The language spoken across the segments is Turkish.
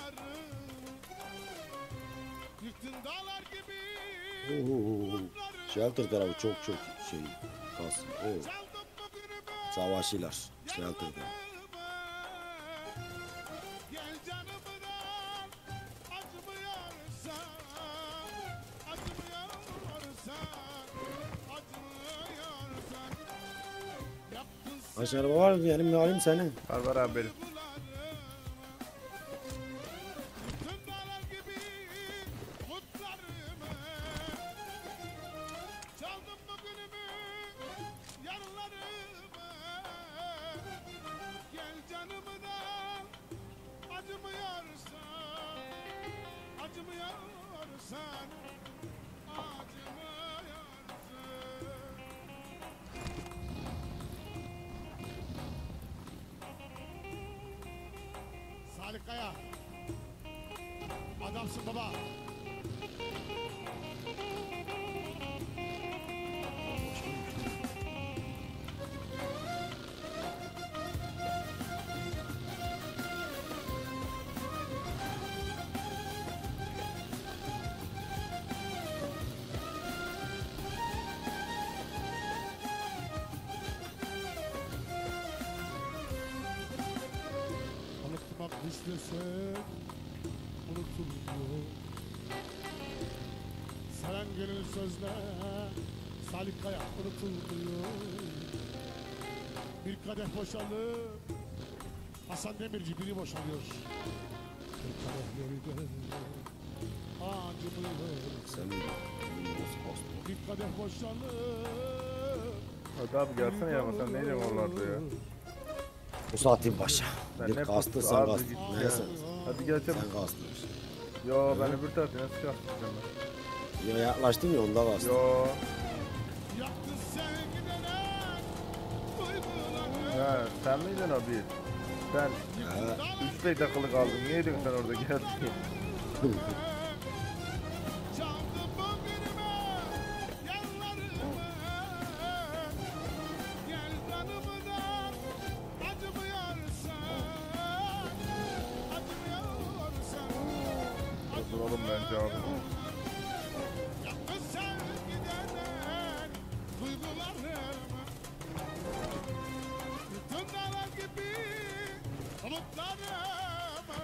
Oo, Shelter tarafı çok şey kas. Oo. Savaşçılar Shelter'da. Kaç araba var benim alayım senin. Var abi benim. Salih Kaya. Adamsın baba. Unutmak istesen unutulmuyor. Seven gönül sözler Salih Kaya unutulmuyor. Bir kadeh boşalıp Hasan Demirci biri boşalıyor. Bir kadehleri de acımıyor. Sen Bir kadeh boşalıp Hadi abi gelsene ya, sen ne diyorsun oralarda ya? bu saatin başa. Ben Bir ne kastı abi sen kastı. git Neyse. Hadi gel çabuk. Sen kastın. Yo ben öbür tarafta nasıl çıkarttım ben? Ya yaklaştın ya onda kastın. Yo. yaktı sevgiler duyguları. Ha sen miydin abi? Sen Ya. 3 takılı kaldın. Niye diyorsun sen orada geldin? Çaldı bugünüme yanlarıma. Gel canımdan acımıyorsan. Acımıyorsan. Dur oğlum bence abi. Yaktı sevgiler duygularımı. Bütün dağlar gibi umutlarımı.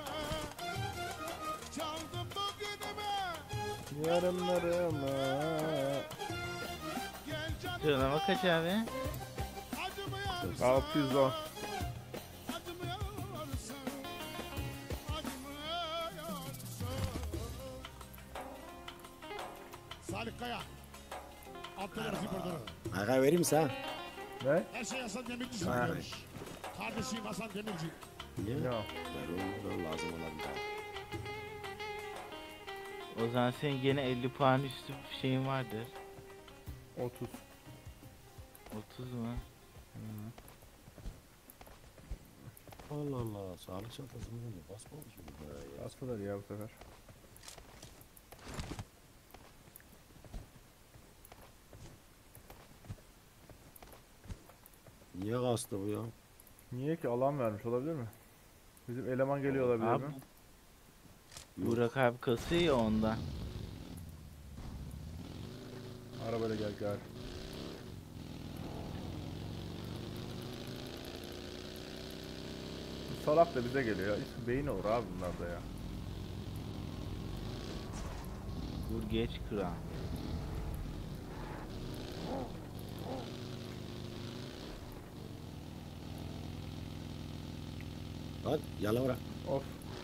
Çaldım bugünüme. Yarınlarıma. Gel canım Sıralama kaç abi? acımıyorsan. 610. Acımıyorsan. Acımıyorsan. Salih Kaya. Abdülhamid Zibirdarı. Aga vereyim mi sen? Ne? Her şey Hasan Demirci Ha. söylüyormuş. Kardeşim Hasan Demirci. Niye? Ya. Ver onu lazım olan bir daha. O zaman senin gene 50 puan üstü bir şeyin vardır. 30. 30 mu? Allah Allah. Sağlık çantası mı oldu? Basmamış mı? Ya. Asmalar ya bu sefer. Niye kastı bu ya? Niye ki alan vermiş olabilir mi? Bizim eleman geliyor olabilir Abi, mi? Burak abi kasıyor ya ondan. Arabayla gel gel. Bu salak da bize geliyor ya. Hiç beyin olur abi bunlarda ya. Vur geç kıran. Hadi yalan bırak. Of.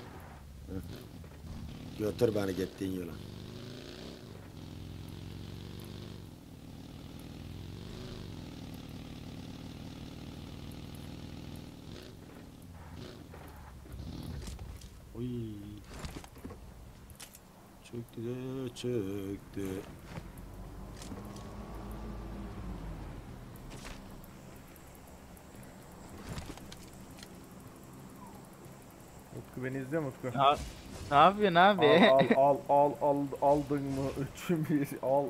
Götür beni gittiğin yola. Oy. Çöktü de çöktü. Utku beni izliyor mu Utku? Ne yapıyorsun abi? Aldın mı? Üçün bir al.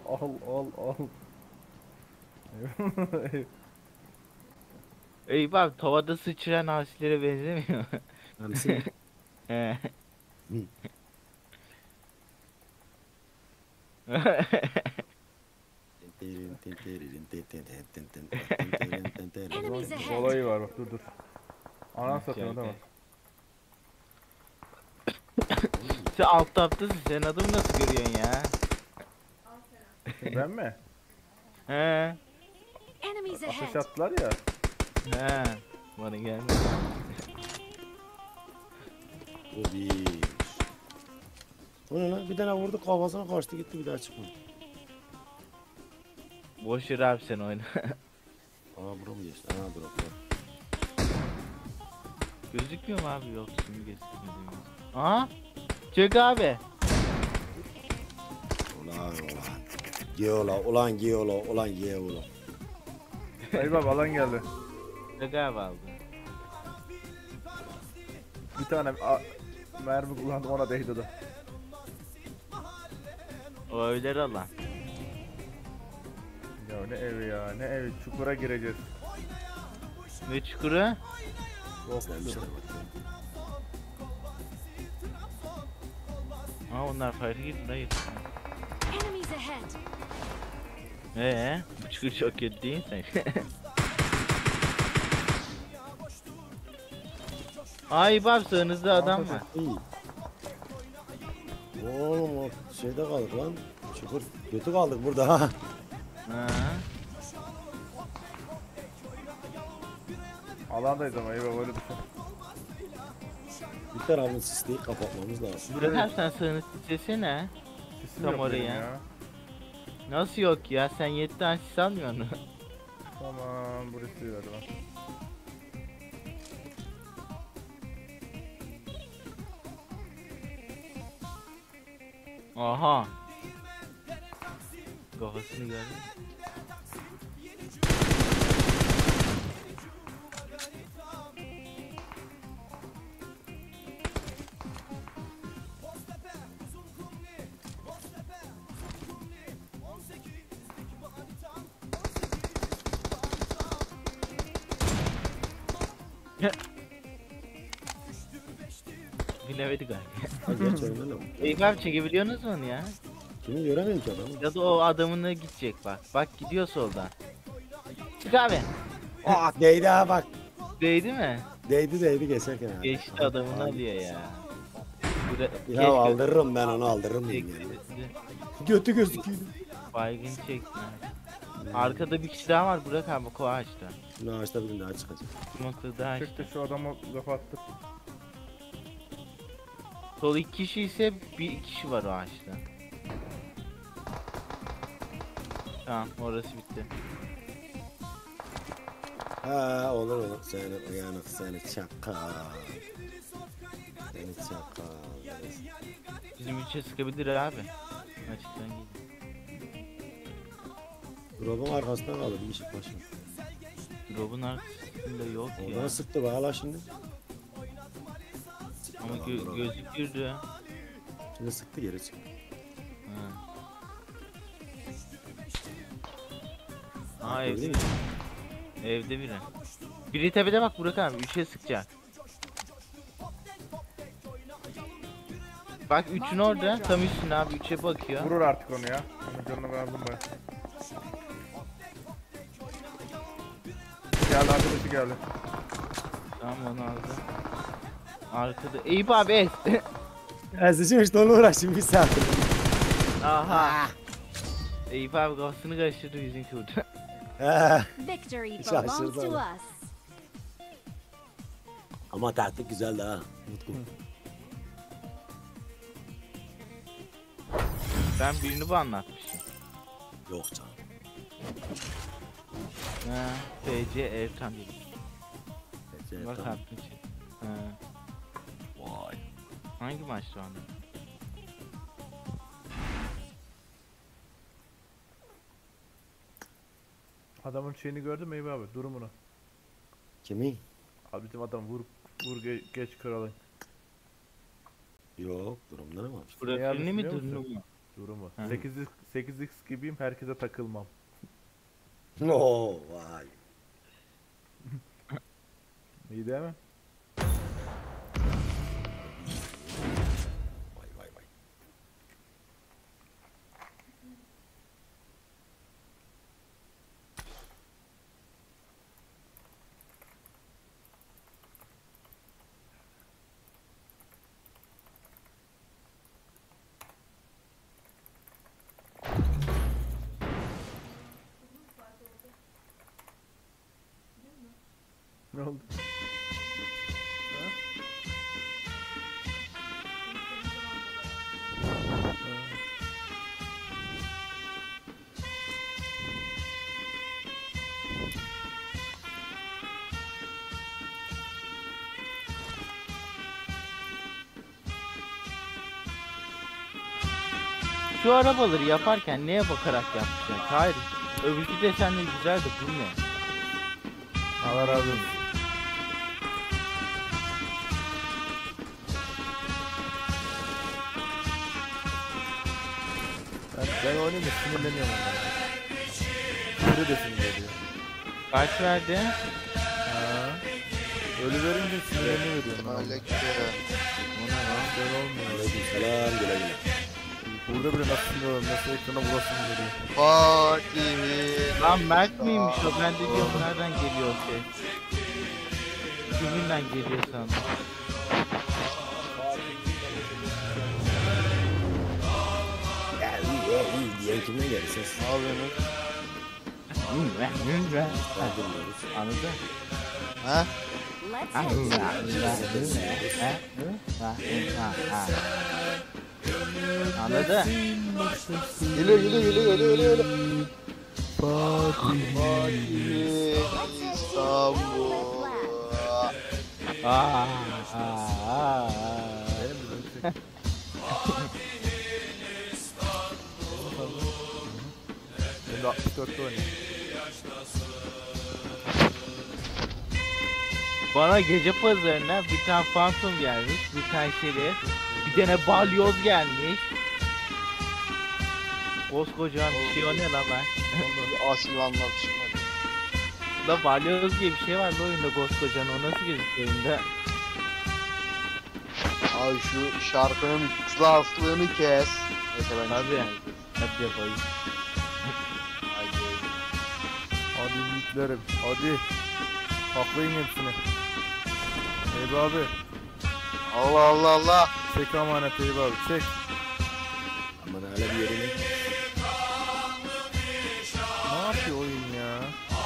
Ey bak tavada sıçrayan hasilere benzemiyor. Hamsi mi? He. Enemies ahead. Olayı var bak, dur. Anan satıyor Gel, değil mi? Sen alt taptasın, sen adamı nasıl görüyorsun ya? Ben mi? He. Enemies Ateş ahead. attılar ya. He. Bana gelme. Bu bir. O ne lan? Bir tane vurdu kafasına kaçtı gitti bir daha çıkmadı. Boş ver abi sen oyna. Aa bura mı geçti? Aa bura bura. Gözükmüyor mu abi yol şimdi geçmediğimiz? Aha. Çek abi. Ulan ulan. Geola ulan geola ulan geola. Ayıp abi, alan geldi. Çek abi aldı. Bir tane mermi kullandım, ona değdi de. O evleri alan. Ya ne evi ya, ne evi, çukura gireceğiz. Ne çukuru? Yok Gelmişler dur. bak. Aa onlar fark gitti hayır. Enemies ahead. Bu çukur çok kötü değil sen. Ay bak sağınızda adam var. İyi. Oğlum o şeyde kaldık lan. Çukur. Kötü kaldık burada ha. Ha. Alandayız ama eyvah, öyle düşün. Bir tarafını sisleyip kapatmamız lazım. Bırak abi sen sağını titresene. Sesim Tam yok oraya. benim ya. Nasıl yok ya sen 7 tane sis almıyorsun. Tamam, burası ver lan. Aha. Kafasını gördün mü? Bilemedi galiba. Ha geç öyle lan. Eyüp abi çekebiliyorsunuz mu onu ya? Kimi göremiyorum ki adamı. Ya da o adamına gidecek bak. Bak gidiyor soldan. Çık abi. Aa değdi ha bak. Değdi mi? Değdi geçerken ha. Geçti adamını alıyor ya. Ya aldırırım ben onu aldırırım yani. Götü gözüküyor. Baygın çekti. Arkada bir kişi daha var Burak abi o ağaçta. Şunu ağaçta bir daha çıkacak. Smoke'da ağaçta. Çıktı, şu adamı kafa attı. Sol 2 kişi ise bir kişi var o ağaçta. Tamam orası bitti. Ha olur seni uyanık seni çakal. Seni çakal. Bizim 3'e sıkabilir abi. Açıktan gidiyor. Drop'un arkasında kaldı bir ışık başı. Drop'un arkasında yok Oradan ya. sıktı bak hala şimdi. Ama gözükürdü. Şimdi sıktı geri çıktı. Ha. Aa Gördün evde mü? biri. Evde biri. Biri tepede bak Burak abi 3'e sıkacak. Bak 3'ün orada tam üstüne abi 3'e bakıyor. Vurur artık onu ya. Onun canını ben aldım baya. Geldi, arkadaşı geldi. Tamam onu aldı. Arkada. Eyüp abi ez. Eziciğim işte onunla uğraşayım bir saat. Aha. Eyüp abi kafasını karıştırdı yüzün kurdu. Victory Şaşırdı belongs to ama. us. Ama taktik güzeldi ha. Utku. Ben birini bu anlatmışım. Yok canım. Ha, FC Ertan dedim. Peki, Bak tamam. attım şey. Ha. Vay. Hangi maçtı o anda? Adamın şeyini gördün mü Eyüp abi, durumunu? Kimi? Abi bizim adam vur geç kralın. Yok durumda ne var? Profilini mi biliyor musun? durunu mu? Durumu. Hı. 8x gibiyim, herkese takılmam. Oo vay. İyi değil mi? Ne oldu? Şu arabaları yaparken neye bakarak yapmışlar? Hayır. Öbürkü desenleri güzeldi. Bu ne? Allah razı olsun. Ben oynayayım da sinirleniyorum onlara. Öyle desin geliyor. Kaç verdi? Ha. Öyle verince sinirleniyorum. Aleyküm. O ne lan? Böyle olmuyor. Aleykümselam, güle güle. Burada bile nasıl sinirleniyorum? Nasıl ekrana bulasım geliyor. Fatih. Lan Mert miymiş o? Ben de diyorum nereden geliyor o ses? Kiminle geliyor sandım. Ya iyi diyen kimden geldi ses? Ne yapıyorsunuz? Kaldırmıyoruz. Anladın? Ha? Let's Anladın? Geliyor. Fatih. İstanbul. Benim bizim şey. Ben de 64'te oynayayım. Bana gece pazarına bir tane Phantom gelmiş, bir tane Şerif, bir tane Balyoz gelmiş. Koskocaman bir şey o ne lan ben? Asilvanlar çıkmadı. Da Balyoz diye bir şey var da oyunda koskocaman, o nasıl gözüküyor oyunda? Abi şu şarkının kıslığını kes. Neyse ben Tabii. çıkmayayım. Hadi yapayım. Haydi. Hadi yiğitlerim. Hadi. Haklayın hepsini. Eyüp abi. Allah. Çek amanet Eyüp abi. Çek. Aman hala bir yerini. Ne yapıyor oyun ya?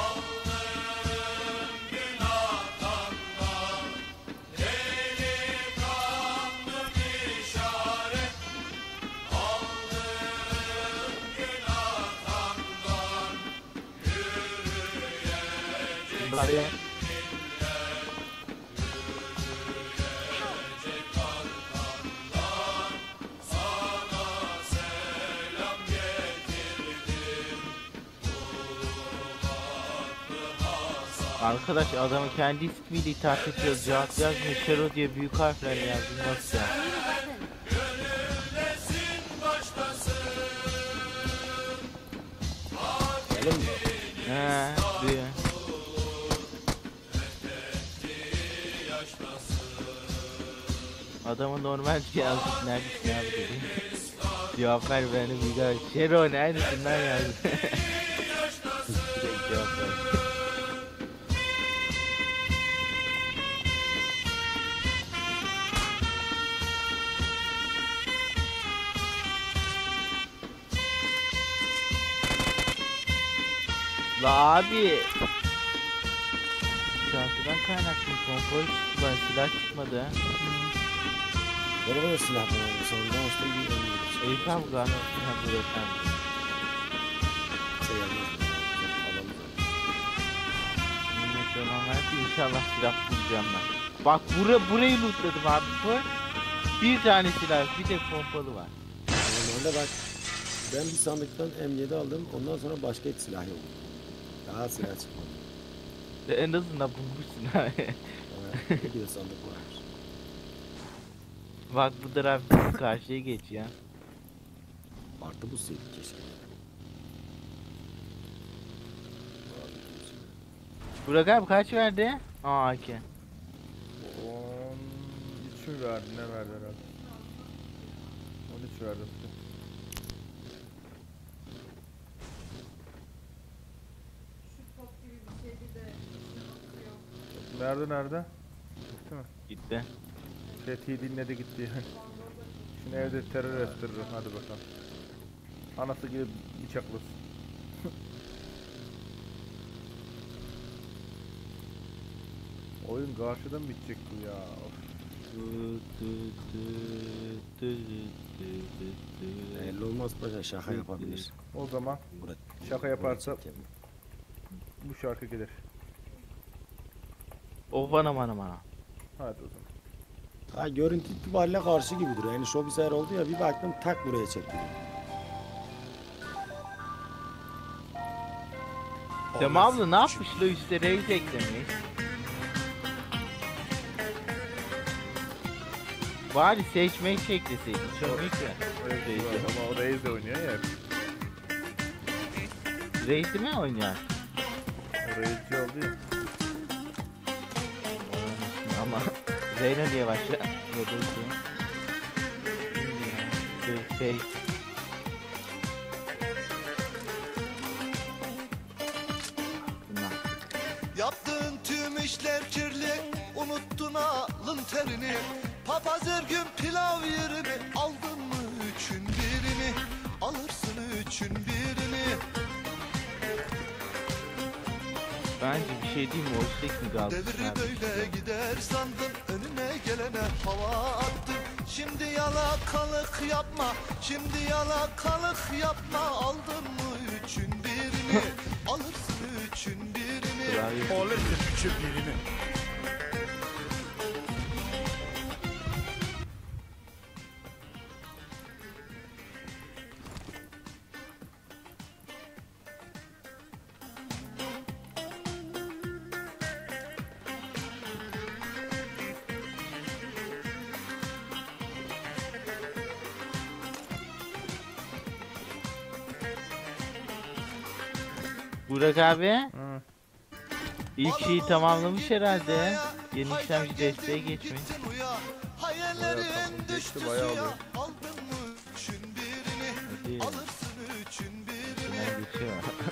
Bari arkadaş adamın kendi ismiyle ithaf ediyor. Cevap yazmıyor. Şero diye büyük harflerle yazdım. Nasıl ya? Gelin mi? He, diyor. Adamı normal yazdık. Neredesin abi dedi. Cevap ver benim bir daha. Şero neredesin lan yazdı. Direkt cevap ver. La abi. Şarkıdan kaynaklı pompalı çıktı ben silah çıkmadı ha. Araba da silah var. Sonunda işte bir oynuyoruz. Eyüp abi galiba silah bırakan. Şey yapmaz. Alalım. Millet olan var ki inşallah silah bulacağım ben. Bak burayı lootladım abi. Bir tane silah bir tek pompalı var. Normalde bak ben bir sandıktan M7 aldım. Ondan sonra başka hiç silah yok. Daha silah çıkmadı. En azından bulmuşsun abi. Evet, bir de sandık varmış. Bak bu taraf karşıya geç ya. Artı bu sevdi keşke. Burak abi kaç verdi? Aa 2. 13 mü verdi? Ne verdi herhalde? 13 verdi. Nerede? Gitti mi? Gitti. Fethi'yi dinledi gitti yani. Şimdi evde terör estiririm hadi bakalım. Anası gibi bıçaklasın. Oyun karşıdan bitecek bu ya. Of. Belli olmaz paşa, şaka yapabilir. O zaman Murat, şaka yaparsa Murat çekelim. bu şarkı gelir. O bana bana bana. Hadi o zaman. Ha, görüntü itibariyle karşı gibi duruyor. Yani şobiser oldu ya, bir baktım tak buraya çekti. Sema abla ne yapmış la üstte reis eklemiş. Bari seçmeyi çekleseydin. Çözmek ya. Reis var ama o Reis de oynuyor ya. Reis'i mi oynuyor? O Reis'ci oldu ya. Ama Zeyno diye başla. Şey. Bunlar. Yaptığın tüm işler kirli, unuttun alın terini. Papaz her gün pilav yerine aldın mı üçün birini? Alırsın üçün birini. Bence bir şey değil mi? O istek mi kaldı? Devri böyle gider sandın, önüne gelene hava attın. Şimdi yalakalık yapma, şimdi yalakalık yapma. Aldın mı üçün birini? Alırsın üçün birini. Alırsın üçün birini. Burak abi Hı. ilk şeyi tamamlamış herhalde. Yeni işlemci desteğe geçmiş. Hayallerin Geçti, düştü bayağı suya. oluyor. Aldın mı üçün birini? Hadi. Alırsın üçün birini. Hemen geçiyor.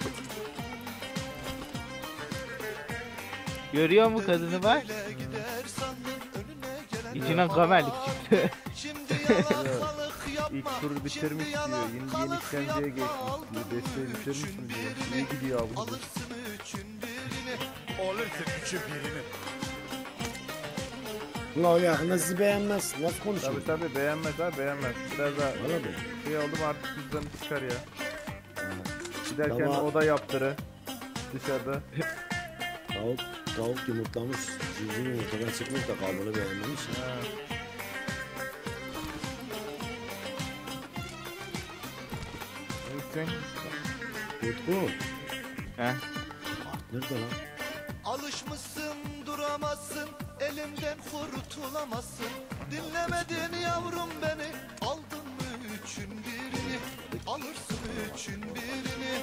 Görüyor mu kadını bak? Böyle gider sandın, önüne gelene İçine hava gamerlik attın. çıktı. Şimdi yalakalık yapma. İlk turu bitirmiş diyor. Yeni işlemciye geçmiş diyor. Desteği bitirmiş mi diyor. İyi gidiyor abi. Alırsın üçün birini. Alırsın üçün birini. Ulan o yakında sizi beğenmez. Nasıl konuşuyor? Tabi beğenmez ha beğenmez. Biraz daha Valla be. şey oldu mu artık bizden çıkar ya. Giderken Tamam. oda yaptırı. Dışarıda. Tavuk yumurtlamış. Civciv yumurtadan çıkmış da kabuğunu beğenmemiş. Ha. Sen Utku. He? Nerede lan? Alışmışsın duramazsın, elimden kurtulamazsın. Dinlemedin yavrum beni, aldın mı üçün birini? Alırsın üçün birini.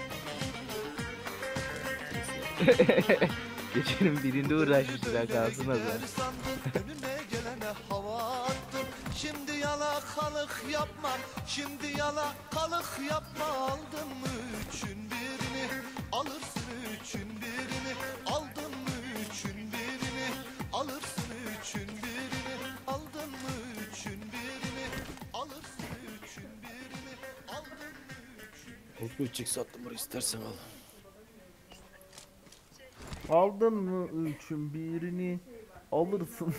Geçenin birinde uğraşmışlar kalsın Gider sandın, önüne gelene hava attın. Şimdi yalakalık yapma, şimdi yalakalık yapma. Aldın mı üçün birini? Alırsın üçün birini. Aldın mı üçün birini? Alırsın üçün birini. Aldın mı üçün birini? Alırsın üçün birini. Aldın mı üçün Utku çık sattım burayı, istersen al. aldın mı üçün birini alırsın.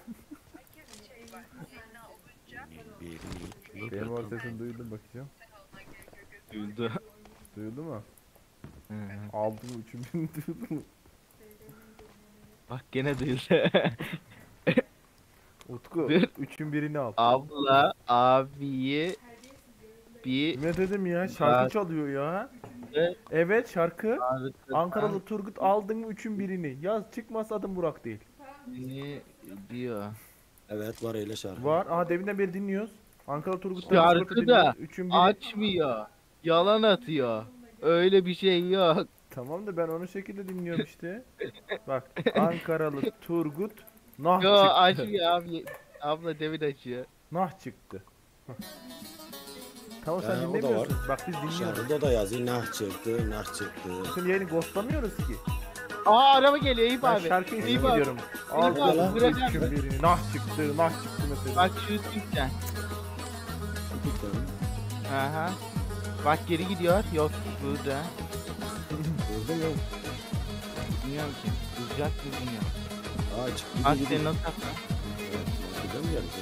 Benim o sesini duydum bakacağım. Güldü. Duyuldu mu? Hı hı. Aldım üçün birini duyuldu mu? Bak gene duyuldu. Utku Dur. üçün birini al. Abla abiyi bir Ne dedim ya şarkı Bak. çalıyor ya. Evet. Evet şarkı. arkadan Ankaralı Turgut aldın mı üçün birini. Yaz çıkmazsa adım Burak değil. beni diyor. Evet, var öyle şarkı. Var. Aha deminden beri dinliyoruz. Ankara Turgut'tan Şarkı da üçün biri. açmıyor. Yalan atıyor. Öyle bir şey yok. Tamam da ben onu şekilde dinliyorum işte. Bak Ankaralı Turgut nah Yo çıktı. açmıyor abi. Abla demin açıyor. Nah çıktı. Hah. Tamam sen O da dinlemiyorsun. Bak biz dinliyoruz. Şarkıda da yazıyor, nah çıktı, nah çıktı. Bizim yayını ghostlamıyoruz ki. Aa araba geliyor Eyüp Ben abi. şarkıyı Eyüp abi. dinliyorum. Eyüp Aldın abi, mı bırak üçün abi. birini. Nah çıktı, nah çıktı mesela. Bak şu üstten. Aha. Bak geri gidiyor. Yok burada. Gördün mü? Bilmiyorum ki. Duracak mı bilmiyorum. Aa çıktı. Bak gidiyor. seni nasıl yaptın? Evet. Gidelim mi geldik?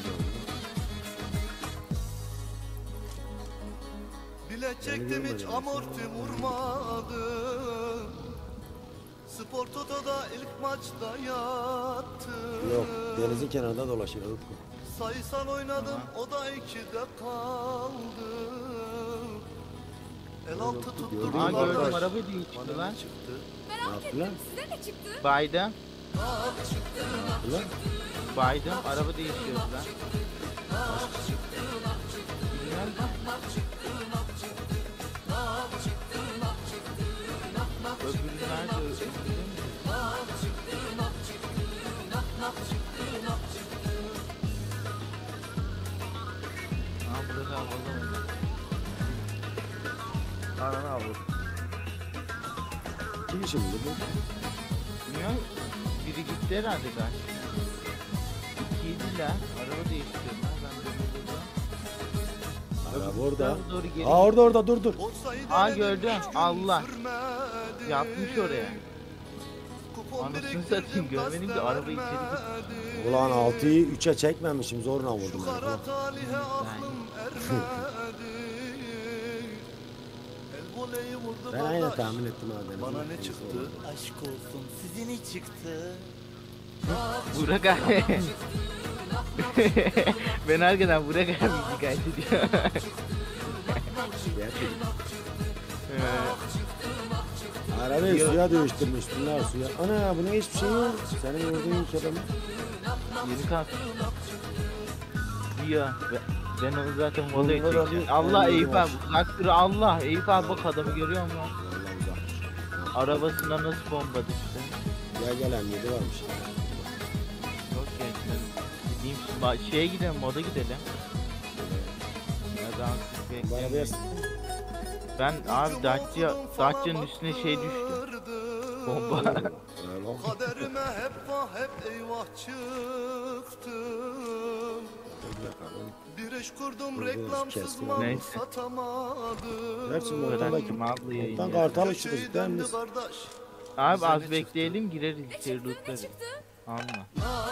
Bile çektim hiç amorti vurmadım. Spor Toto'da ilk maçta yattım. Yok. Denizin kenarında dolaşıyor. Utku. Sayısal oynadım o da 2'de kaldı. El altı tutturdu Aa gördüm kardeş. araba değil çıktı Bana lan. ne çıktı? Ne yaptılar? Size ne çıktı? Baydım. Ne yaptılar? Baydım. Araba değişiyordu lan. Bilmiyorum. Öbürü nerede? Öbürü mi? Aa burası havalı oldu. Ananı avladım. Kim şimdi bu? Bilmiyorum. Biri gitti herhalde galiba. İkiydiler. Araba değiştiriyorlar. Ben de burada. Araba orada. Doğru geri Aa orada dur. Olsaydı Aa, dedim, gördüm. üç gün Allah. sürmedi. Yatmış oraya. Kupon Anasını biriktirdim, satayım, görmedim de gazete araba içeri vermedi. Ulan 6'yı 3'e çekmemişim. Zorla vurdum. Şu ben. kara talihe aklım ermedi. El voleyi vurdu Ben aynen kardeş. tahmin ettim abi. Denizin Bana ne kendisi çıktı? oldu. Aşk olsun size ne çıktı? Burak abi. Ben arkadan Burak abi şikayet ediyor. Gerçekten. Arabayı suya dönüştürmüş bunlar suya. Ana buna hiçbir şey yok. Senin gördüğün ilk adamı. Yeni kalk. Ya ben onu zaten moda Bunlar edeceğim. abi- Allah abi Eyüp var. abi. Uzak dur Allah. Eyüp abi bak adamı görüyor musun? Vallahi uzakmış. Arabasına nasıl bomba düştü? Gel M7 varmış. Yok gençler. Gideyim şeye gidelim moda gidelim. Ya daha Bu arabaya bekleyelim. Ben abi Dacia'nın üstüne şey düştü. Bomba. Öyle oldu. Kaderime hep eyvah çıktım. Bir iş kurdum Burada reklamsız keskin. mal Neyse. satamadım. Gerçi bu Bırak ortadaki kim abla yayın Ondan ya. kartal Köşeyi uçtu gider döndü misin? kardeş. Abi az ne bekleyelim gireriz Ne içeri çıktı? Ne lootlarız. çıktı? Anla.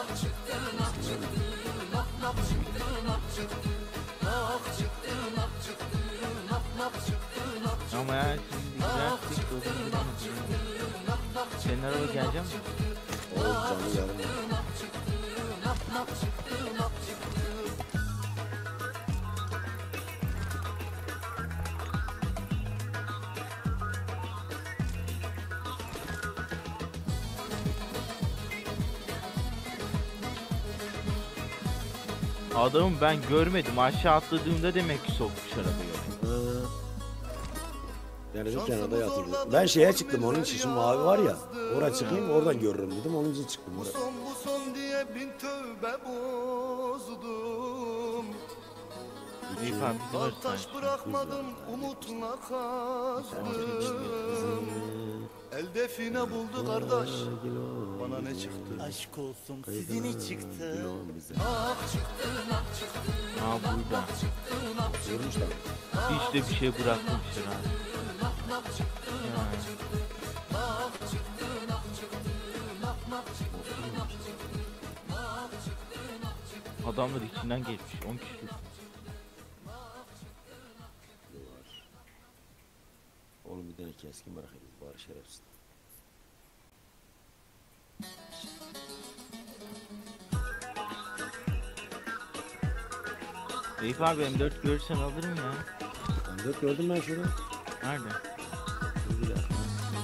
Ama ya şimdi gidersek yolunu bilemedim. Senin araba gelecek mi? O canı yarım. Adamı ben görmedim. Aşağı atladığımda demek ki sokmuş arabayı. Denizin kenarında yatırdı. Ben şeye çıktım onun için şu mavi var ya. Oraya çıkayım oradan görürüm dedim onun için çıktım oraya. Bu son diye bin tövbe bozdum. İyi abi bizi var Taş sanki. bırakmadım umutla kazdım. El define buldu kardeş. Bana ne çıktı? Aşk olsun size ne çıktı? Aa burada. Vurmuşlar. Hiç de bir şey bırakmamışlar abi. Yani. Adamlar içinden geçmiş 10 kişi. Oğlum bir tane keskin bırakayım bari şerefsiz. Eyüp abi M4 görürsen alırım ya. M4 gördüm ben şurada. Nerede? Dur bir dakika.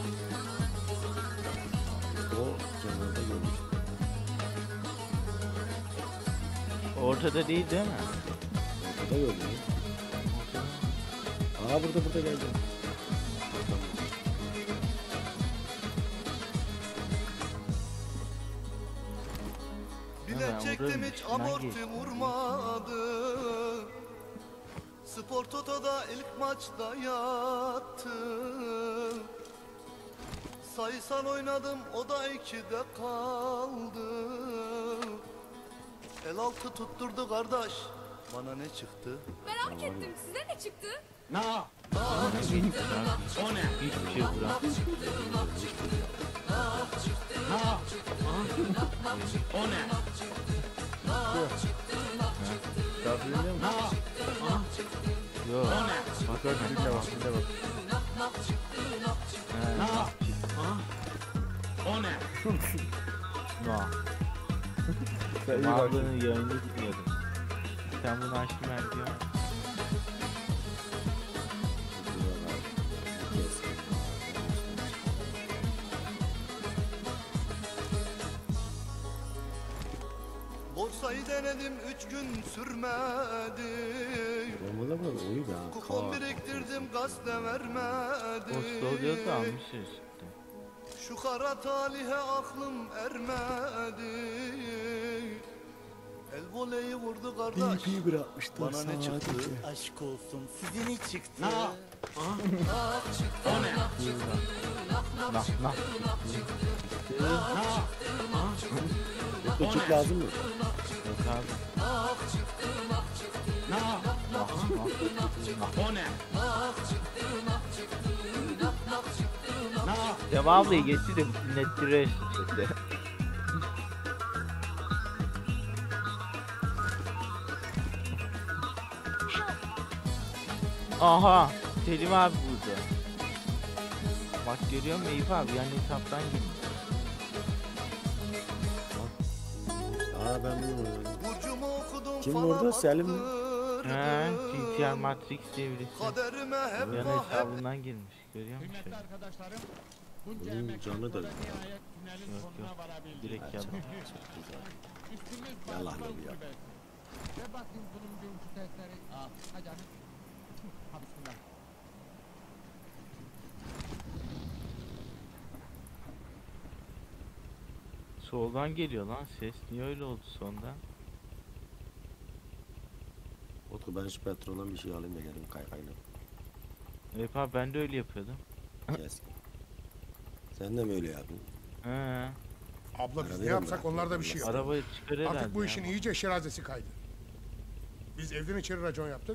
O kenarda görmüştüm. Ortada değil değil mi? Ortada gördüm ya. Aa burada geldi. Bile ben çektim vururum, hiç içinden amorti geçti. vurmadı. Spor Toto'da ilk maçta yattı. Sayısal oynadım o da 2'de kaldı. El altı tutturdu kardeş. Bana ne çıktı? Merak ettim. Size ne çıktı? Hiçbir şey bırakmamış. Şarkı dinliyor musun? Yok. Bak dinle bak dinle bak. No. Sen iyi bak. Mağazanın yayını dinliyordum. Sen bunu açtın ben diyorum. Borsayı denedim 3 gün sürmedi. Normalde bu uyu da. Kupon biriktirdim gazete vermedi. Posta oluyorsa almışız işte. Şu kara talihe aklım ermedi. El voleyi vurdu kardeş. BP bırakmışlar Bana ne çıktı? Aşk olsun size ne çıktı? Nah. Küçük lazım mı? Yok abi. Devamlıyı geçti de nettirir işte. Aha, Selim abi burada. Bak görüyor musun Eyüp abi, yani hesaptan girmiş. Aa ben bilmiyorum. Burcumu okudum Kim fala orada? Selim mi? baktırdım. He, GTR Matrix devrisi. Kaderime hep Yan bak hep. hesabından girmiş, görüyor musun? Kıymetli arkadaşlarım, bunca Bunun emek canı da sonunda nihayet tünelin Yok, sonuna yok. varabildik. Direkt yalan. Üstümüz Yalan başımız oluyor. gibi. Ve bakın bunun dünkü testleri. Ha canım. Ha bismillah. Soldan geliyor lan ses, niye öyle oldu sondan? Otur ben şu petrolden bir şey alayım da gelin kaykayla. Eyüp abi ben de öyle yapıyordum. Kes. Sen de mi öyle yaptın? He, Abla biz Arabaya ne mı yapsak bıraktın? onlar da bir şey yapıyor. arabayı çıkar herhalde. Artık bu işin ya. iyice şirazesi kaydı. Biz evden içeri racon yaptık.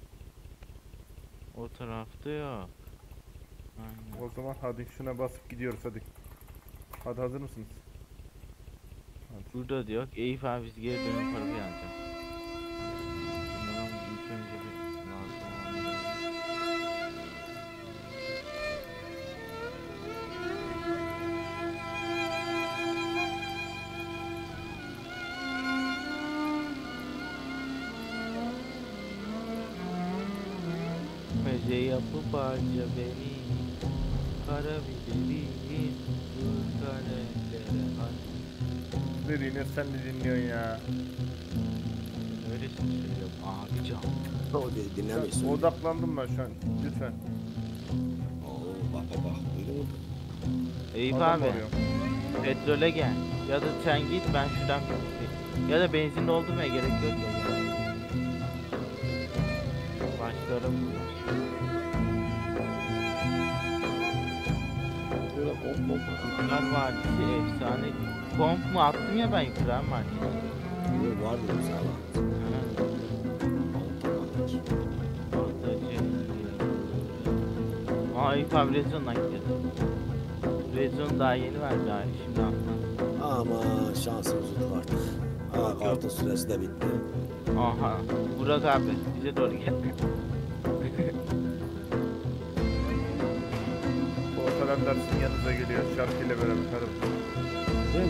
O tarafta yok. Aynen. O zaman hadi şuna basıp gidiyoruz hadi. Hadi hazır mısınız? Burada diyor. Eyüp abi biz geri dönüp arabaya alacağız. Bundan ilk önce bir lazım olan. Meze yapıp harca beni. Kara biberim. Karelere aç. Ne dinliyorsun sen de dinliyorsun ya. Öylesin söylüyorum abi can. O dinlemiyorsun. Odaklandım ben şu an. Lütfen. Oo bak. Duydun mu? Eyüp Adam abi arıyor. petrole gel. Ya da sen git ben şuradan bir gideyim. Ya da benzin doldurmaya gerek yok ya. Başlarım bunlar. Böyle komp. Bunlar vadisi efsane. Komp mu attım ya ben yukarı markete. Böyle var mı sağlam? Ortacı. Aa Eyüp abi Rezon'dan gidiyordu. Rezon daha yeni verdi abi şimdi atmaz. Ama şansımız yok artık. Aa kartın süresi de bitti. Aha Burak abi bize doğru gel. Ortadan dersin yanınıza geliyor şarkıyla beraber. Hadi. Değil mi?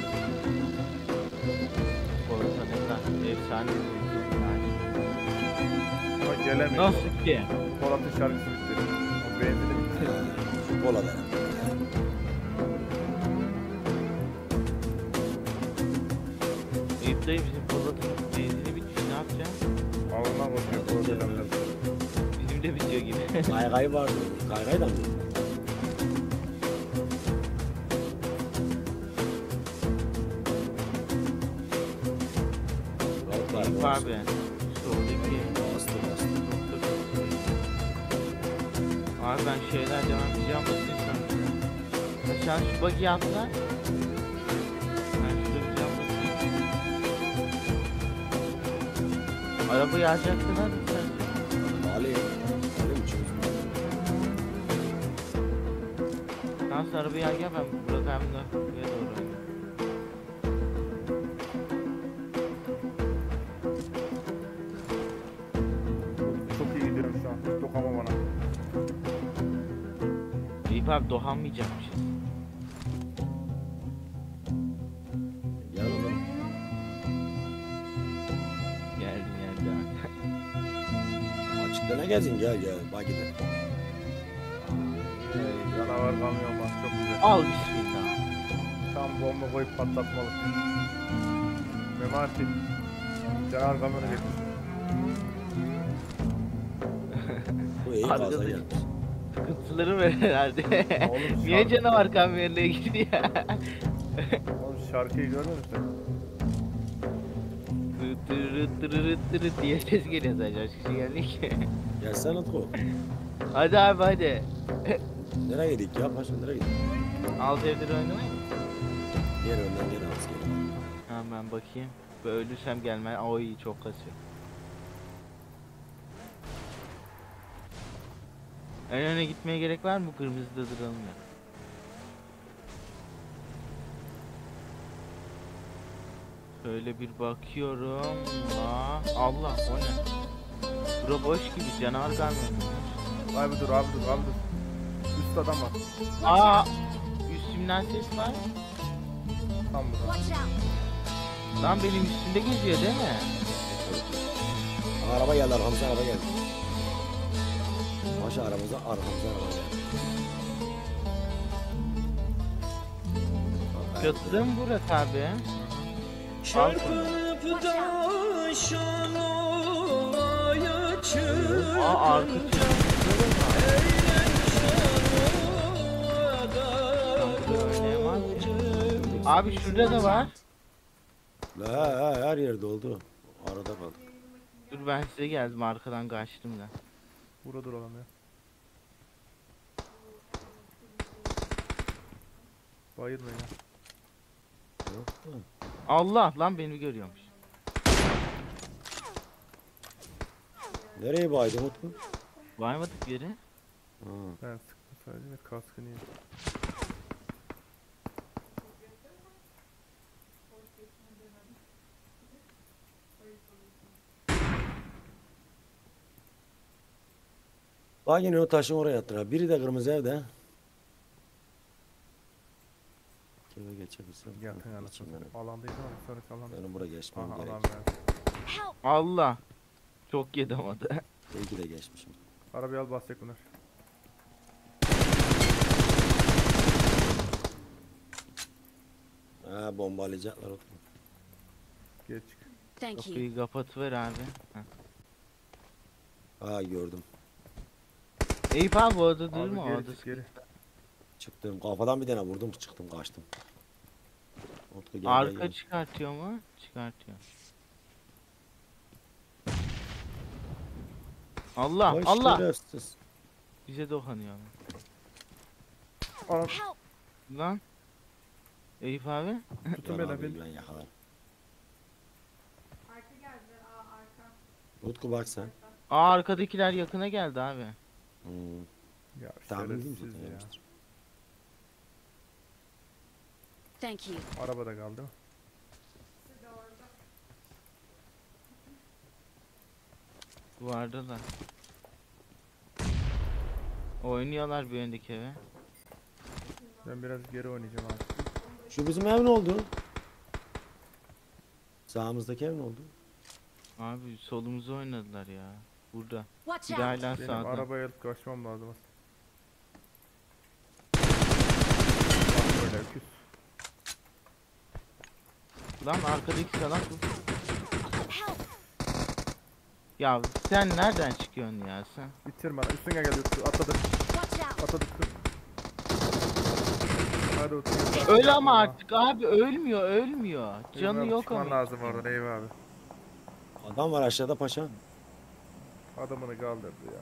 Ortada efsane bir Rezon yani. Ama gelemiyor. Nasıl ki? Polat'ın şarkısı bitti. O benzini bitti. Kola verin. Eyüp dayı bizim Polat'ın benzini bitmiş ne yapacağız? Alına bakıyor problemler. Bizim de bitiyor gibi. Kaygay vardı. Kaygay da mı? Eyüp abi. Soldaki. Bastı. Abi ben şeyler devam edeceğim basayım sana. Sen şu bug'i atla. Ben şurada bir cam basayım. Arabayı alacaksın hadi sen. Alayım mi Nasıl arabayı al gel ben Burak abimle buraya doğru. Eyüp abi dohanmayacakmışız. Gel oğlum. Geldim abi. Açıkta ne gezin gel gel. Bak gidin. Canavar kamyon var çok güzel. Al bismillah. Tam bomba koyup patlatmalık. Memati. Canavar kamyonu getir. Bu iyi fazla Arkadaş. gelmiş. Sıkıntıları var herhalde. Oğlum, Niye şarkı- canavar kamyonuna gitti ya? Oğlum şarkıyı görmüyor musun? Tırırıt diye ses geliyor zaten. Başka şey geldi ki. Gelsene Utku. Hadi abi hadi. Nereye gidik ya? Paşa nereye gidik? Alt evleri oynamayın mı? Gel önden gel az gel. Hemen bakayım. Böyle ölürsem gelme. Oy çok kasıyor. En öne gitmeye gerek var mı? Kırmızıda duralım ya. Şöyle bir bakıyorum. Allah o ne? Bura boş gibi canavar gelmiyor. Abi dur. Üst adam var. Aa! Üstümden ses var. Tam burada. Watch out. Lan benim üstümde geziyor değil mi? Araba geldi arkamıza araba geldi. Paşa arkamıza araba geldi. Çatıda mı Burak abi? Watch out. Aa arka Abi şurada da var. Her yerde oldu. Arada kaldık. Dur ben size geldim arkadan kaçtım da. Burada duralım ya. Bayılma ya. Yok da. Allah lan beni görüyormuş. Nereye baydın Utku? Varmadık yere. Ha. Ben sıktım sadece ve kaskını yedim. Bak yine o taşın oraya attılar. Biri de kırmızı evde. Kime geçebilsem. Yatın Ha, anasını. geçeyim ben. Alandaydı ama sonraki alanda. Benim buraya geçmem Aha gerek. alan verdi. Help. Allah. Çok yedim ama da. İyi de geçmişim. Arabayı al basacak bunlar. Ha bombalayacaklar Utku. Geç çık. Thank you. Kapıyı kapatıver abi. Heh. Ha gördüm. Eyüp abi orada Abi durma geri orada. çık geri. Çıktım. Kafadan bir tane vurdum çıktım kaçtım. Utku gel Arka gel, gel. çıkartıyor mu? Çıkartıyor. Allah Vay Allah. şerefsiz. Bize dokunuyor. Ana Help. Lan. Eyüp abi. tutun Lan beni abi, efendim. ben yakalarım. Utku bak sen. Aa arkadakiler yakına geldi abi. Hmm. Ya Tahmin edeyim şerefsiz zaten ya. yapmıştır. Thank you. Arabada kaldı mı? Vardılar. Oynuyorlar bir öndeki eve. Ben biraz geri oynayacağım abi. Şu bizim ev ne oldu? Sağımızdaki ev ne oldu? Abi solumuzu oynadılar ya. Burada. Watch Bir de out. hala Benim sağda. arabaya alıp kaçmam lazım aslında. Bak böyle öküz. Lan arkadaki salak bu. Help. Ya sen nereden çıkıyorsun ya sen? Bitirme lan. Üstüne gel Utku. Atladı. Watch out. Atladı Utku. Hadi Utku. Öl ama artık abi ölmüyor. Canı Eyvah, yok çıkman ama. lazım oradan eyvah abi. Adam var aşağıda paşa. Adamını kaldırdı ya.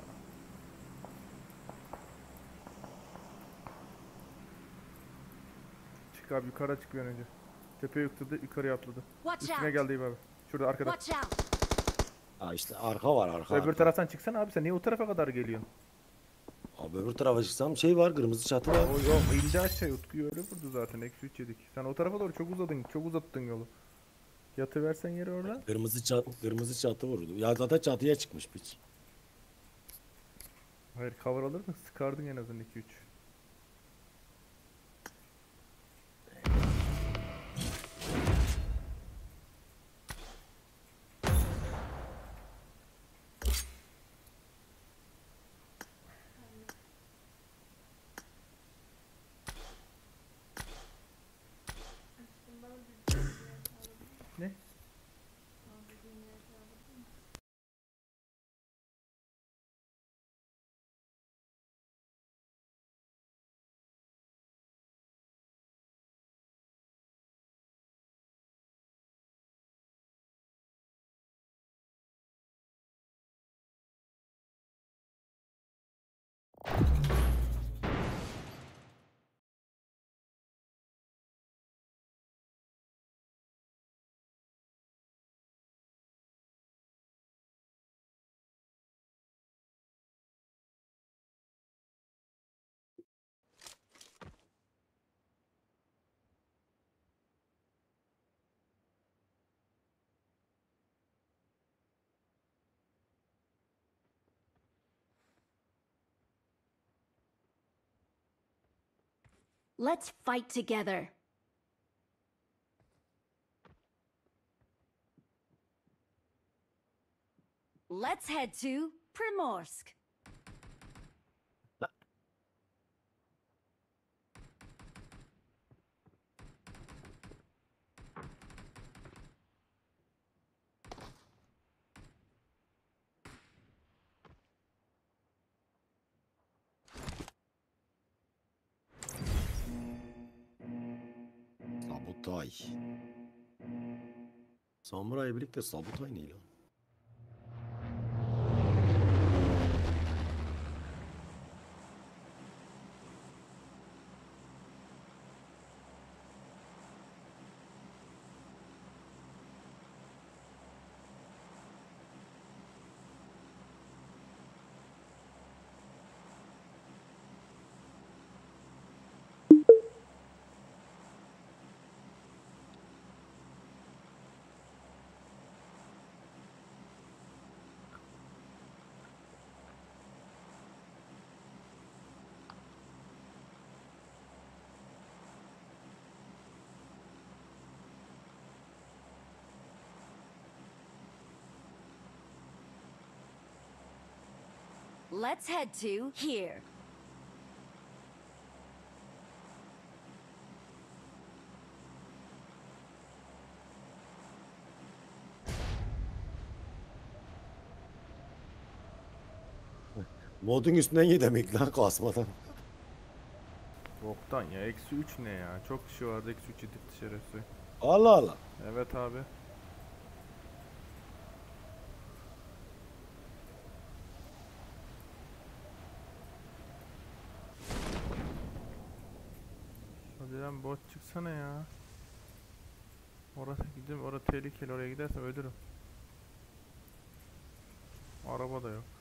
Çık abi yukarı çık bir an önce. Tepeye yükseldi yukarıya atladı. Watch Üstüne out. geldi eyvah abi. Şurada arkada. Watch out. Ha işte arka var arka. Öbür arka. taraftan çıksana abi sen niye o tarafa kadar geliyorsun? Abi öbür tarafa çıksam şey var kırmızı çatı var. O yok indi aşağı Utku'yu öyle vurdu zaten eksi 3 yedik. Sen o tarafa doğru çok uzadın çok uzattın yolu. Yatıversen yere orada. Kırmızı çatı vurdu. Ya zaten çatıya çıkmış piç. Hayır cover alırdın sıkardın en azından 2-3. Ne? Let's fight together. Let's head to Primorsk. Sabotay. Samuray birlikte Sabotay ne lan? Let's head to here. Modun üstünden ye demek lan kasmadan. Boktan ya. Eksi 3 ne ya? Çok kişi vardı. Eksi 3 yedirtti şerefsiz. Allah Allah. Evet abi. Hadi lan bot çıksana ya. Orası gidiyorum. Orası tehlikeli. Oraya gidersem ölürüm. Araba da yok.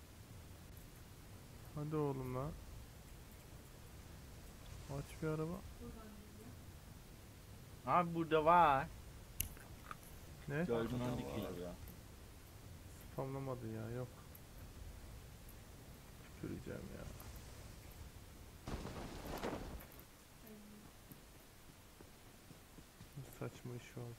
Hadi oğlum lan. Aç bir araba. Abi burada var. Ne? Gördüm onu ya. Spamlamadı ya. Yok. Tüküreceğim ya. Saçma iş oldu.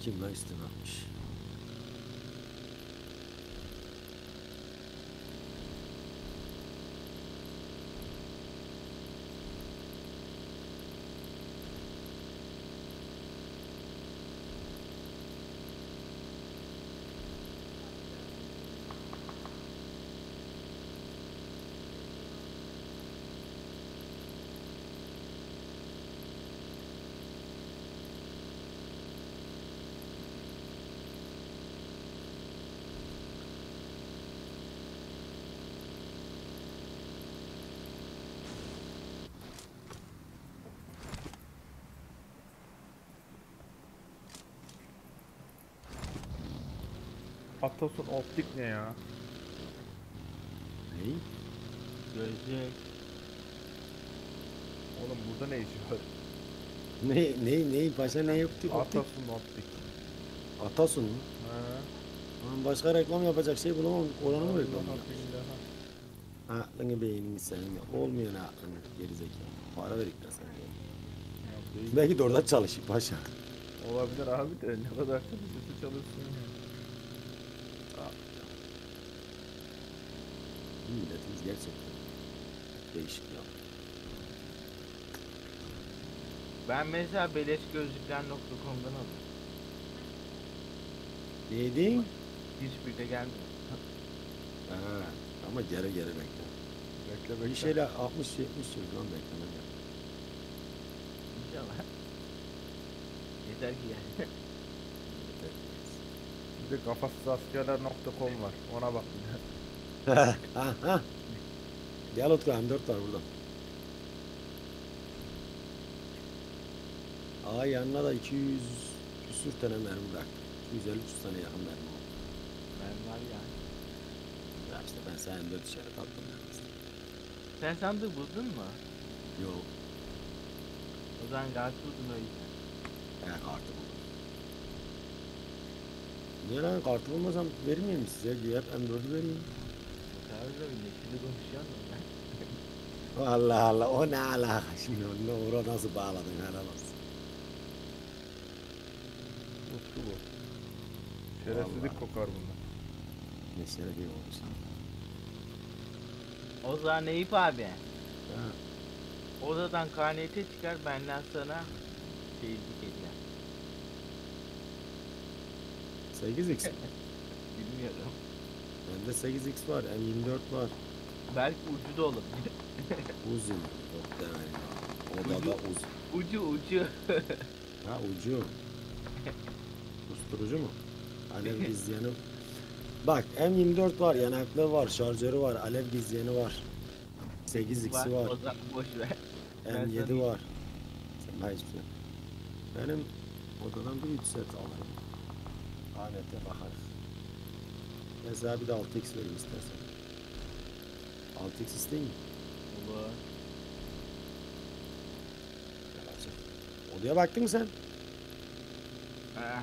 kim lan üstüne atmış? Atos'un optik ne ya? Ney? Gözlük. Oğlum burada ne işi var? Ne paşa ne yaptı? Optik. Atos'un optik. Atasun mu? Ha. Lan başka reklam yapacak şey bulamam. Oranı mı reklam Allah yapmış? billahi. Aklını beynini senin. Olmuyor ne aklını gerizekalı. Para verik de sen. Ya değil. Belki de orada çalışıyor paşa. Olabilir abi de ne kadar çalışırsa çalışsın ya. Milletimiz gerçekten değişik ya. Ben mesela beleşgözlükler.com'dan aldım. Neydin? Hiçbir de gelmiyor. Ha, ama geri bekle. Bekle Bir bekle. şeyle 60-70 yıl falan beklemen ya. İnşallah. Yeter ki yani. Bir de kafasızaskerler.com var. Ona bak bir de. Ha. Gel Utku M4 var burada. Aa yanına da 200 küsür tane mermi bırak. 250-300 tane yakın mermi var. Ben var ya. Ya işte ben sana M4 dışarı tattım. Sen sandığı buldun mu? Yok. O zaman gayet buldun o yüzden. Kartı buldum. Niye lan kartı bulmasam vermeyeyim mi size? Hep M4'ü vereyim. O kadar da bile şimdi konuşuyorsun ya. Allah Allah o ne alaka şimdi onu oraya nasıl bağladın helal olsun. Utku bu. Şerefsizlik Vallahi. kokar bunlar. Ne şerefi olmuş. O zaman Eyüp abi. Ha. Odadan KNT çıkar benden sana seyirci hediye. 8x. Bilmiyorum. Bende 8x var, M24 var. Belki ucu da olur. Uzun. Yok demeyin. Odada uzun. Ucu. Ha ucu. Usturucu mu? Alev gizleyeni. Bak M24 var, yanaklığı var, şarjörü var, alev gizleyeni var. 8x'i var. O zaman boş ver. M7 sana- var. Sen daha hiçbir şey. Benim odadan bir 3 set alayım. Alete bakarız. Mesela bir de 6x vereyim istersen. 6x isteyeyim mi? Olur. Gel açık. Odaya baktın mı sen? Ha.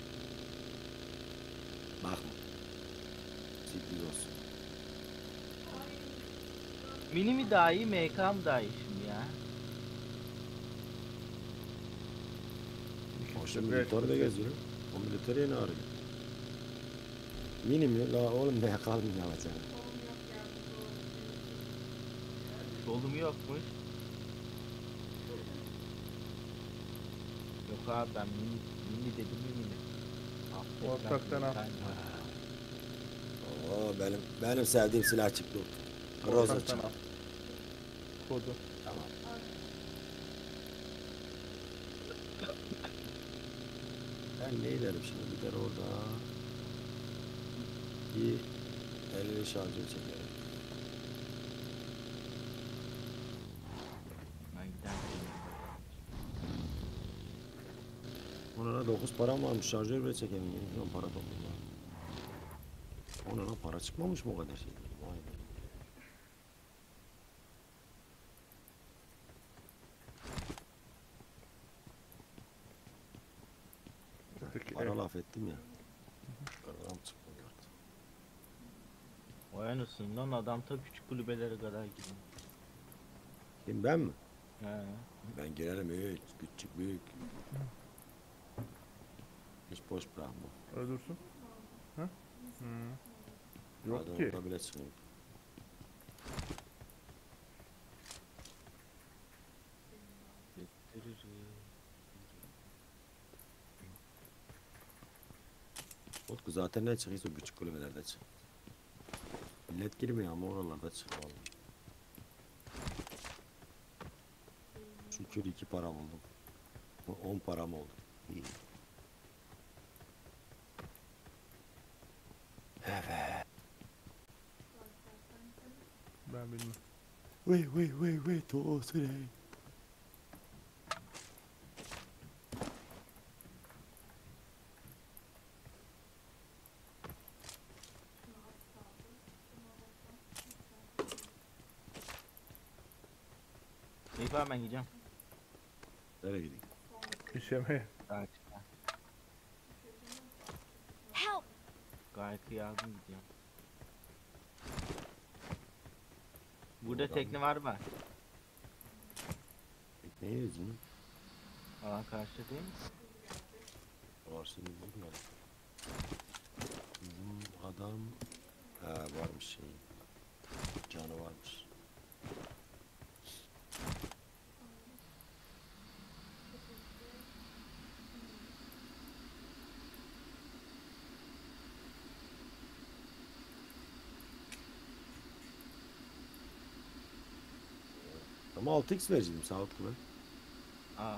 Bakma. Ciddi olsun. Mini mi daha iyi, MK mı daha iyi şimdi ya? O şimdi militörde geziyor. O militörü ne arıyor? Mini mi? La oğlum ne kalmıyor alacağım. Solum yokmuş. Yok abi ben mini dedim mi mini. Affet, Ortaktan ben al. Oo benim sevdiğim silah çıktı. Roza Ortaktan çıktı. al. Kodu. Tamam. Ben ne ederim şimdi gider orada. Bir 50 şarjör çekerim. Ben gider. Ona 9 param varmış şarjör bile çekemiyorum. Lan para topladım. Ona lan para çıkmamış mı o kadar şey? Vay be. Peki, Para laf ettim ya. Paradan çıktı gördüm. Vay anasını lan adam ta küçük kulübelere kadar gidiyor. Kim ben mi? He. Ben girerim hiç küçük büyük. Hiç boş bırakma. Öldürsün. Ha? Yok Adam ki. orada bile çıkıyor. Utku zaten ne çıkıyorsa küçük kulübelerde çık. Millet girmiyor ama oralarda çık vallahi. Şükür 2 param oldu. 10 param oldu. İyi. Evet. Ben bilmem. Wait, today. Eyüp abi ben gideceğim. Nereye gideyim? İşemeye. Gayet. Help! Gayet yardım gideceğim. Burada Oradan tekne var mı? Ne yüzünü? Aa karşı değil mi? Varsın yüzünü var. Bizim adam varmış şey. Canı varmış. Ama 6x vereceğim sağ ol ben. Aa.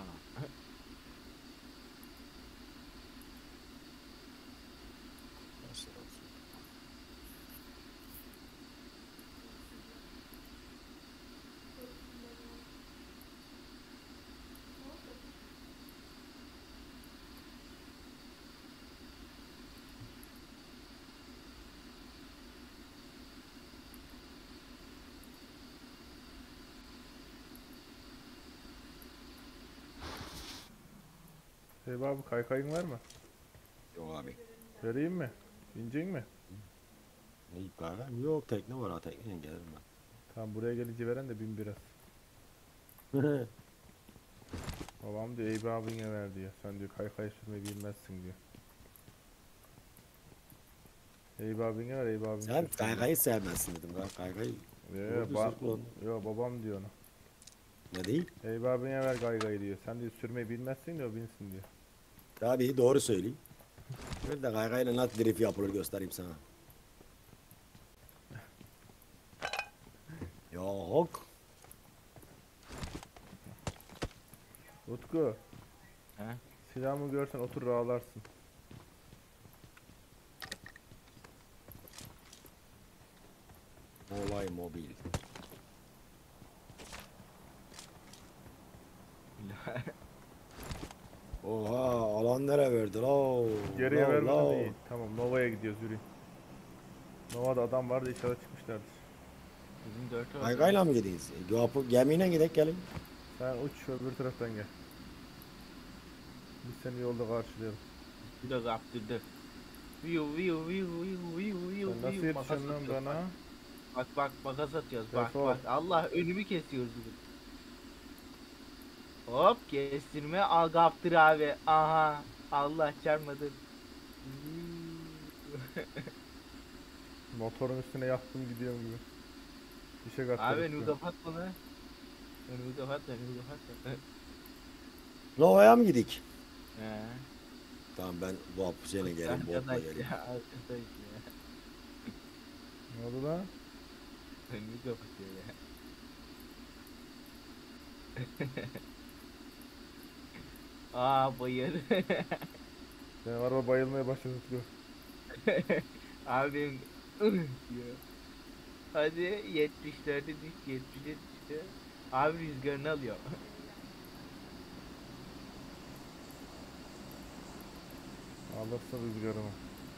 Eyüp abi kaykayın var mı? Yok abi. Vereyim mi? İnecek mi? Ne kahvem? Yok tekne var ha tekneyle gelirim ben. Tamam buraya gelince veren de bin biraz. Babam diyor Eyüp abine ver diyor. Sen diyor kaykay sürmeyi bilmezsin diyor. Eyüp abine ver Eyüp abine Sen sürsün kaykayı sevmezsin dedim ben kaykayı. diyor. Doğru sürtme onu. Yo babam diyor onu. Ne değil? Eyüp abine ver kaykayı diyor. Sen diyor sürmeyi bilmezsin diyor binsin diyor. Tabii doğru söyleyeyim. Bir de kaykayla nasıl drift yapılır göstereyim sana. Yok. Utku. He? Silahımı görsen otur ağlarsın. Olay mobil. Oha alan nereye verdi la? Geriye La, vermeden la. iyi. Tamam Nova'ya gidiyoruz yürüyün. Nova'da adam vardı inşallah çıkmışlardır. Bizim 4 oldu. Kaykayla mı gidiyoruz? Gemiyle gidelim gelin. Sen uç öbür taraftan gel. Biz seni yolda karşılayalım. Bir de kaptırdı. Viu viu viu viu viu viu. Sen nasıl viu. Makas yetişeceksin lan atıyoruz, bana? Bak makas atıyoruz bak Defol. bak. Allah önümü kesiyoruz bugün. Hop kestirme al kaptır abi. Aha. Allah çarpmadı. Motorun üstüne yaktım gidiyorum gibi. İşe kaçtı. Abi önümü kapat bunu. Önümü kapat. Nova'ya mı gidik? He. Tamam ben bu şeyle geleyim, botla Arkadaş geleyim. ya arkadaş ya. Ne oldu lan? Önümü kapatıyor ya. Aa bayır. Benim araba bayılmaya başladı Utku. Abim diyor. Hadi 70'lerde düş 70'e düştü. Abi rüzgarını alıyor. Alırsın rüzgarımı.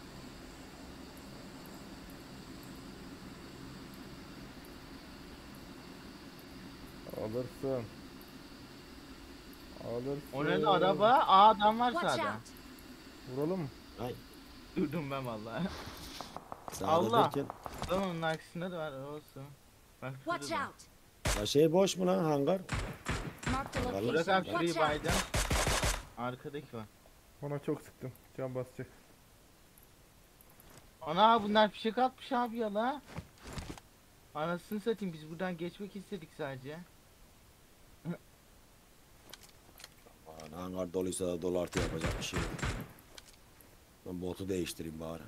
Alırsın. Alırsın. O ne de araba? Aa adam var Watch sağda. out! Vuralım mı? Ay Durdum ben valla. sağda Allah. derken. Lan onun arkasında da var olsun. Bak Watch şurada. out! Ya şey boş mu lan hangar? Mark the Vallahi Burak location. abi şurayı Watch out! bayacağım. Arkadaki var. Ona çok sıktım. Can basacak. Ana bunlar fişek atmış abi ya la. Anasını satayım, biz buradan geçmek istedik sadece. Aman hangar doluysa da dolu artı yapacak bir şey yok. Ben botu değiştireyim bari.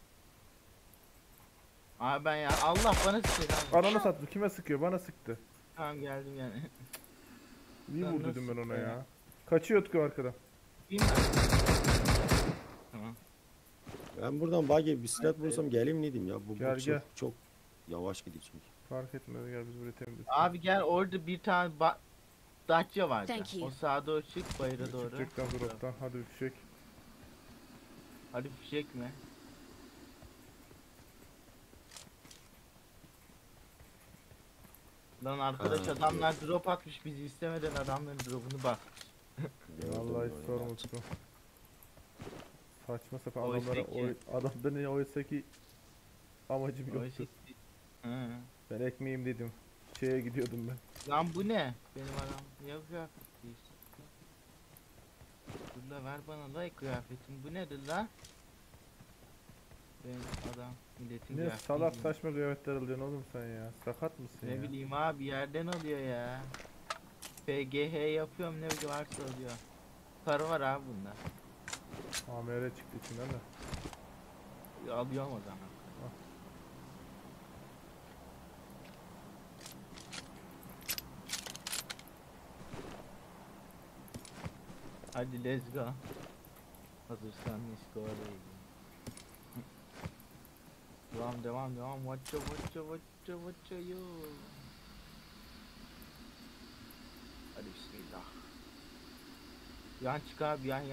Abi ben ya Allah bana sıkıyor abi. Ananı sattım. Kime sıkıyor? Bana sıktı. Tamam geldim yani. İyi Sen vurduydum ben nasıl ona ya? ya. Kaçıyor Utku arkadan. Bilmem. Tamam. Ben buradan buggy bisiklet bulursam geleyim ne diyeyim ya. Bu Gel, çok, gel. çok yavaş gidiyor çünkü. Fark etmez, gel biz buraya temizledik. Abi gel, orada bir tane Dacia vardı. Thank you. O sağa doğru çık, bayıra doğru. Çıkacaktan droptan. Hadi bir fişek. Hadi fişek mi? Lan arkadaş, Ha, adamlar drop atmış, bizi istemeden adamların drop'unu bak. Vallahi hiç sorma Utku. Saçma sapan Oysa adamlara ki- adamda ne oysa ki amacım yoktu. Oysa ki- Hı. Ben ekmeğim dedim. Şeye gidiyordum ben. Lan bu ne? Benim adam ya kıyafet. Dur la, ver bana la kıyafetim. Bu nedir la? Benim adam milletin Ne kıyafeti salak giymiyor. saçma kıyafetler alıyorsun oğlum sen ya. Sakat mısın Ne ya? bileyim abi, yerden alıyor ya. PGH yapıyorum, ne varsa alıyor. Para var abi bunda. AMR çıktı içinden de. Alıyorum o zaman. Hadi let's go. Hazırsan let's go baby. Devam. Watcha yo. Hadi bismillah. Yan çık abi, yan.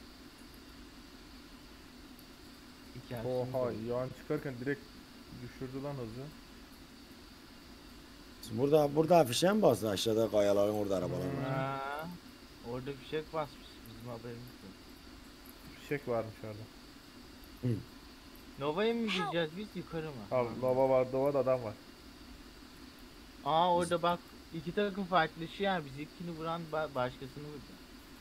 İçerisinde Oha, dolu. yan çıkarken direkt düşürdü lan hızı. Siz burada fişe mi bastı aşağıda kayaların orada arabalar var. Ha, orada fişek basmış, bizim haberimiz yok. Fişek varmış orada. Nova'ya mı gideceğiz biz, yukarı mı? Abi lava var, da adam var. Aa, orada bak, iki takım farklılaşıyor yani, bizimkini vuran başkasını vurdu.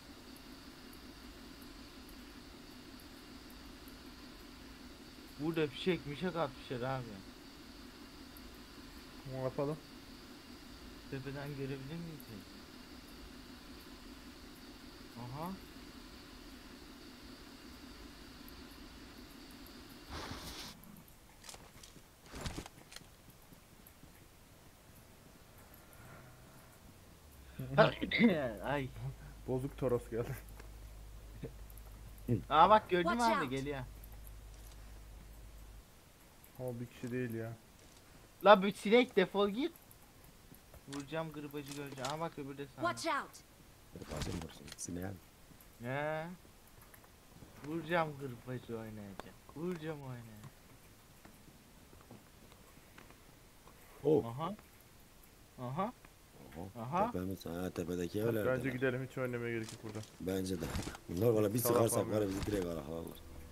Burada fişek atmışlar abi. Ne yapalım? Tepeden görebilir miyiz? Aha. Ay. Bozuk Toros geldi. Aa bak, gördün mü Watch abi, out. geliyor. Ama bir kişi değil ya. La bir sinek, defol git. Vuracağım, gırbacı göreceğim. Aa bak, öbürü de sana. Watch out! Bazen vursun. Sineğen. He. Vuracağım, gırbacı oynayacak. Vuracağım, oynayacak. Oh. Aha. Aha. Aha. Aha. Tepemiz, tepedeki evler. Bence gidelim, hiç oynamaya gerek yok burada. Bence de. Bunlar valla bir Salak sıkarsak abi. var ya bizi direkt aralarlar.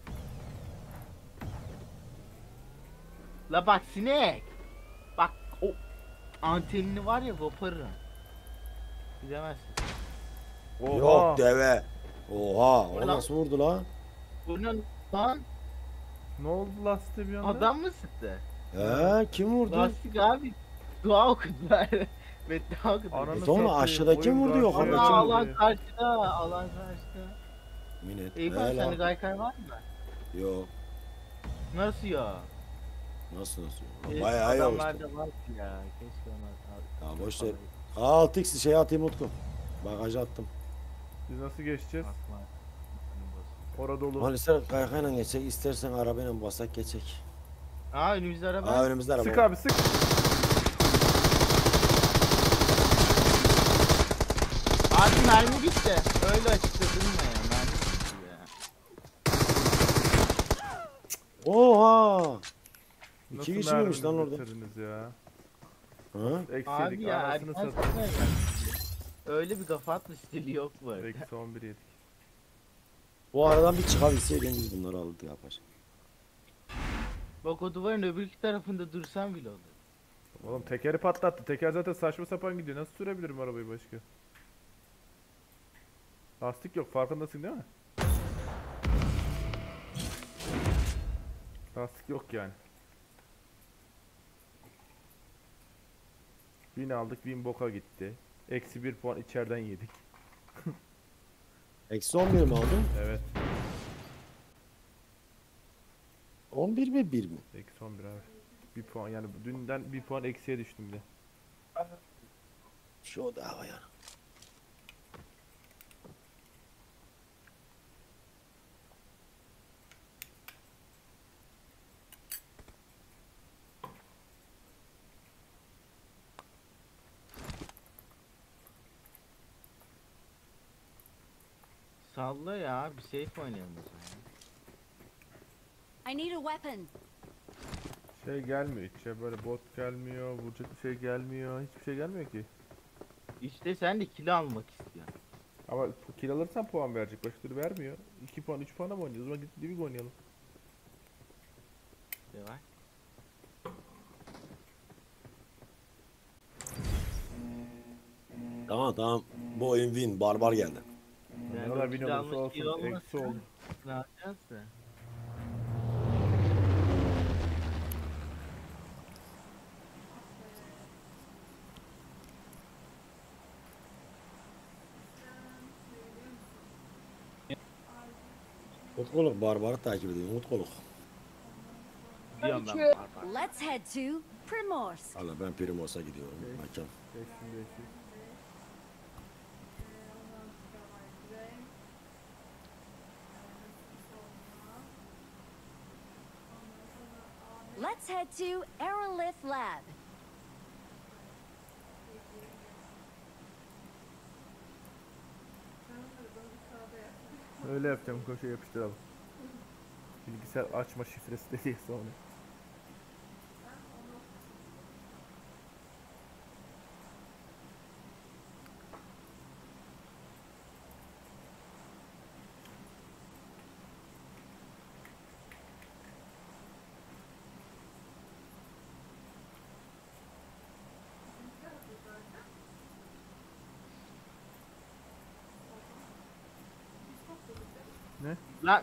La bak sinek. Bak o antenini var ya, koparırım. Gidemezsin. Oha! Yok deve. Oha. O Ulan. nasıl vurdu la? Bu ne lan? Ne oldu lastiğe bir anda? Adam mı sıktı? He kim vurdu? Lastik abi. Dua okudular. Beddua okudular. Ananı Sonra satayım, aşağıdaki oyun vurdu, daha yok, şey ama Ana, kim oldu alan ya. karşıda. Alan karşıda. Minet. İyi bak, sende gaykay var mı? Yok. Nasıl ya? Nasıl? Evet, Bayağı yavaş. adamlarda var ki ya. Keşke onlar. Ya boş ver. 6x şey atayım Utku. Bagaja attım. Biz nasıl geçeceğiz? Atma. Orada dolu. Hani ister kaykayla geçecek, istersen arabayla basak geçecek. Aa, önümüzde araba. Aa önümüzde araba. Sık var. abi, sık. Abi mermi bitti. Öyle açıkta durma ya. Mermi bitti ya. Oha! İki Nasıl kişi miymiş lan mermimizi orada? bitirdiniz ya? Ha? Abi Eksiyedik, ya, anasını erken satayım. sonra öyle bir kafa atma stili yok bu arada. Eksi 11 yedik. Bu aradan bir çıkabilseydim biz bunları alırdık yapar. Bak, o duvarın öbür iki tarafında dursan bile olur. Oğlum tekeri patlattı. Teker zaten saçma sapan gidiyor. Nasıl sürebilirim arabayı başka? Lastik yok, farkındasın değil mi? Lastik yok yani. 1000 aldık, 1000 boka gitti. Eksi 1 puan içeriden yedik. Eksi 11 mi aldın? Evet. 11 mi 1 mi? Eksi 11 abi. 1 puan yani dünden 1 puan eksiye düştüm de. Şu da hava yani. Salla ya, bir safe oynayalım o zaman. I need a weapon. Şey gelmiyor içe, böyle bot gelmiyor, vuracak bir şey gelmiyor, hiçbir şey gelmiyor ki. İşte sen de kill almak istiyorsun. Ama kill alırsan puan verecek, başka türlü vermiyor. 2 puan 3 puana mı oynuyoruz? O zaman gidip Living oynayalım. De var. Tamam. Bu oyun win. Barbar geldi. Yani Ne kadar o win kill olursa almış kill olsun, olmasa eksi oldu. ne yapacağız da? Utkuluk Barbar'ı takip ediyor. Utkuluk. Diyorum ben barbar. Let's head to Primorsk. Valla ben Primos'a gidiyorum. Mekan. 5500. Let's head to Aerolith Lab. Öyle yapacağım, koşu yapıştıralım. Bilgisayar açma şifresi dedi sonra. Lan.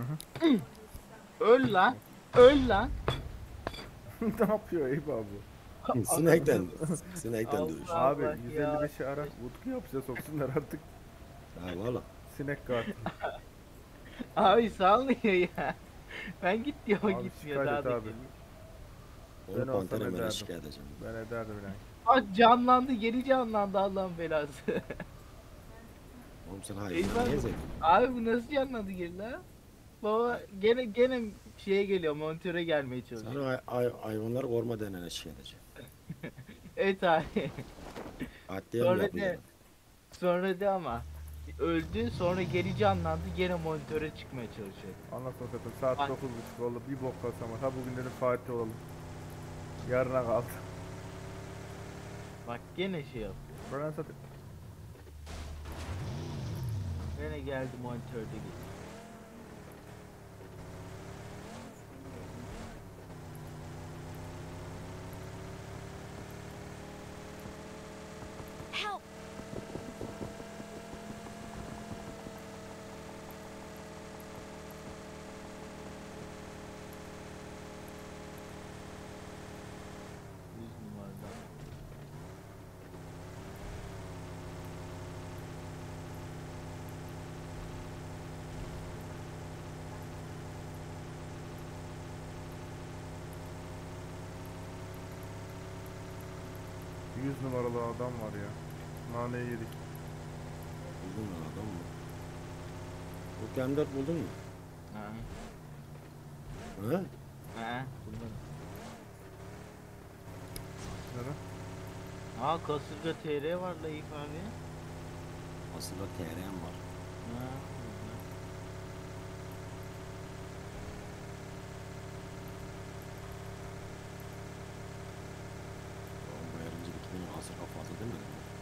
Öl lan. Öl lan. Ne yapıyor Eyüp abi? Sinekten dövüş. Allah. Abi bak ya. 155'i ara, Utku yapışa soksunlar artık. Ha valla. Sinek katil. Abi sallıyor ya. Ben git diyor, o Abi gitmiyor şikayet daha et da abi. geliyor. Onu Ben olsam Panter'e ederdim. şikayet edeceğim. Ben ederdim yani. Bak canlandı, geri canlandı, Allah'ın belası. Oğlum sen hayır. Eyvah. Niye zevk? Abi bu nasıl canlandı geri lan? Baba gene şeye geliyor, monitöre gelmeye çalışıyor. Sana hayvanlar koruma denene şikayet edeceğim. Evet abi. Atlayalım Sonra de, yapmayalım. sonra de ama öldü, sonra geri canlandı, gene monitöre çıkmaya çalışıyor. Anlatma satayım, saat Bak. 9.30 oldu, bir bok basamaz. Ha bugün dedim Fatih olalım. Yarına kaldı. Bak gene şey yapıyor. Ben satayım. Gene geldi monitörde gitti. Help! Yüz numarada. Yüz numaralı adam var ya. Naneyi yedik. Buldun mu adam mı? Bu M4 buldun mu? Ha. Ha? Ha. Bundan. Nere? Aa, kasırga TR var la Eyüp abi. Aslında TR'm var. Ha. Oğlum bu yarıncı bitmenin hasır fazla değil mi?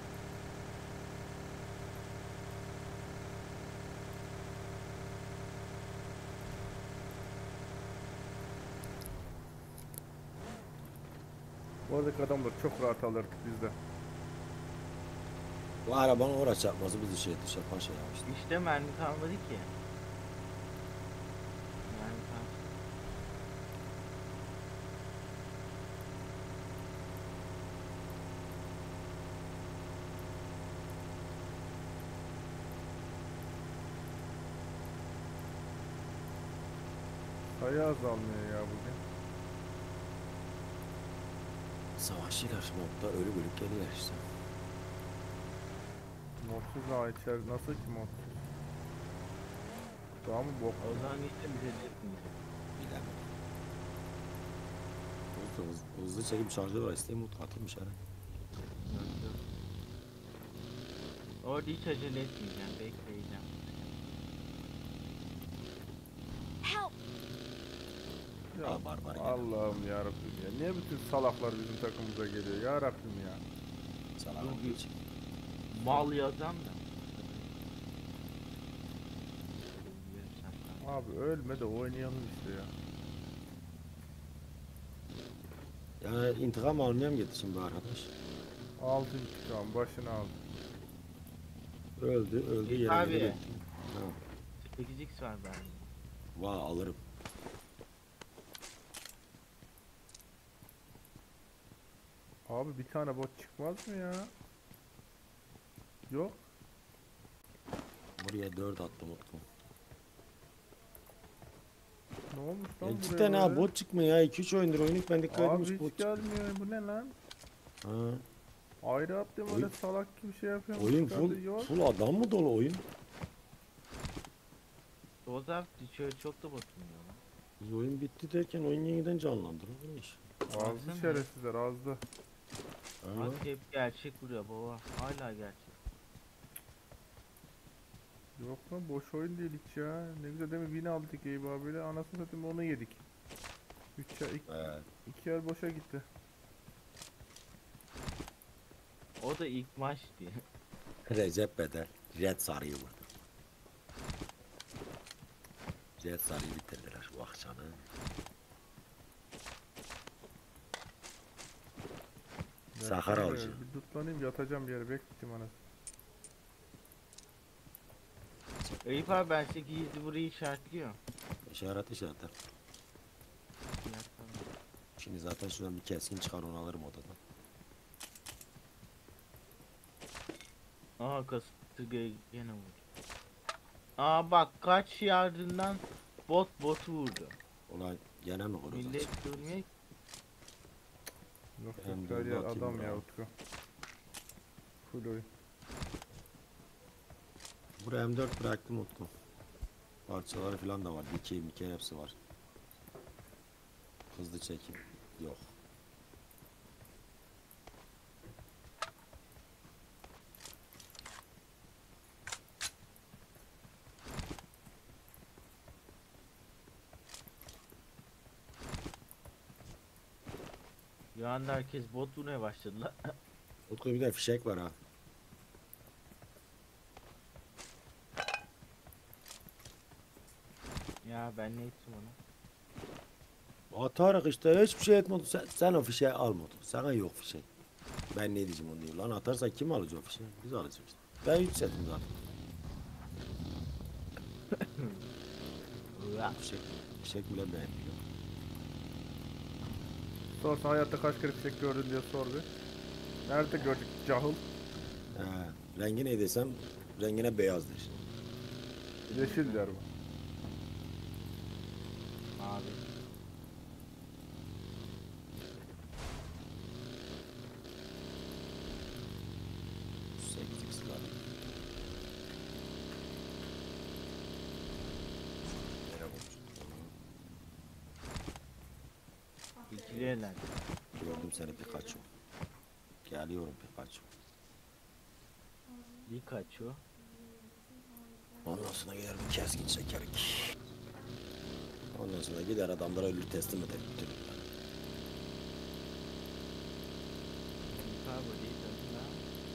Oradaki adamlar çok rahat alırdık biz de. Bu arabanın oraya çarpması bizi şey dışarıdan şey yapmıştı. İşte mermi kalmadı ki. Mermi kalmadı. Sayı azalmıyor ya bugün. Savaşçılar modda ölü bölük geliyor işte. Modsuz ha içeri nasıl ki modsuz? Daha mı bok? O zaman gitti bize de etmeyecek. Bilemem. Hızlı çekip şarjı var isteyeyim mut atayım dışarı. Yok, yok. Orada hiç acele etmeyeceğim. Bekleyeceğim. Help! Ya Aa, barbar geliyor. Allah'ım yarabbim ya. Niye bütün salaklar bizim takımımıza geliyor ya Rabbim ya. Sana Dur olduğu bir- için. Mal yazan da. Abi ölme de oynayalım işte ya. Yani intikam almaya mı gitti şimdi bu arkadaş? Aldı intikam başını aldı. Öldü İyi yere abi. geri gitti. Ha. 8x var bende. Vay alırım. Abi bir tane bot çıkmaz mı ya? Yok. Buraya 4 attım Utku. Ne olmuş lan Ya buraya cidden ha böyle? bot çıkmıyor ya 2-3 oyundur oyunu ben dikkat Abi etmiş hiç bot çıkmıyor. gelmiyor bu ne lan? Ha. Ayrı attım öyle salak gibi şey yapıyorum. Oyun çıkardı, yok. full adam mı dolu oyun? O zaman şöyle çok da batmıyor lan. Biz oyun bitti derken oyun yeniden canlandırılmış. Azdı Baksana. şerefsizler azdı. Ha. Bak hep gerçek vuruyor baba. Hala gerçek. Yok lan boş oyun değil hiç ya. Ne güzel değil mi? Win aldık Eyüp abiyle. Anasını satayım onu yedik. 2 Evet. el boşa gitti. O da ilk maç diye. Recep Beder Red Sarı'yı vurdu. Red Sarı'yı bitirdiler bu akşamı. Sakar Ya, avcı. bir tutlanayım yatacağım bir yere bekleyeceğim anasını. Eyüp abi ben size gizli burayı işaretliyorum. İşaret. Yapsana. Şimdi zaten şuradan bir keskin çıkar onu alırım odadan. Aha kasıtlı gene vurdu. Aa bak kaç yardından botu vurdu. Olay gene mi kurulacak? Millet durmuyor. Yok Ben yok de her yer bakayım adam ya bravo. Utku. Full oyun. Buraya M4 bıraktım Utku. Parçaları falan da var. Dikey hepsi var. Hızlı çekim yok. Bir anda herkes bot vurmaya başladı lan. Utku bir de fişek var ha. Ya ben ne ettim onu? Atarak işte hiçbir şey etmedi. Sen o fişeği almadın. Sana yok fişek. Ben ne diyeceğim onu diyor. Lan atarsa kim alacak o fişeği? Biz alacağız işte. Ben 3 setim zaten. Ulan. Fişek bile beğenmiyor. Sorsa hayatta kaç kere fişek gördün diye sor bir. Nerede gördük cahil? Rengi ne desem rengine beyazdır. Yeşil der bu. Abi. Sekiz var. İkili eller. Gördüm seni Pikachu. Geliyorum Pikachu. Pikachu. Ondan sonra gider bir keskin çekerik. Ondan sonra gider adamlara ölü teslim eder. Abi değil tabii lan.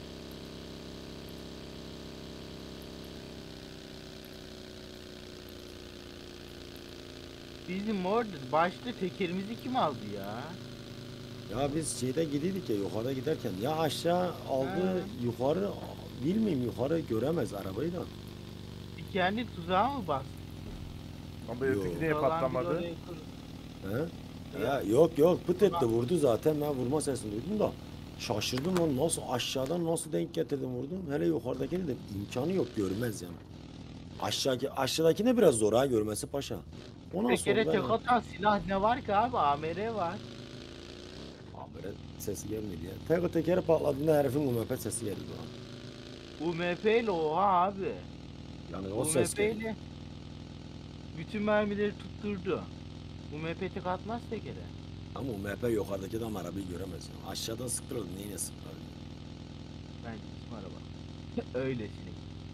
Bizim orada başta tekerimizi kim aldı ya? Ya biz şeyde gidiydik ya yukarıda giderken ya aşağı aldı yukarı bilmiyorum yukarı göremez arabayı da. Bir kendi tuzağa mı bastı? Ama Yok. öteki niye Falan bir patlamadı? oraya kur- He? Ya yok pıt etti vurdu zaten ben vurma sesini duydum da şaşırdım lan nasıl aşağıdan nasıl denk getirdim vurdum hele yukarıdaki dedim imkanı yok görmez yani. Aşağıdakine biraz zor ha görmesi paşa. O nasıl Tekere oldu? tek atan silah ne var ki abi? AMR var. Böyle sesi gelmedi ya. Tek tekeri patladığında herifin UMP sesi geldi bana. UMP ile oha abi. Yani o ses UMP geldi. ile bütün mermileri tutturdu. UMP tek atmaz tekere. Ama UMP yukarıdaki adam arabayı göremez. Yani. Aşağıdan sıktırıldı. Neyine sıktırıldı? Bence bizim araba. Öylesine.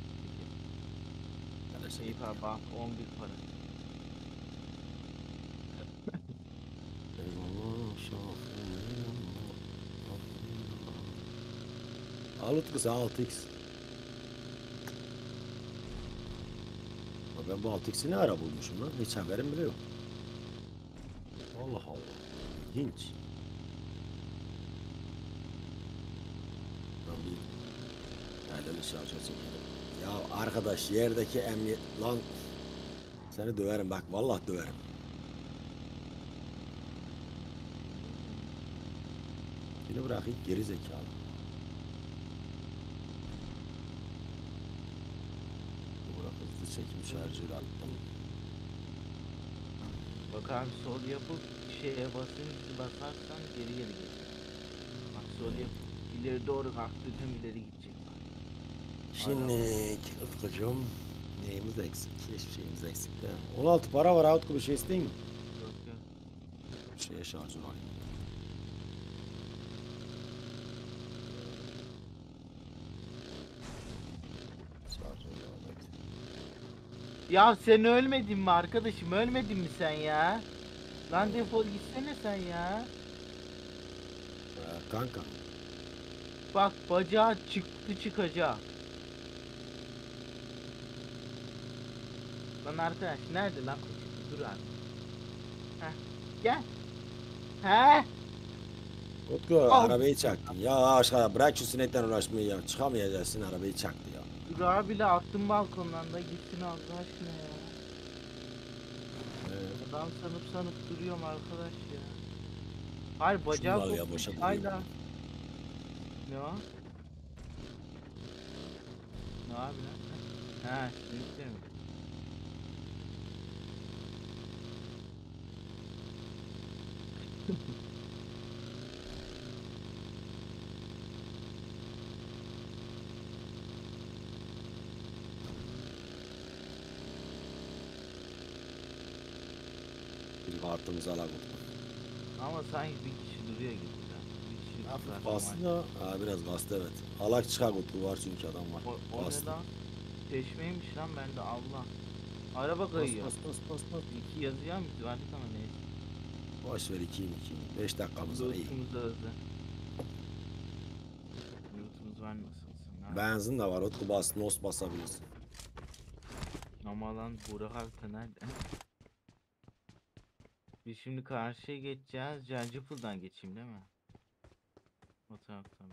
Böyle şey. Eyüp abi bak 11 para. Eyvallah, şahım, eyvallah. Al Utku sen 6x. Ya ben bu 6x'i ne ara bulmuşum lan? Hiç haberim bile yok. Allah Allah. İlginç. Ben bir yerden şarja çekelim. Ya arkadaş yerdeki emniyet lan seni döverim bak vallahi döverim. Beni bırakayım geri zekalı. Bırak hızlı çekim şarjıyla attım. Bak abi sol yapıp şeye basarsan geri gelir. Bak sol yapıp ileri doğru kalktırdım ileri gidecek. Şimdi Utkucuğum neyimiz eksik? Hiçbir şeyimiz eksik değil. 16 para var Utku bir şey isteyeyim mi? Yok yok. Şeye şarjını alayım. Şarjını alayım. Ya sen ölmedin mi arkadaşım? Ölmedin mi sen ya? Lan defol gitsene sen ya. Kanka. Bak bacağı çıktı çıkacak. Lan arkadaş nerede lan koçum? Dur abi. Heh gel. He? Utku Al. arabayı çaktın. Ya aşağıya bırak şu sinekten uğraşmayı ya. Çıkamayacaksın arabayı çaktı ya. Dur abiyle attım balkondan da gitsin Allah aşkına ya. Adam sanıp duruyorum arkadaş ya. Hayır bacağı Şunlar ya, kopmuş boşa hala. Ne o? Ne abi lan? He simitler mi? Bir kartımızı alalım. Ama sanki bir kişi duruyor gibi ya. Bir kişi Hafif zaten bastın var. da. Ha biraz bastı evet. Alak çıkar Utku var çünkü adam var. O ne Bastı. lan? Çeşmeymiş lan bende Allah. Araba Bas kayıyor. bas bas bas bas. İki yazıyor mu? Verdik ama neyse. Boş ver 2'yim 5 dakikamız var iyi. Lootumuz da hızlı. Lootumuz var nasılsın? Ha? Benzin de var Utku bas nos basabilirsin. Ama lan Burak harita nerede? Biz şimdi karşıya geçeceğiz. Cancıpıl'dan geçeyim değil mi? O taraftan.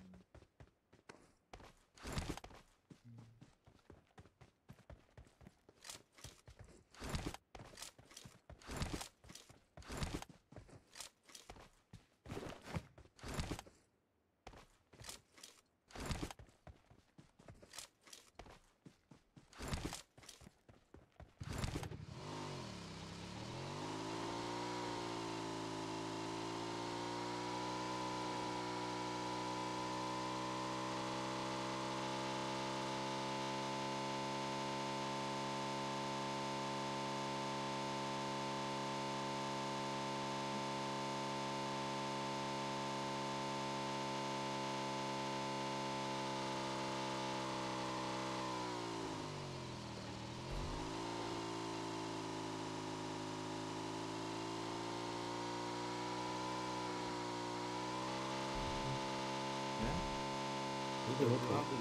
Ne demek o? Abi,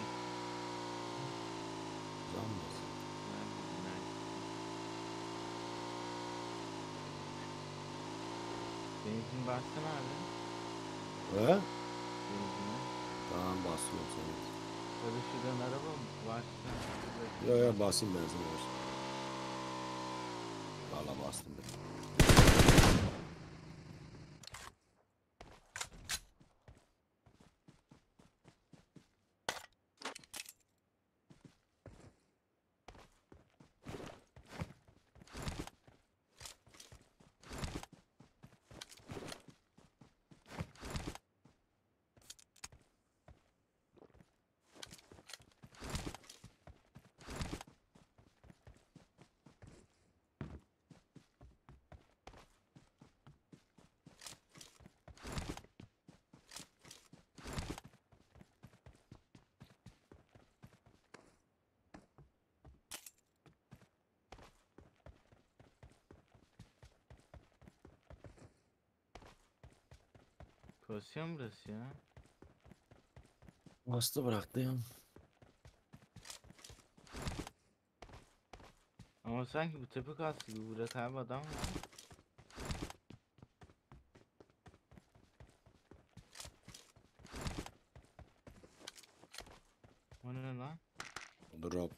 Can bas. benzin bassana abi. He? Benzine. Tamam basıyorum seni. Hadi şuradan araba mı? Varsa. Yo yo basayım benzin var. Valla bastım ben. Basıyor mu burası ya? Bastı bıraktı ya. Ama sanki bu tepe kastı gibi. Burak abi adam var. O ne lan? Drop.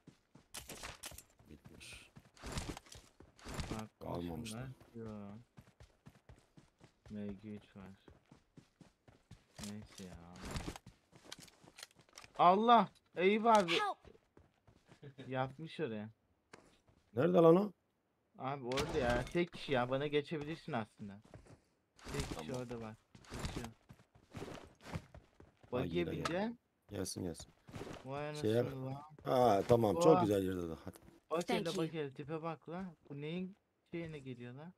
Bitmiş. Bak Kalmamışlar. Yo. MG3 var. Neyse ya. Allah! Eyüp abi Help! yapmış oraya. Nerede lan o? Abi orada ya. Tek kişi ya. Bana geçebilirsin aslında. Tek kişi Tamam. orada var. Geçiyor. Ha, Bagiye gire, gire. bineceğim. Gelsin gelsin. Vay Şeye- anasını lan. Ha tamam çok Oha. güzel yerde de. Hadi. Bak Thank hele you. bak hele tipe bak lan. Bu neyin şeyine geliyor lan?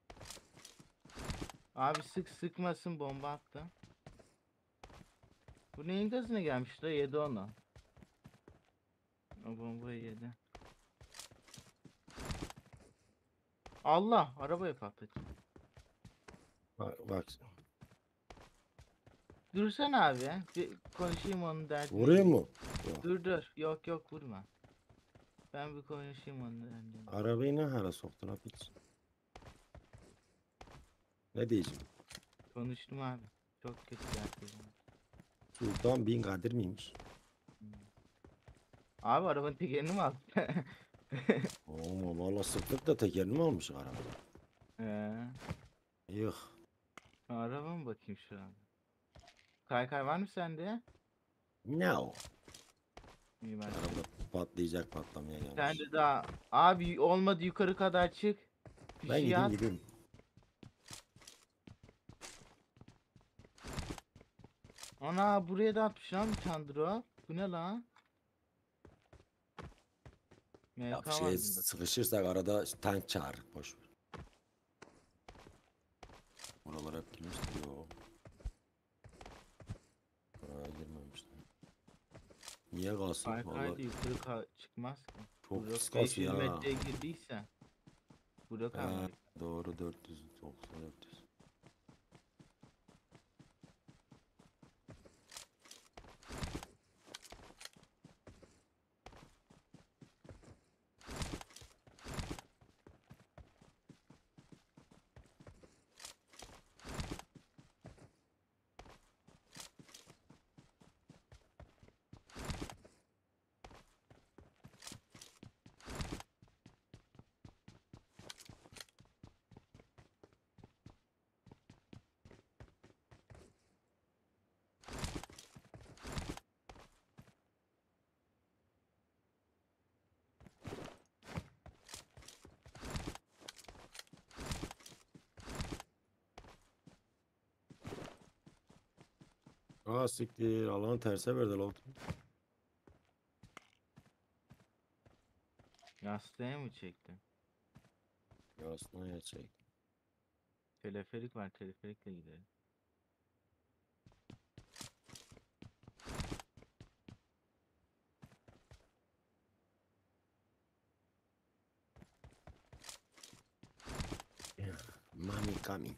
Abi sıkmasın bomba attı. Bu neyin gazına gelmiş la, yedi onu. O bombayı yedi. Allah arabayı patlattı. Bak. Dursana abi ya. Bir konuşayım onun derdini. Vurayım mı? Yok. Dur. Yok vurma. Ben bir konuşayım onun derdini. Arabayı ne hale soktun ha piç? Ne diyeceğim? Konuştum abi. Çok kötü gerçekten. Sultan bin Kadir miymiş? Abi arabanın tekerini mi aldın? Oo valla sıktık da tekerini mi almış araba? Ee, Yok. araba mı bakayım şu an? Kaykay var mı sende? No. İyi ben. Araba patlayacak patlamaya gelmiş. Sen de daha abi olmadı, yukarı kadar çık. Bir Ben şey gideyim at. gideyim. Ana buraya da atmış lan bir tane drop. Bu ne lan? Ya MK bir var şeye bunda. sıkışırsak arada tank çağır. Boş ver. Buralar hep girmiş duruyor. Buraya girmemişler. Niye kalsın? Kaykay Vallahi da yukarı çıkmaz ki. çok Burak pis kasıyor 500 ha. metreye girdiyse. Burak Ha, abi. doğru 490 400. Aa siktir. Allah'ın terse verdi lan. Yastığa mı çektin? Yarısına geçecek. Teleferik var, teleferikle gidelim. Money coming.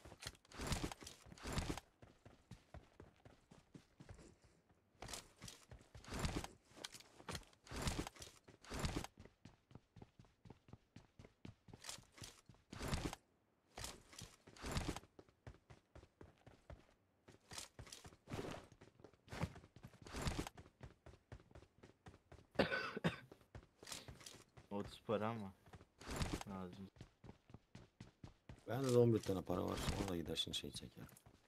Otuz para ama lazım. Bende de 11 tane para var. Ona da gider şimdi şey çeker.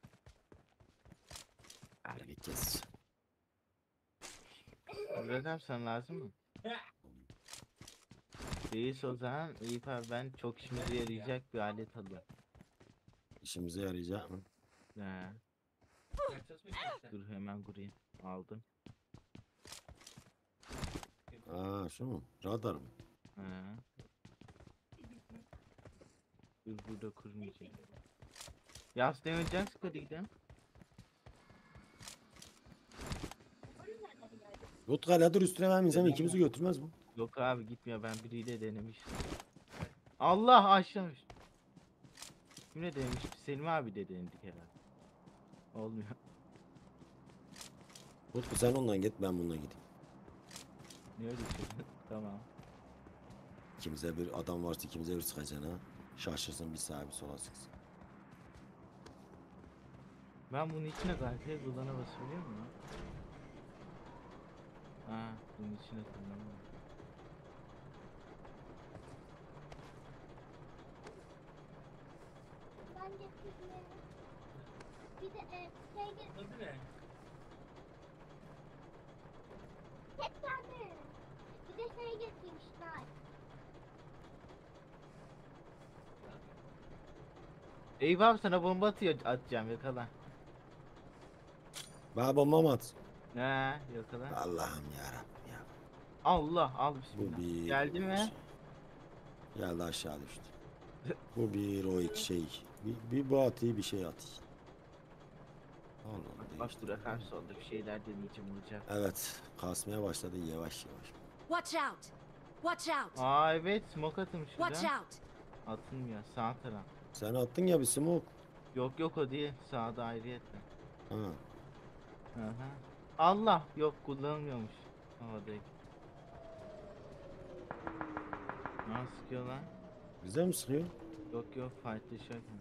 Harbi kes. Burak abi sen lazım mı? Değilse o zaman Eyüp abi ben çok işimize yarayacak bir alet alıyorum. İşimize yarayacak mı? He. Dur hemen kurayım. Aldım. Aa şu mu? Radar mı? He. Dur burada kurmayacağım. Yaz demeyeceksin, hadi gidelim. Rutkayla üstüne vermeyeceğim ikimizi götürmez bu. Yok abi gitmiyor, ben biriyle denemiştim. Allah aşağı. Kimle denemiştik? Selim abi de denedik herhalde. Olmuyor. Utku sen ondan git ben bununla gideyim. Niye öyle düşündün? Tamam. İkimize bir adam varsa ikimize bir sıkacaksın ha. Şaşırsın bir sağa bir sola sıksın. Ben bunun içine gayet kulağına basabiliyor muyum? Ha, bunun içine kullanıyorum. Ben getirdim. Bir de şey getirdim. Adı ne? Tek tane. Bir de şey getirmişler. Eyüp abi sana bomba atacağım yakala. Bana bomba mı at? Ne yakala. Allah'ım yarabbim ya. Allah al Bu bismillah. bir... Geldi mi? Geldi aşağı düştü. Bu bir o iki şey. Bir bu atayım bir şey atayım. Allah'ım Bak değişti. Burak abi solda bir şeyler deneyeceğim olacak. Evet kasmaya başladı yavaş yavaş. Watch out. Watch out. Aa evet smoke atım Watch şurada. out. Atılmıyor sağ taraf. Sen attın ya bir smoke. Yok o değil sağda ayrıyetle. Ha. Aha. Allah yok kullanılmıyormuş. Havadayım. Nasıl sıkıyor lan? Bize mi sıkıyor? Yok fightlaşırken.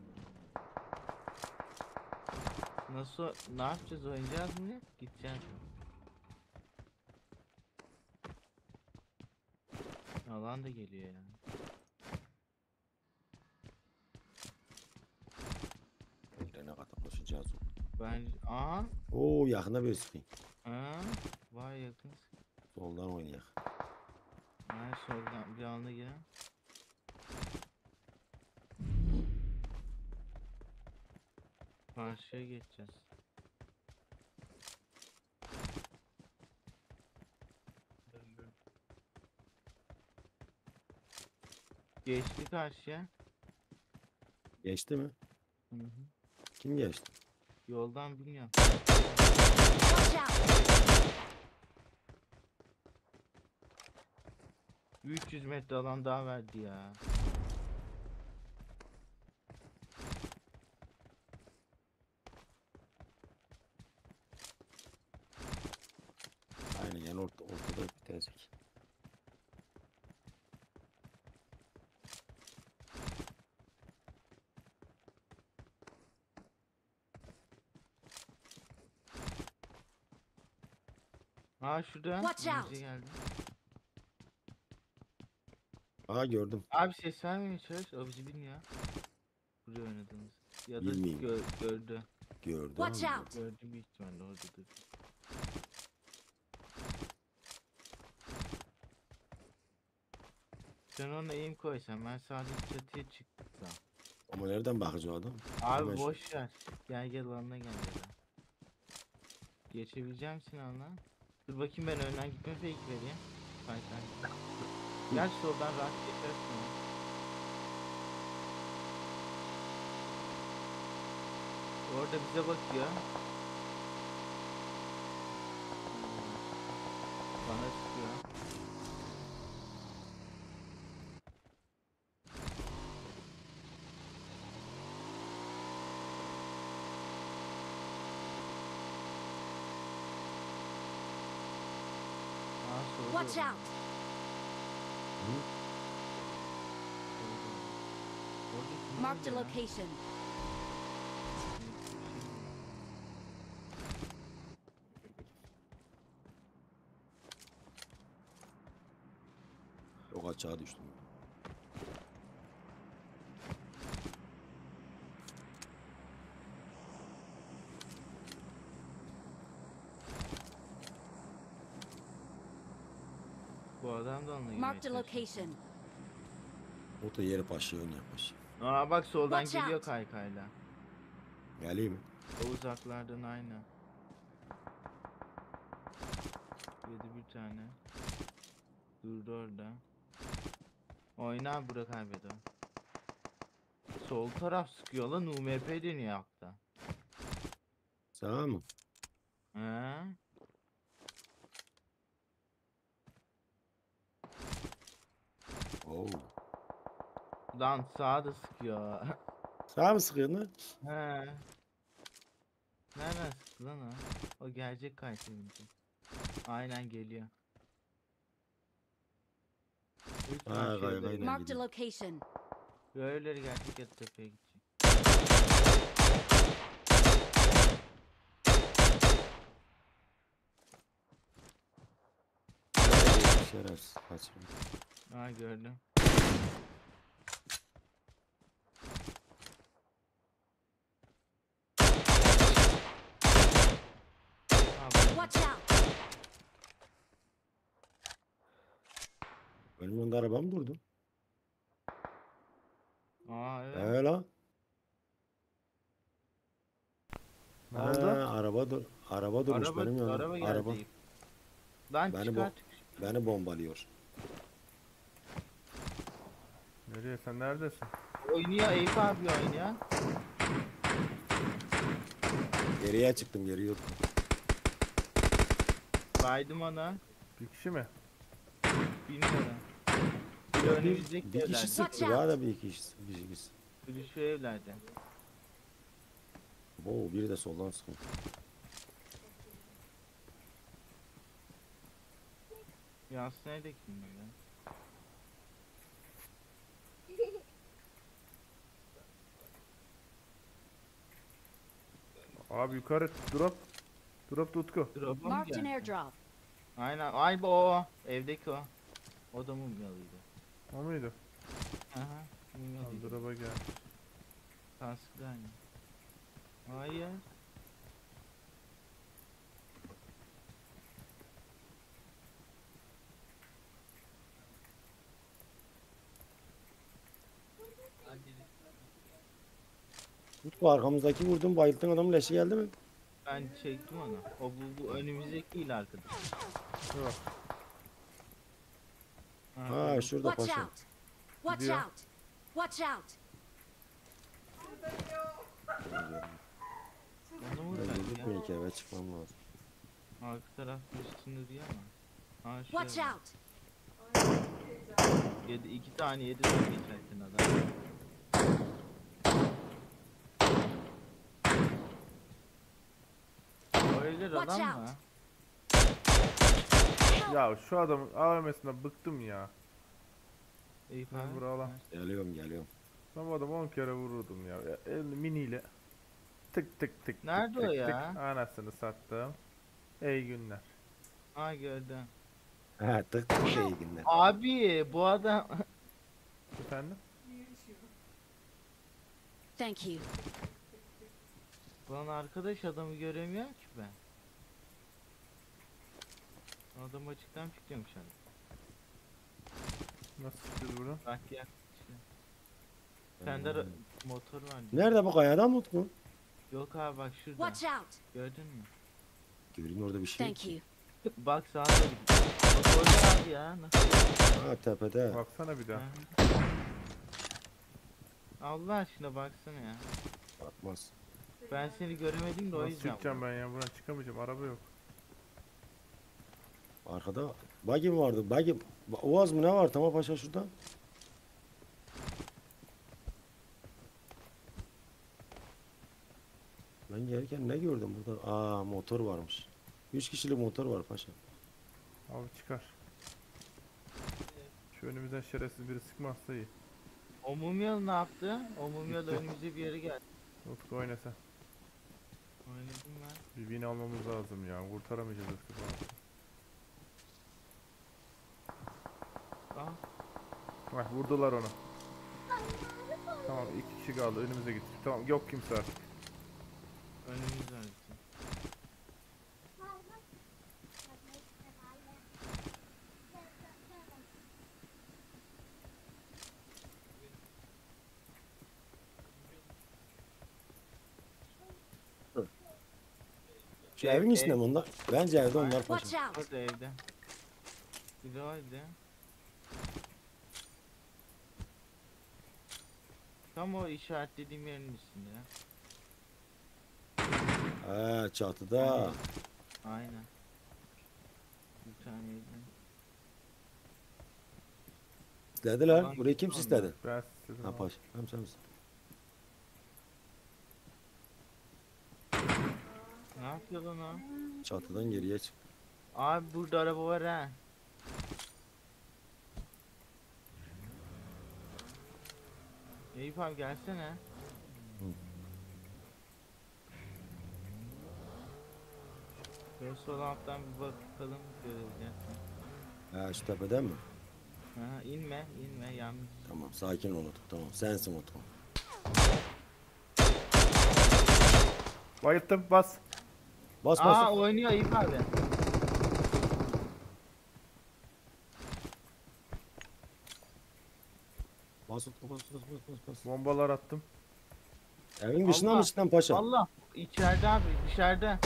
Nasıl ne yapacağız oynayacağız mı? Gideceğiz. Alan da geliyor ya. Öyle ne kadar koşacağız. Ben Oo yakında bir sıkayım. vay yakın. Soldan oynayak. Ben soldan bir anda giren. Karşıya geçeceğiz. Geçti karşıya. Geçti mi? Hı hı. Kim geçti? Yoldan bilmiyorum. Watch out. 300 metre alan daha verdi ya. Aynen yani ortada bir tezik. Ha şurada. Watch out. önümüze geldi. Aa gördüm. Abi ses vermemeye çalış. O bizi bilmiyor. Buraya oynadığımız. Ya da Bilmiyorum. gördü. Gördüm. Watch out. Gördü büyük ihtimalle oradadır. Sen ona aim koysan ben sadece çatıya çıktım. Ama nereden bakacak o adam? Abi Hemen şu- boş ver. Gel alanına gel ya. Geçebileceğim Sinan'la. Dur bakayım ben önden gitme fake vereyim. Kaytan. Gel oradan rahat geçersin ya. Orada bize bakıyor. Bana sıkıyor. Watch out. Marked a location. Çok açığa düştüm. Bu adam da onunla girmeye Marked a çalışıyor. location. O da yeri başı ön yapmış. Aa bak soldan Watch geliyor out. kaykayla. Geleyim mi? O uzaklardan aynı. Yedi bir tane. Durdu orada. Oyna bırak kaybeder. Sol taraf sıkıyor lan UMP deniyor hatta. Sağ mı? He? Oo. Lan sağa da sıkıyor. Sağ mı sıkıyorsun lan? He. Nereden sıktı lan o? O gelecek kayıtımızı. Aynen geliyor. Lütfen Ha, şeyleri- kaygayla Marked a gidiyor. location. Görevleri gerçek ya da tepeye gidecek. Şerefsiz kaçırmış. Ha gördüm. Abi, Watch out! Benim önünde araba mı durdu? evet. La. Ne Ha, oldu? araba durmuş Araba, benim yanımda. araba geldi. Araba Lan Beni çıkart. beni bombalıyor. Nereye, sen neredesin? Oynuyor Eyüp abi oynuyor. Geriye çıktım, geri yok. Baydım ona. Bir kişi mi? Bilmiyorum. Bir önümüzdeki Bir kişi evlerde. sıktı daha da bir kişi. Bir kişi. Biri şu evlerde. Oo, biri de soldan sıkıyor. Yansın evde kimler ya? Abi yukarı drop. Drop Utku. Drop'a mı Marked an geldi? airdrop. Aynen. Ay bu o. Evdeki o. O da mumyalıydı. O muydu? Aha. Tamam, Mumyalıydı. drop'a gel. Kaskı aynı. Hayır. Utku, arkamızdaki vurdun, bayılttın adamın leşi geldi mi? Ben çektim onu. O bu önümüzdeki değil arkadaş. Yok. Ha, şurada Watch paşa. out! Watch Gidiyor. out! Watch out! Onu mu Ben tak gidip ya? mi ki eve çıkmam lazım. Arka tarafta üstünde diyor ama. Ha Watch şöyle. out! Yedi, 2 tane 7 tane geçerken adam. Öyle Watch adam out. mı? Ya şu adamın AVM'sinden bıktım ya. Eyüp Ben abi. buralar. Geliyorum. Ben bu adamı 10 kere vururdum ya. Elini miniyle. Tık tık tık. Nerede tık, o tık, ya? Tık. Anasını sattım. İyi günler. Ha gördüm. Ha, tık iyi günler. Abi bu adam Efendim? Thank you. lan arkadaş adamı göremiyorum ki ben. Adam açıktan çıkıyormuş abi. Nasıl çıkıyoruz buradan? Bak ya. Sende motor var. Nerede bu kayada mı Utku? Yok abi bak şurada. Watch out! Gördün mü? Görün orada bir şey yok. Thank you. Bak sağa doğru gidiyor. Bak orada abi ya. Nasıl? Ha, tepede. Baksana bir daha. Ha. Allah aşkına baksana ya. Bakmaz. Ben seni göremedim de o Nasıl yüzden. çıkacağım ben ya? Buradan çıkamayacağım. Araba yok. Arkada buggy mi vardı? Buggy, Oğaz mı ne var? Tamam paşa şurada. Ben gelirken ne gördüm burada? Aa, motor varmış. 3 kişilik motor var paşa. Abi çıkar. Şu önümüzden şerefsiz biri sıkmazsa iyi. O mumyalı ne yaptı? O mumyalı Gitti. önümüze bir yere geldi. Utku oyna sen. Oynadım ben. Bir win almamız lazım ya. Kurtaramayacağız Utku falan. Ah, Bak vurdular onu. Tamam 2 kişi kaldı. Önümüze gitti. Tamam yok kimse artık. önümüz var. bizim. Şu evin içinde mi onlar? Bence evde onlar Watch paşa. out! Orada evde. Bir de orada. Tam o işaretlediğim yerin üstünde ya. Ha, çatıda. Aynen. Bir tane evde. Dediler. Burayı kim istedi? Ben istedim. Ha abi. paşa. Hem sen misin? yapıyor lan o? Çatıdan geriye çık. Abi burada araba var ha. Eyüp abi gelsene. Şöyle sol alttan bir bakalım göreceğiz. Ha şu tepeden mi? Ha inme yanlış. Tamam sakin ol otur. Tamam sensin otur. Bayılttım bas. Bas bas. Aa oynuyor Eyüp abi. Bas bas. Bombalar attım. Evin dışından Allah, mı içinden paşa? Allah içeride abi dışarıda.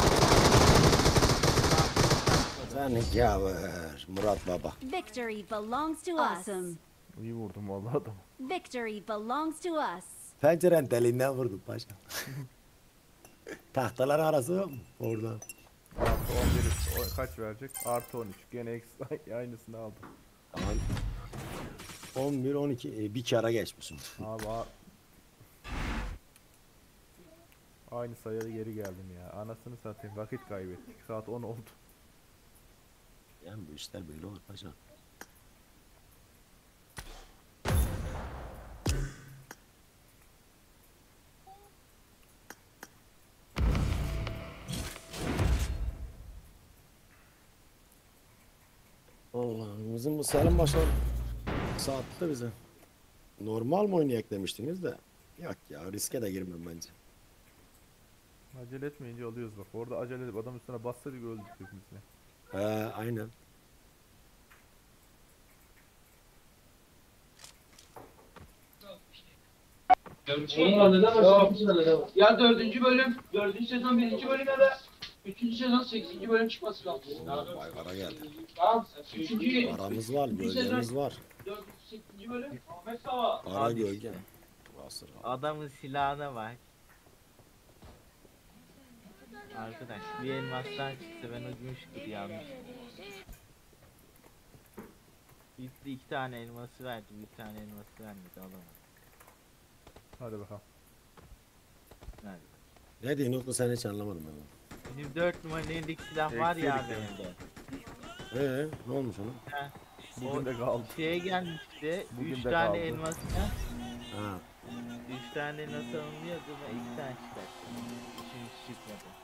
Seni gavur. Murat baba. Victory belongs to us. İyi vurdum vallahi adam. Victory belongs to us. Pencerenin deliğinden vurdum paşa. Tahtalar arası yok mu? Oradan. Artı 11 kaç verecek? Artı 13. Gene eksi aynısını aldım. Tamam. 11, 12. Bir kara geçmişim. Abi aynı sayıya geri geldim ya. Anasını satayım. Vakit kaybettik. Saat 10 oldu. Yani bu işler böyle olur paşa. Allah'ım bizim bu Selim Başar saatte bize. Normal mi oynayak demiştiniz de. Yok ya riske de girmem bence. Acele etmeyince alıyoruz bak. Orada acele edip adam üstüne bassaydık öldük hepimizle. Aynen. Ya 4. bölüm, 4. sezon 1. bölüm ya da 3. sezon 8. bölüm çıkması lazım. Vay kara geldi. Tamam. 3. Paramız var, gölgemiz var. 4. 8. bölüm Ahmet Sava. Para Abi gölge. işte. Basır. Adamın silahına bak. Arkadaş bir elmastan çıksa ben ödümüştür yanlış. Gitti 2 tane elması verdi, bir tane elması vermedi alamadı. Hadi bakalım. Nerede? Ne diyorsun Utku sen hiç anlamadım ben. Bizim 4 numaralı elindeki silah var ya Eksilik benim de. Ne olmuş ona? Bugün de kaldı. Şeye gelmişti, Bugün 3 de tane kaldı. elmasına Ha. 3 tane elmas alınıyordu ve 2 tane çıkarttım. Üçüncü çıkmadı.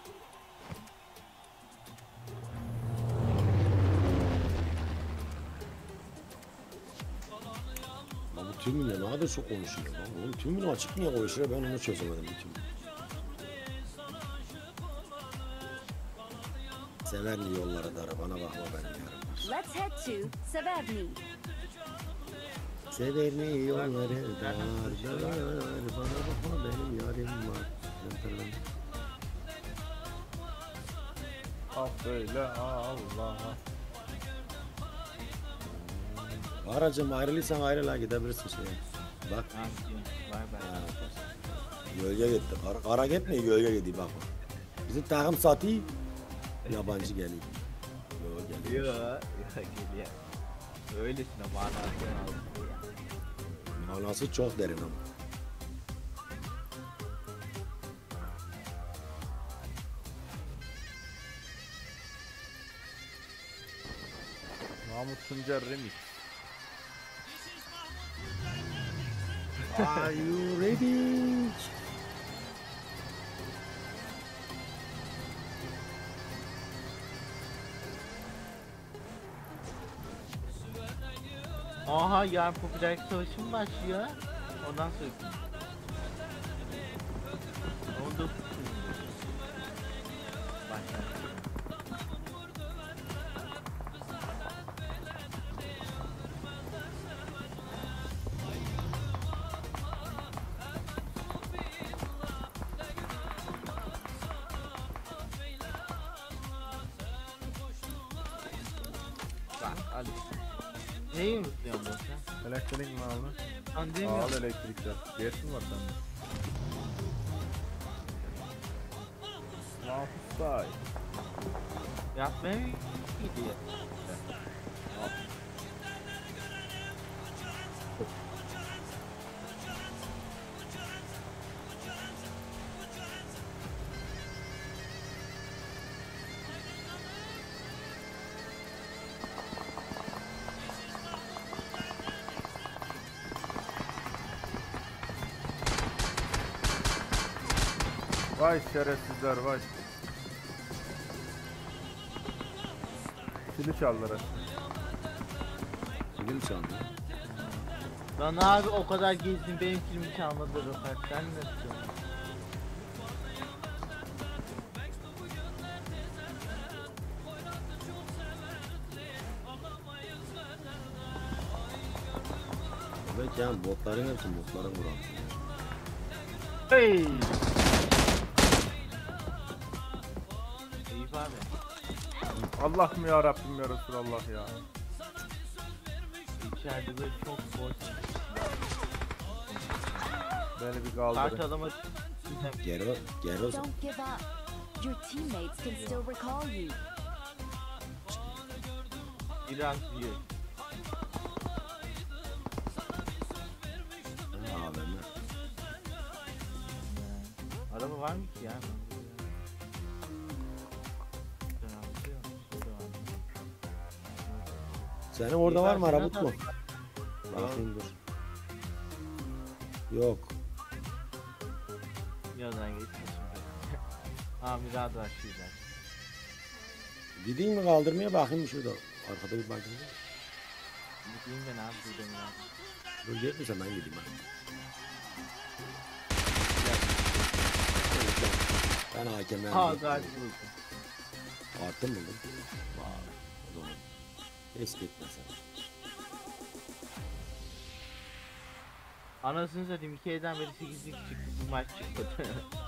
Lan bu tümünle ne kadar çok konuşuyor lan. Oğlum tümünü açık niye konuşuyor ben onu çözemedim bir türlü. Severli yollara dar bana bakma benim yarım. Let's head to Severny. Severli yolları dar bana bakma benim yarim var. Ah böyle Allah. Aracım ayrılırsan ayrıla gidebilirsin şeye. Bak. Bay bay. Gölge gitti. Kara gitmiyor gölge gidiyor bak. Bizim takım satıyor. Yabancı geliyor. Yok geliyor. Yok geliyor. Öylesine manasını aldım. Manası çok derin ama. Mahmut Tuncer remix. Are you ready? Aha yarın popülerlik savaşı mı başlıyor? Ondan sonra 19 başlar. Bak hadi. Neyi unutluyorsun bu sen? Elektrik mi aldın? Sen değil mi? Al elektrikler. Gas mi var sende? Mahmut Say. Yatmaya mı gidiyor? Vay şerefsizler vay. Kili çaldılar. Kim çaldı? Lan abi o kadar gezdin benim kilimi çalmadı Rıfat. Sen ne diyorsun? Belki yani botların hepsi botların vuran. Hey! Eyüp abi. Allah'ım ya Rabbim ya Resulallah ya. İçeride böyle çok boş. Beni bir Kart kaldırın. adama Geri o zaman. Don't give up. Your teammates can still recall you. biraz yiyor. AVM. Araba var mı ki ya? Senin orada var mı Eyvah, arabut Sinan mu? Bakayım dur. Yok. Yandan geçmişim. Ha Mirad var şurada. Gideyim mi kaldırmaya bakayım şurada. Arkada bir bakayım. Gideyim ben abi burada Mirad. Dur gelirse ben gideyim hadi. Ben hakemden Ha gayet buldum. Artı mı buldum? Vay. O zaman. Eski etme sen. Anasını satayım 2 aydan beri 8'lik çıktı bu maç çıktı.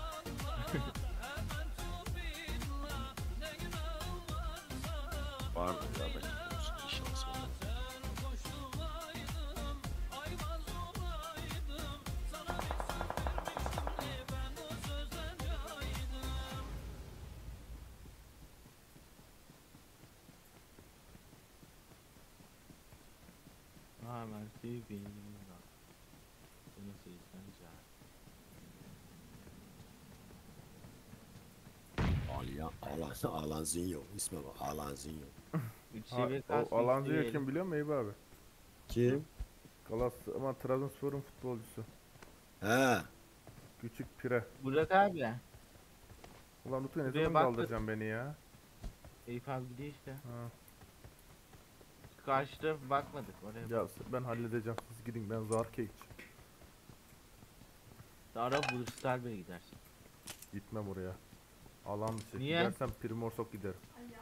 Var mı ya ben? İnşallah sonra. Hemen sevgilim var. Bunu sevsen can. Alan Zinyo. İsmi bak. Alan Zinyo. 3 Ha, seviye o Alanzı'yı kim biliyor mu Eyüp abi? Kim? Ama Trabzonspor'un futbolcusu. He. Küçük Pire. Burak abi. Ulan Utku ne Buraya zaman bak- kaldıracaksın beni ya? Eyüp abi gidiyor işte. Ha. Karşı taraf bakmadık oraya. Ya ben halledeceğim siz gidin ben Zark'e gideceğim. Ara Bursal Bey'e gidersin. Gitmem oraya. Alan dışı. Niye? Gidersem Primorsok giderim.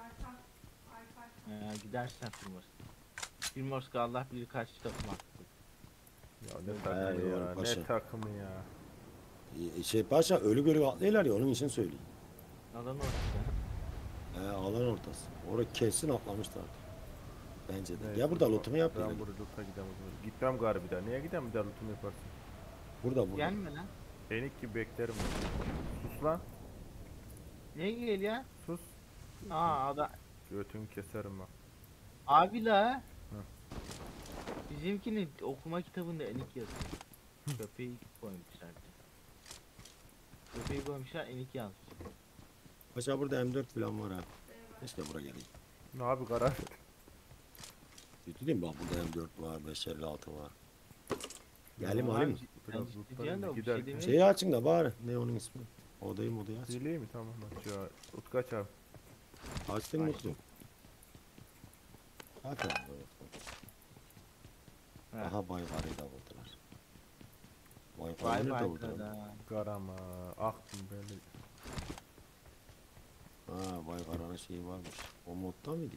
Gidersen Primorsk. Primorsk'a Allah bilir kaç takım attı. Ya ne takımı Eyvallah ya, paşa. ne takımı ya. Şey paşa ölü gölü atlıyorlar ya onun için söyleyeyim. Alan ortada. Alan ortası. Orada kesin atlamışlar. Bence de. Neyse, Ya burada lootumu yap. Ben burada loot'a gidemem. Gitmem galiba bir daha. Niye gidemem bir daha lootumu yaparsın? Burada. Gelme lan. Enik gibi beklerim. Sus lan. Niye gel ya? Sus. Adam. Götünü keserim bak. Abi la. Bizimkinin okuma kitabında enik yazıyor. Köpeği koymuşlar. Köpeği koymuşlar enik yazmış. Paşa burada M4 falan var ha. İşte buraya geleyim. Ne abi karar? Kötü değil mi? Bak burada M4 var, 556 var. Geleyim alayım mı? Biraz Ben lootlarım diyorum da da bir şey gider. demiyorum. Şeyi açın da bari. Ne onun ismi? Odayı aç. Zileyim mi? Tamam aç ya. Utku aç abi. Açtın mı mutlu? Hadi. He. Aha Baygar'ı da vurdular. Vay Baygar'ı da vay vurdular. kada. Karama. Aklım böyle. Ha Baygar'ın şeyi varmış. O modda mıydık?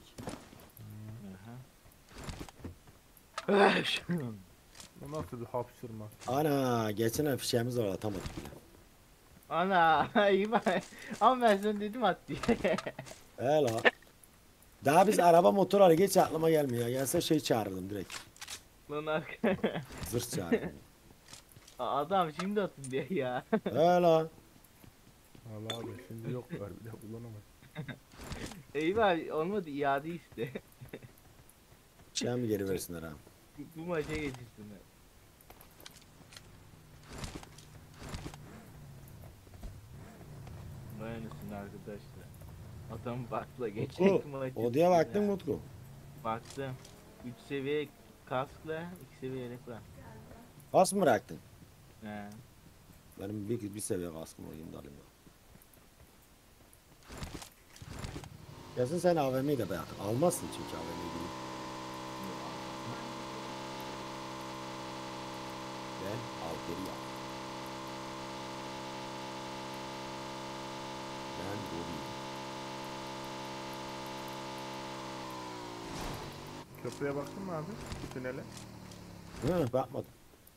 Aha. Bu nasıl bir hapşırma? Ana geçen fişeğimiz var atamadık bile. Ana iyi bak. Ama ben sana dedim at diye. He la. Daha biz araba motor geç aklıma gelmiyor. Gelse şey çağırırdım direkt. Lan arka. Zırh çağırırdım. Adam şimdi atın diye ya. He la. Allah abi şimdi yok var bir daha kullanamaz. Eyvah olmadı iade iste. Şey mi geri versinler ha? Bu maça geçirsinler. Dayanırsın arkadaşlar. Adam bakla geçecek Utku, maçı. odaya baktın mı Utku? Baktım. 3 seviye kaskla 2 seviye yelek var. Kas mı bıraktın? He. Benim bir seviye kaskım var, 20 alayım ya. Kesin sen AVM'yi de beğen. Almazsın çünkü AVM'yi gibi. Ben al geri al. Ben Robi. Köprüye baktın mı abi? Tünele. Hı, bakmadım.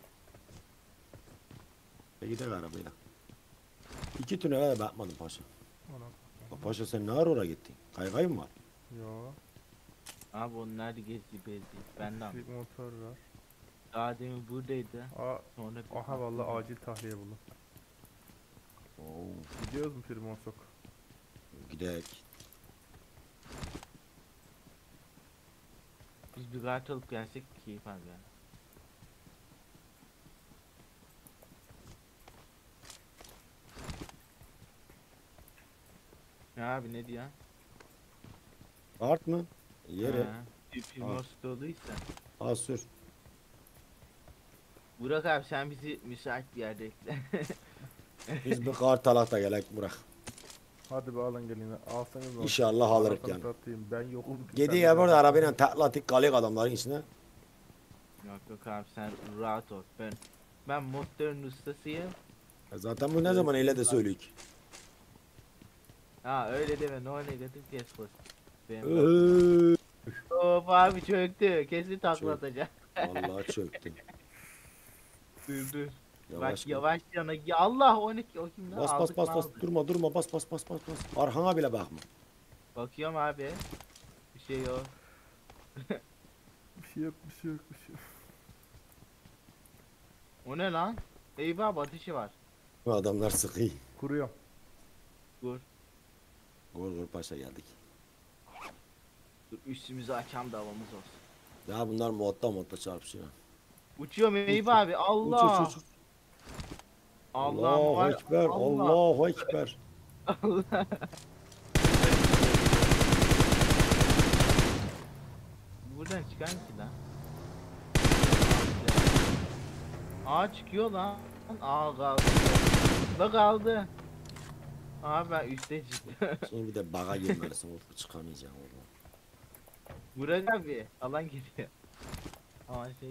Gidelim arabayla. 2 tünele de bakmadım paşa. Ona. Paşa sen ne ara oraya gittin? Kaygay mı var? Yo. Abi onlar gezdi bezdi. Ben de anladım. Bir motor var. Daha demin buradaydı. Aa, Sonra aha vallahi acil tahliye buldum. Oo, Gidiyoruz mu Firmonsok? gidek. biz bir kart alıp gelsek keyif abi yani. Ya abi ne diyor? Kart mı? Yere. Bir Primos doluysa. Al sür. Burak abi sen bizi müsait bir yerde ekle. Biz bir kart alak da gelek Burak. Hadi be alın gelin. Alsanız da. İnşallah alırız Anasını yani. satayım, ben yokum. Gidi ya burada arabayla taklatik kalık adamların içine. Yok yok abi sen rahat ol. Ben motorun ustasıyım. Zaten bu ne zaman öyle de söyleyik. Ha öyle deme no negatif yes positif. Of abi çöktü. Kesin takla atacak. Vallahi çöktü. Dur. Yavaş Bak yavaş yana. Ya Allah 12 o kim lan? Bas bas Aldık bas mı bas aldık? durma bas bas bas bas bas. Arhana bile bakma. Bakıyorum abi. Bir şey yok. Bir şey yok, bir şey yok, bir şey yok. O ne lan? Eyvah ateşi var. Bu adamlar sıkı. Kuruyorum. Dur. Gol paşa geldik. Dur üstümüzü açam da havamız olsun. Ya bunlar modda çarpışıyor. Uçuyorum Eyvah abi. Allah. Uç. Allah Allahu var. ekber. Allahu ekber. Allah. Buradan çıkar mısın lan? Aa çıkıyor lan. Aa kaldı. Da kaldı. Abi ben üstte çıktım. Şimdi bir de baga girmelisin. Orada çıkamayacaksın oradan. Burak abi alan gidiyor. Ama şey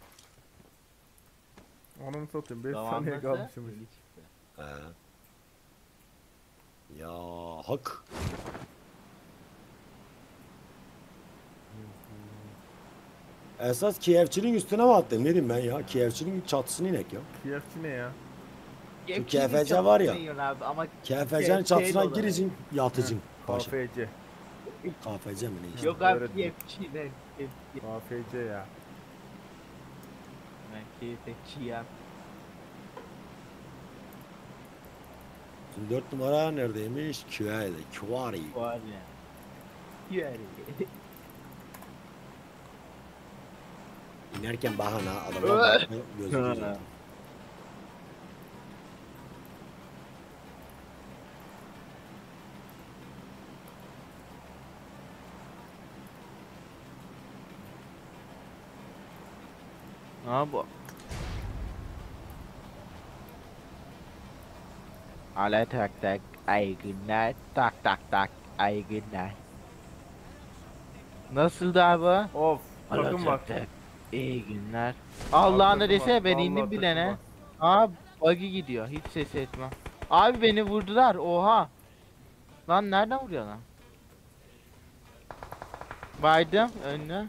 Onu satayım, 5 Tamam, saniye nasıl? kalmışım. İyi çıktı. He. Ya hak. Esas Kievçinin üstüne mi attın? Ne diyeyim ben ya? Kievçinin çatısını inek ya. Kiyefçi ne ya? Gevşeğin KFC çok var ya. bilmiyorum Abi, ama KFC'nin çatısına olarak. gireceksin, yatacaksın. Paşa. KFC. KFC mi ne işte? Yok abi Öyle keyifçi ne? KFC ya. Ben keyifçi ya. Şimdi 4 numara neredeymiş? Küve'de. Küvari. Var ya. Yani. İnerken bahana adamlar bakma gözüküyor. Abi. Ale tak tak ay günler tak tak tak ay günler. Nasıldı abi? Of, Ale takım var. tak tak iyi günler. Allah'ını takım dese var, ben vallahi indim takım bilene. var. Abi buggy gidiyor hiç ses etmem. Abi beni vurdular oha. Lan nereden vuruyor lan? Baydım önüne.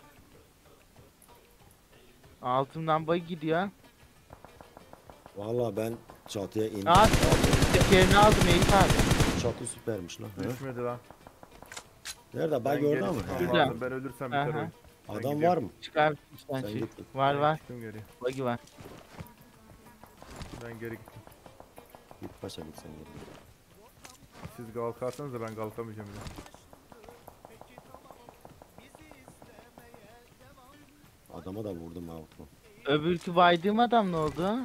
Altımdan buggy gidiyor. Valla ben çatıya indim. Aa tekerini aldım Eyüp abi. Çatı süpermiş lan. He? Düşmedi lan. Nerede? Ben geri gördün mü? çıkmam He. Şurada. lazım, ben ölürsem biter Aha. oyun. Ben Adam gidiyorum. var mı? Çıkar sen Sen çık. git. Var Ben var. çıktım geri. Buggy var. Ben geri gittim. Git paşa git sen git. Siz kalkarsanız da ben kalkamayacağım bile. Adama da vurdum ha. Utku. Öbürkü baydığım adam ne oldu?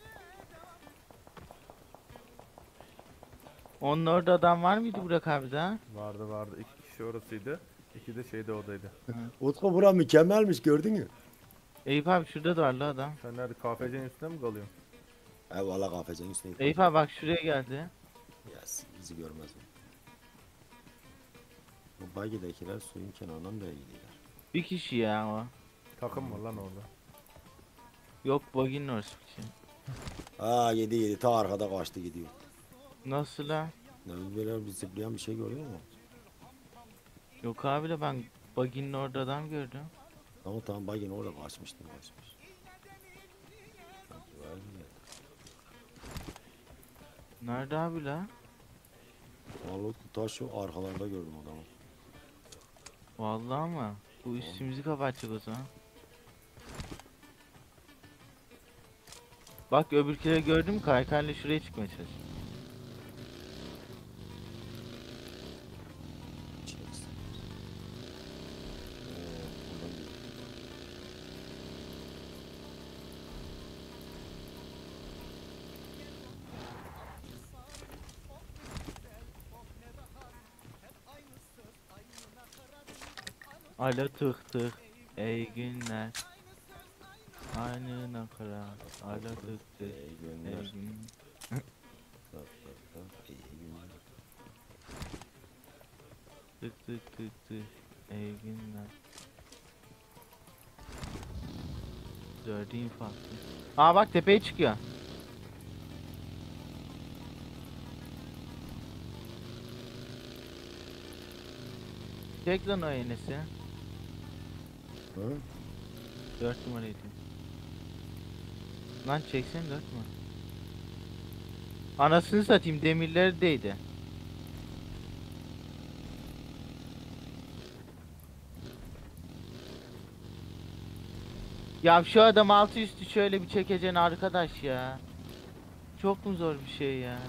Onun orada adam var mıydı Burak abi daha? Vardı. 2 kişi orasıydı. 2 de şeyde odaydı. Utku bura mükemmelmiş gördün mü? Eyüp abi şurada da var la adam. Sen nerede? KFC'nin üstünde mi kalıyorsun? He valla kafeceğin üstüne. Eyüp abi bak şuraya geldi. Ya bizi görmez mi? Bu bagidekiler suyun kenarından böyle gidiyorlar. Bir kişi ya o. Takım var lan orada. Yok bug'in orası bir şey. Aa yedi ta arkada kaçtı gidiyor. Nasıl la? Ne böyle bir zıplayan bir şey görüyor mu? Yok abi de ben bug'in orada adam gördüm. Tamam bagin orada kaçmış. Sanki var mı? Nerede abi la? Vallahi ta şu arkalarda gördüm adamı. Vallahi mı? Bu üstümüzü kapatacak o zaman. Bak öbürkileri gördün mü? Kaykayla şuraya çıkmaya çalışıyor. İçerisi. Buradan gidiyor. Alo tık tık ey günler. Aynı nakarat. Alo tık tık İyi ey günler. günler. İyi günler. Tık tık tık tık ey günler. Dördüğün farklı. Aa bak tepeye çıkıyor. Çek lan o enesi. Hı? 4 numaraydı. Lan çeksen 4 numara. Anasını satayım demirleri değdi. Ya şu adam altı üstü şöyle bir çekeceksin arkadaş ya. Çok mu zor bir şey ya?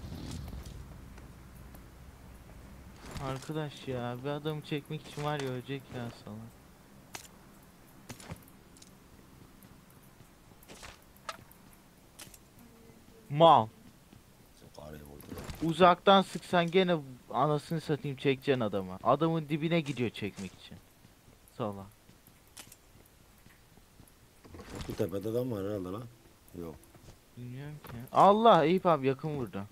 Arkadaş ya bir adamı çekmek için var ya ölecek ya sana. Mal. Araya koydular. Uzaktan sıksan gene anasını satayım çekeceksin adamı. Adamın dibine gidiyor çekmek için. Salak. Bu tepede adam var herhalde lan. Yok. Bilmiyorum ki. Allah Eyüp abi yakın vurdu.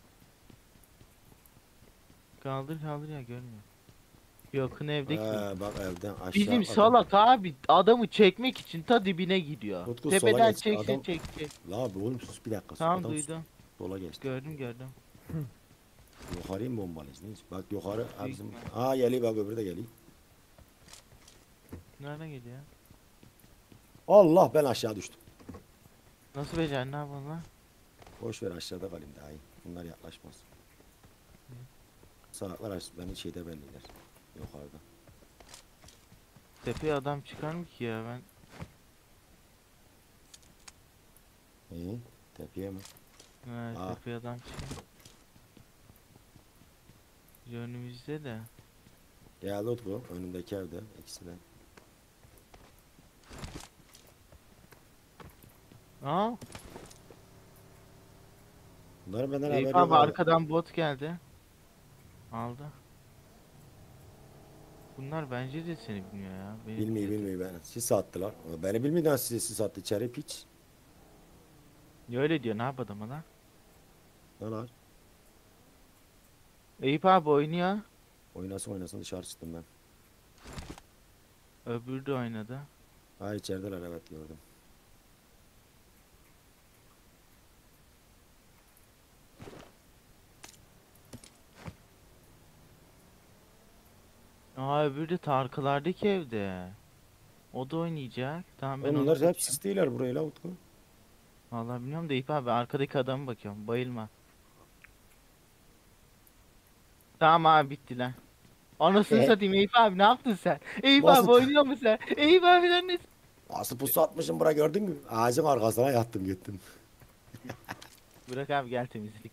Kaldır kaldır ya görmüyor. Yakın evdeki. Bak evden aşağı. Bizim adam- salak abi adamı çekmek için ta dibine gidiyor. Utku sola Tepeden geç, çekse adam- çekecek. La abi oğlum sus bir dakika. Tamam Adam duydum. sola geçti. Gördüm. Yukarıyı mı bombalıyız neyiz? Bak yukarı Büyük bizim. ihtimal. Aa geliyor bak öbürü de geliyor. Nereden geliyor? Allah ben aşağı düştüm. Nasıl becerdin ne yapalım lan? Boş ver aşağıda kalayım daha iyi. Bunlar yaklaşmaz. Salaklar beni şeyde belliler. Yukarıda. Tepeye adam çıkar mı ki ya ben? İyi. Tepeye mi? Evet Aa. tepeye adam çıkar. Önümüzde de. Geldi Utku. Önümdeki evde. İkisi de. Aa, Bunların benden Eyüp haberi abi yok. abi. arkadan bot geldi. Aldı. Bunlar bence de seni bilmiyor ya. Beni Bilmiyor ben. Sis attılar. Beni bilmeden size sis attı. İçeri piç. Ya öyle diyor ne yapalım lan? Ne lan? Eyüp abi oynuyor. Oynasın dışarı çıktım ben. Öbürü de oynadı. Ha içerideler evet gördüm. Aa öbürü de Tarkılardaki evde. O da oynayacak. Tamam ben Oğlum ona bunlar hep bakıyorum. sis değiller buraya la Utku. Vallahi bilmiyorum da Eyüp abi arkadaki adama bakıyorum. Bayılma. Tamam abi bitti lan. Anasını satayım Eyüp abi ne yaptın sen? Eyüp Nasıl- abi oynuyor musun sen? Eyüp abi sen ne? Nasıl pusu atmışım buraya gördün mü? Ağacın arkasına yattım gittim. Bırak abi gel temizlik.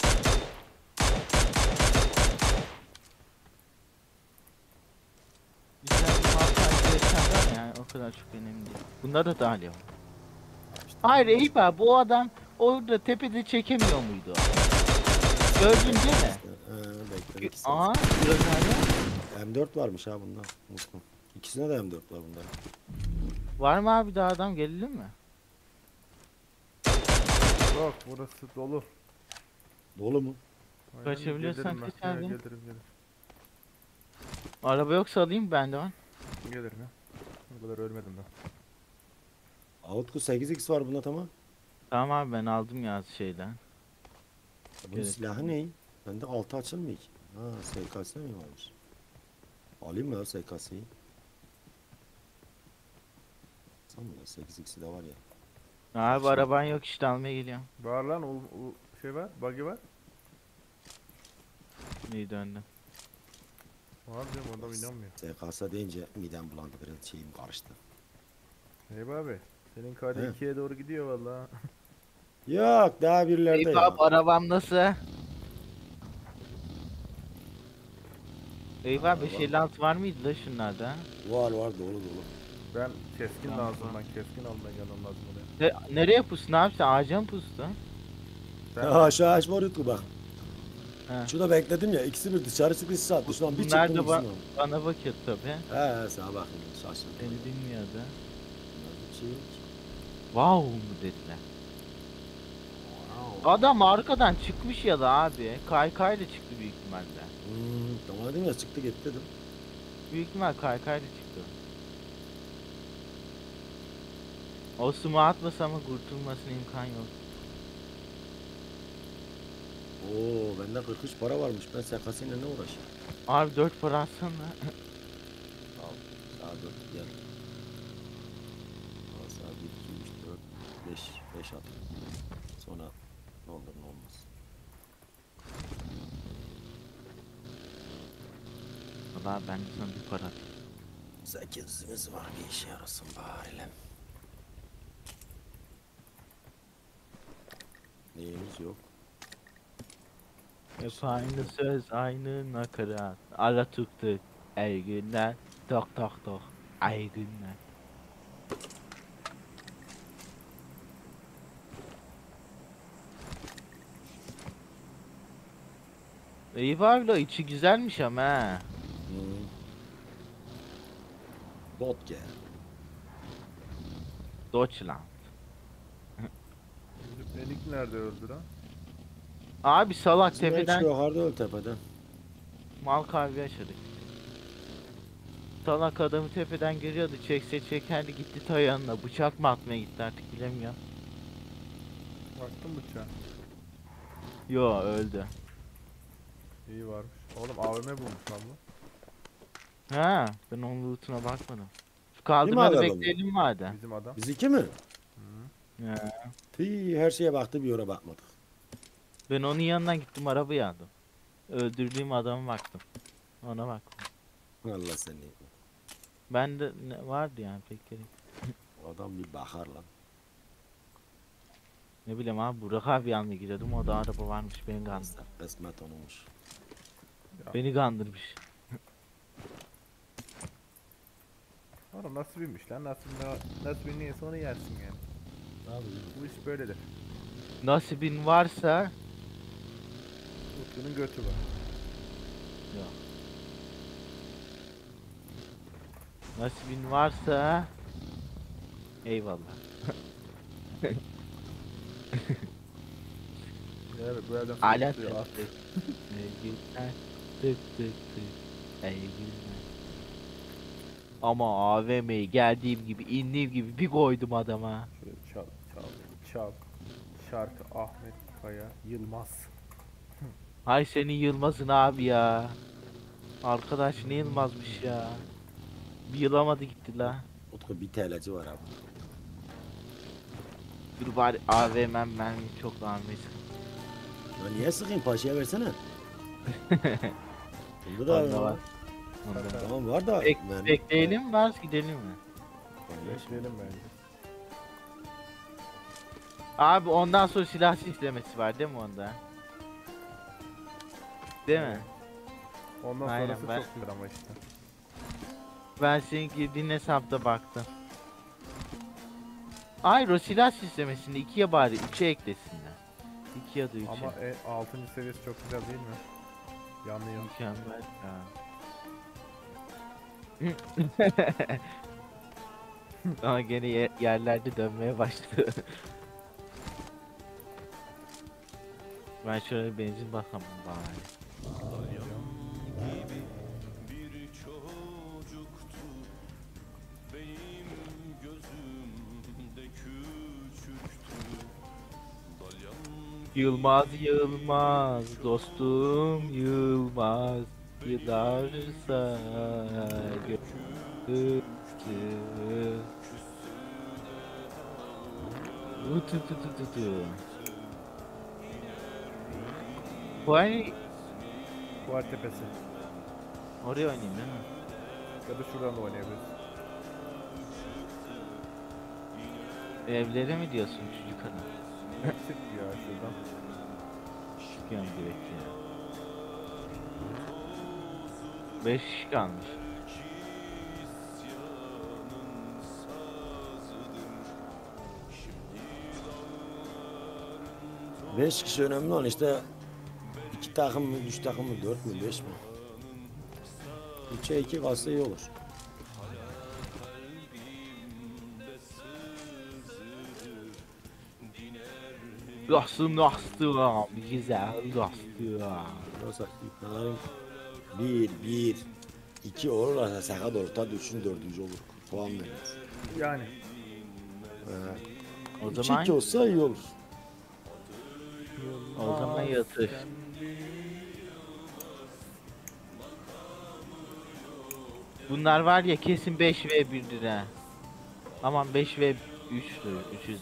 Güzel bir hafta geçerler yani o kadar çok önemli değil. Bunda da dahil yok. Hayır Eyüp abi bu adam orada tepede çekemiyor muydu? Gördün değil mi? Bekledik. Aa biraz abi. M4 varmış ha bunda. Utku. İkisine de M4 var bunda. Var mı abi daha adam gelelim mi? Yok burası dolu. Dolu mu? Aynen, Kaçabiliyorsan gelirim ben. kaç abi. Gelirim. Araba yoksa alayım ben de var. Gelirim ya. Bu kadar ölmedim ben. Avutku 8x var bunda tamam. Tamam abi ben aldım ya şeyden. Bunun Evet. silahı ne? Bende 6 açılmıyor ki. Ha SKS mi varmış? Alayım mı ya SKS'yi? Sanmıyorum 8x'i de var ya. Abi araban yok işte almaya geliyorum. Var lan o şey var. Buggy var. İyi döndüm. Var diyorum adam inanmıyor. SKS deyince midem bulandı biraz şeyim karıştı. Eyüp abi. Senin KD He. 2'ye doğru gidiyor valla. Yok daha birilerde Eyüp ya. abi arabam nasıl? Eyüp abi 556 var mıydı da şunlarda? Var dolu dolu. Ben keskin Tamam. lazım ben. Keskin almaya gelmem lazım oraya. Nereye pustun abi sen ağaca mı pustun? Sen Aşağı ağaç var Utku bak. He. Şurada bekledim ya ikisi bir dışarı çıktı saat. Şu an bir Bunlar çıktım da ikisini aldım. bana bakıyor tabi. He sana bakın şaşırdım. Beni bilmiyordu. Bunlar bir şey yok ki. Wow mu dediler. Adam arkadan çıkmış ya da abi. Kaykayla çıktı büyük ihtimalle. Tamam dedim ya çıktı gitti dedim. Büyük ihtimal kaykayla çıktı. O sumu atmasa ama kurtulmasına imkan yok. Oo bende 43 para varmış ben SKS'yle ne uğraşayım? Abi 4 para atsana. Al sağa 4 gel. Al sağa 1, 2, 3, 4, 5 at. Sonra ne olur ne olmaz. Valla ben de sana bir para atayım. 8'imiz var bir işe yarasın bari lan. Neyimiz yok. Hep aynı söz aynı nakarat. Ara tık tık. Ey günler. Tok tok tok. Ay günler. Eyüp abi la içi güzelmiş ama ha. Bot gel. Deutschland. Elik nerede öldü lan? Abi salak Bizim tepeden en yukarıda öl tepeden. mal kalbi yaşadık. Salak adamı tepeden görüyordu çekse çekerdi gitti ta yanına bıçak mı atmaya gitti artık bilemiyorum. Baktın bıçağa. Yo öldü. İyi varmış. Oğlum AVM bulmuş lan bu. Ha ben onun lootuna bakmadım. Şu kaldırmada alalım? bekleyelim vardı. Bizim adam. Biz iki mi? Ya. Tüy, her şeye baktı bir yere bakmadık. Ben onun yanından gittim arabayı aldım. Öldürdüğüm adama baktım. Ona baktım. Allah seni. Ben de vardı yani pek gerek. Adam bir bakar lan. Ne bileyim abi Burak abi yanına gidiyordum o da araba varmış beni kandırdı. Kısmet onunmuş. Beni kandırmış. Oğlum nasibiymiş lan. Nasibin neyse onu yersin yani. Abi Bu iş böyledir. Nasibin varsa Utku'nun götü var. nasibin varsa eyvallah. Evet bu yerden Hala tutuyor, at. Sevgiler tık tık tık ey günler. Ama AVM'ye geldiğim gibi indiğim gibi bir koydum adama. Şöyle çal çal çal. Şarkı Ahmet Kaya Yılmaz. Hay senin Yılmaz'ın abi ya. Arkadaş ne Yılmaz'mış ya. Bir yılamadı gitti la. Utku bir TL'ci var abi. Dur bari AVM'm ben çok almayız. Ya niye sıkayım paşaya versene. Bunda da Onda var. var. Onda. Tamam var da. Bekleyelim mi varsa gidelim mi? Bekleyelim bence. Abi ondan sonra silah sistemesi var değil mi onda? Değil mi? Ondan Aynen, sonrası ben- çok güzel ama işte. Ben senin girdiğin hesapta baktım. Hayır o silah sistemesinde 2'ye bari 3'e eklesinler. 2 ya da 3'e. Ama 6. seviyesi çok güzel değil mi? Yanıyor. Mükemmel ya. Ama gene yerlerde dönmeye başladı. Ben şöyle benzin bakalım bari. gibi birçok Yılmaz Yılmaz dostum Yılmaz yılarsa götü. Vay Fuar tepesi. oraya oynayayım değil mi? Ya da şuradan da oynayabiliriz. Evlere mi diyorsun çocuk hanım? Çık ya şuradan. Çıkıyorum direkt ya. 5 kişi kalmış. Beş kişi önemli olan işte 2 takım mı, 3 takım mı, 4 mü, 5 mi? 3'e 2 kalsa iyi olur. Dostum dostum güzel dostum. Yoksa ipnelerin 1, 2 olurlarsa sakat olur. Tadı 3'ün 4. olur. Puan veririz. Yani. O 2 zaman olsa iyi olur. o zaman yatır. Bunlar var ya kesin 5 ve 1'dir ha. Aman 5 ve 3'tür, 300'dür.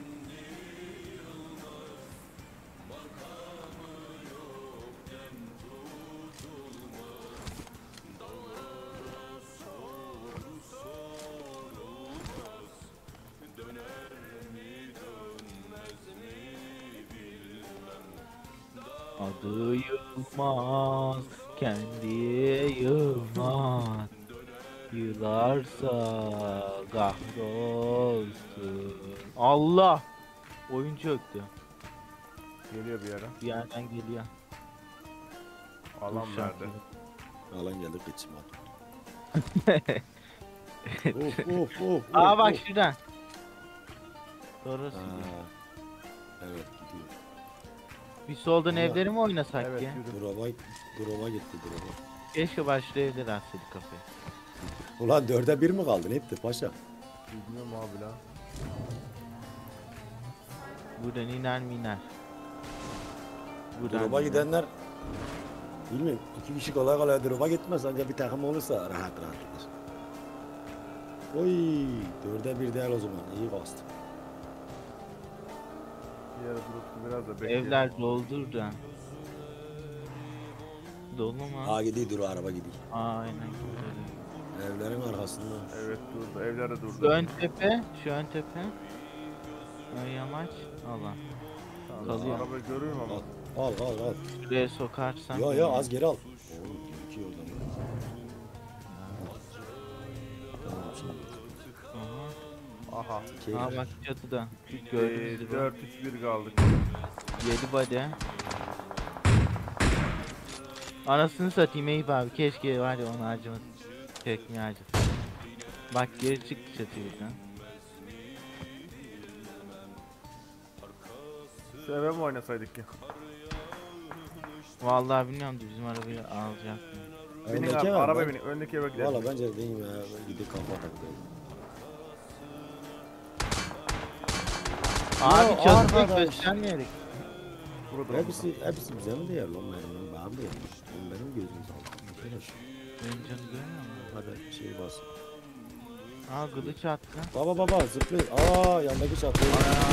Adı Yılmaz, kendi Yılmaz. Yılarsa kahrolsun. Allah! Oyun çöktü. Geliyor bir yere. Bir yerden geliyor. Alan Dur, verdi. Alan geldi kıçım of. Aa bak şuradan. Doğrusu. Evet gidiyor. Bir soldan Allah. evleri mi oynasak Evet ya? yürü. Drop'a gitti drop'a. Keşke başta evleri atsaydık kafayı. Ulan 4'e 1 mi kaldı? Ne etti paşa? Bilmiyorum abi lan. Buradan iner mi iner? Buradan Drop'a iner. gidenler bilmiyorum. 2 kişi kolay kolay drop'a gitmez. Ancak bir takım olursa rahat rahat gider. Oy 4'e 1 değil o zaman. İyi bastım. Bir yere durup biraz da bekleyelim. Evler doldur da. Dolu mu? Aa gidiyor dur araba gidiyor. Aynen. Evlerin arkasında. Evet durdu. Evlere Şu durdu. ön tepe, şu ön tepe. Ön yamaç. Allah. Tamam, kalıyor. arabayı görüyorum ama. Al. Şuraya sokarsan. Yo az geri al. Oğlum iki oradan. Tamam şimdi. Aha. Aha. Şey, Aa bak çatıda. Gördünüz mü? 4-3-1 kaldık. 7 body. Anasını satayım Eyüp abi. Keşke var ya onu harcamasın. Tekmeyi harcasın. Bak geri çıktı çatıyı buradan. Şu eve mi oynasaydık ki? Vallahi bilmiyorum da bizim arabayı alacak mı? Binin öndeki abi, ev araba ben- binin. Öndeki eve gidelim. Valla bence değil ya. Gidip kafa takılayım. Abi Yo, çatıyı arkadaş. göstermeyerek. Burada Hepsi bize mi değer lan benim? Bana mı değer? Oğlum benim gözüm sağlam. Benim canı görmüyor musun? Hadi şey bas. Aa kılıç attı. Baba zıplıyor. Aa yandaki çatlıyor.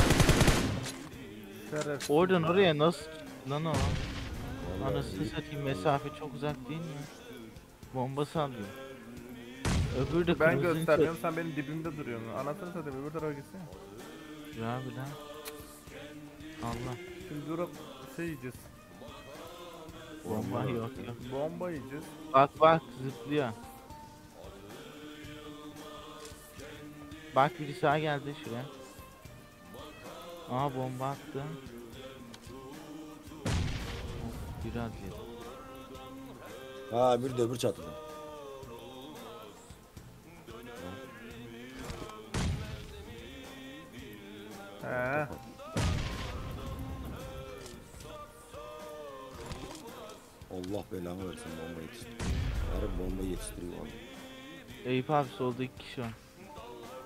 Şeref. Oradan oraya nasıl lan o? Vallahi Anasını iyi. satayım mesafe çok uzak değil mi? Bomba sallıyor. Öbürü de Ben kırmızı göstermiyorum, sen benim dibimde duruyorsun. Anasını satayım, öbür tarafa gitsene. Abi lan. Allah. Şimdi durup şey yiyeceğiz. Bomba yok. Bomba yiyeceğiz. Bak zıplıyor. Bak biri sağa geldi şuraya. Aa bomba attı. Biraz yedi. Ha bir de öbür çatıda. He. Allah belanı versin bomba yetiştiriyor. Her bomba yetiştiriyor abi. Eyüp abi solda 2 kişi var.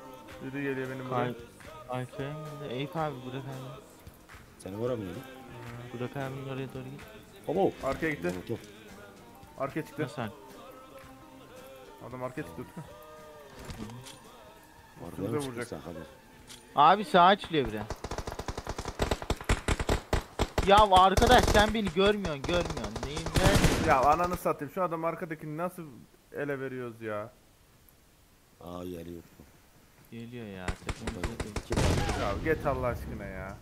Biri geliyor benim buraya. Arkaya mı? Eyüp abi burada kaldı. Seni vuramıyorum. Burak abinin oraya doğru git. Abo. Arkaya gitti. Yok. Arkaya çıktı. Nasıl? Adam arkaya çıktı. Oradan Üstümüze mı vuracak. çıkırsa haber. Abi sağa açılıyor biri. Ya arkadaş sen beni görmüyorsun. Neyim ben? Ya ananı satayım. Şu adam arkadakini nasıl ele veriyoruz ya? Aa geliyor. Geliyor ya. Tepemizde değil. Kim aldı? Ya git Allah aşkına ya.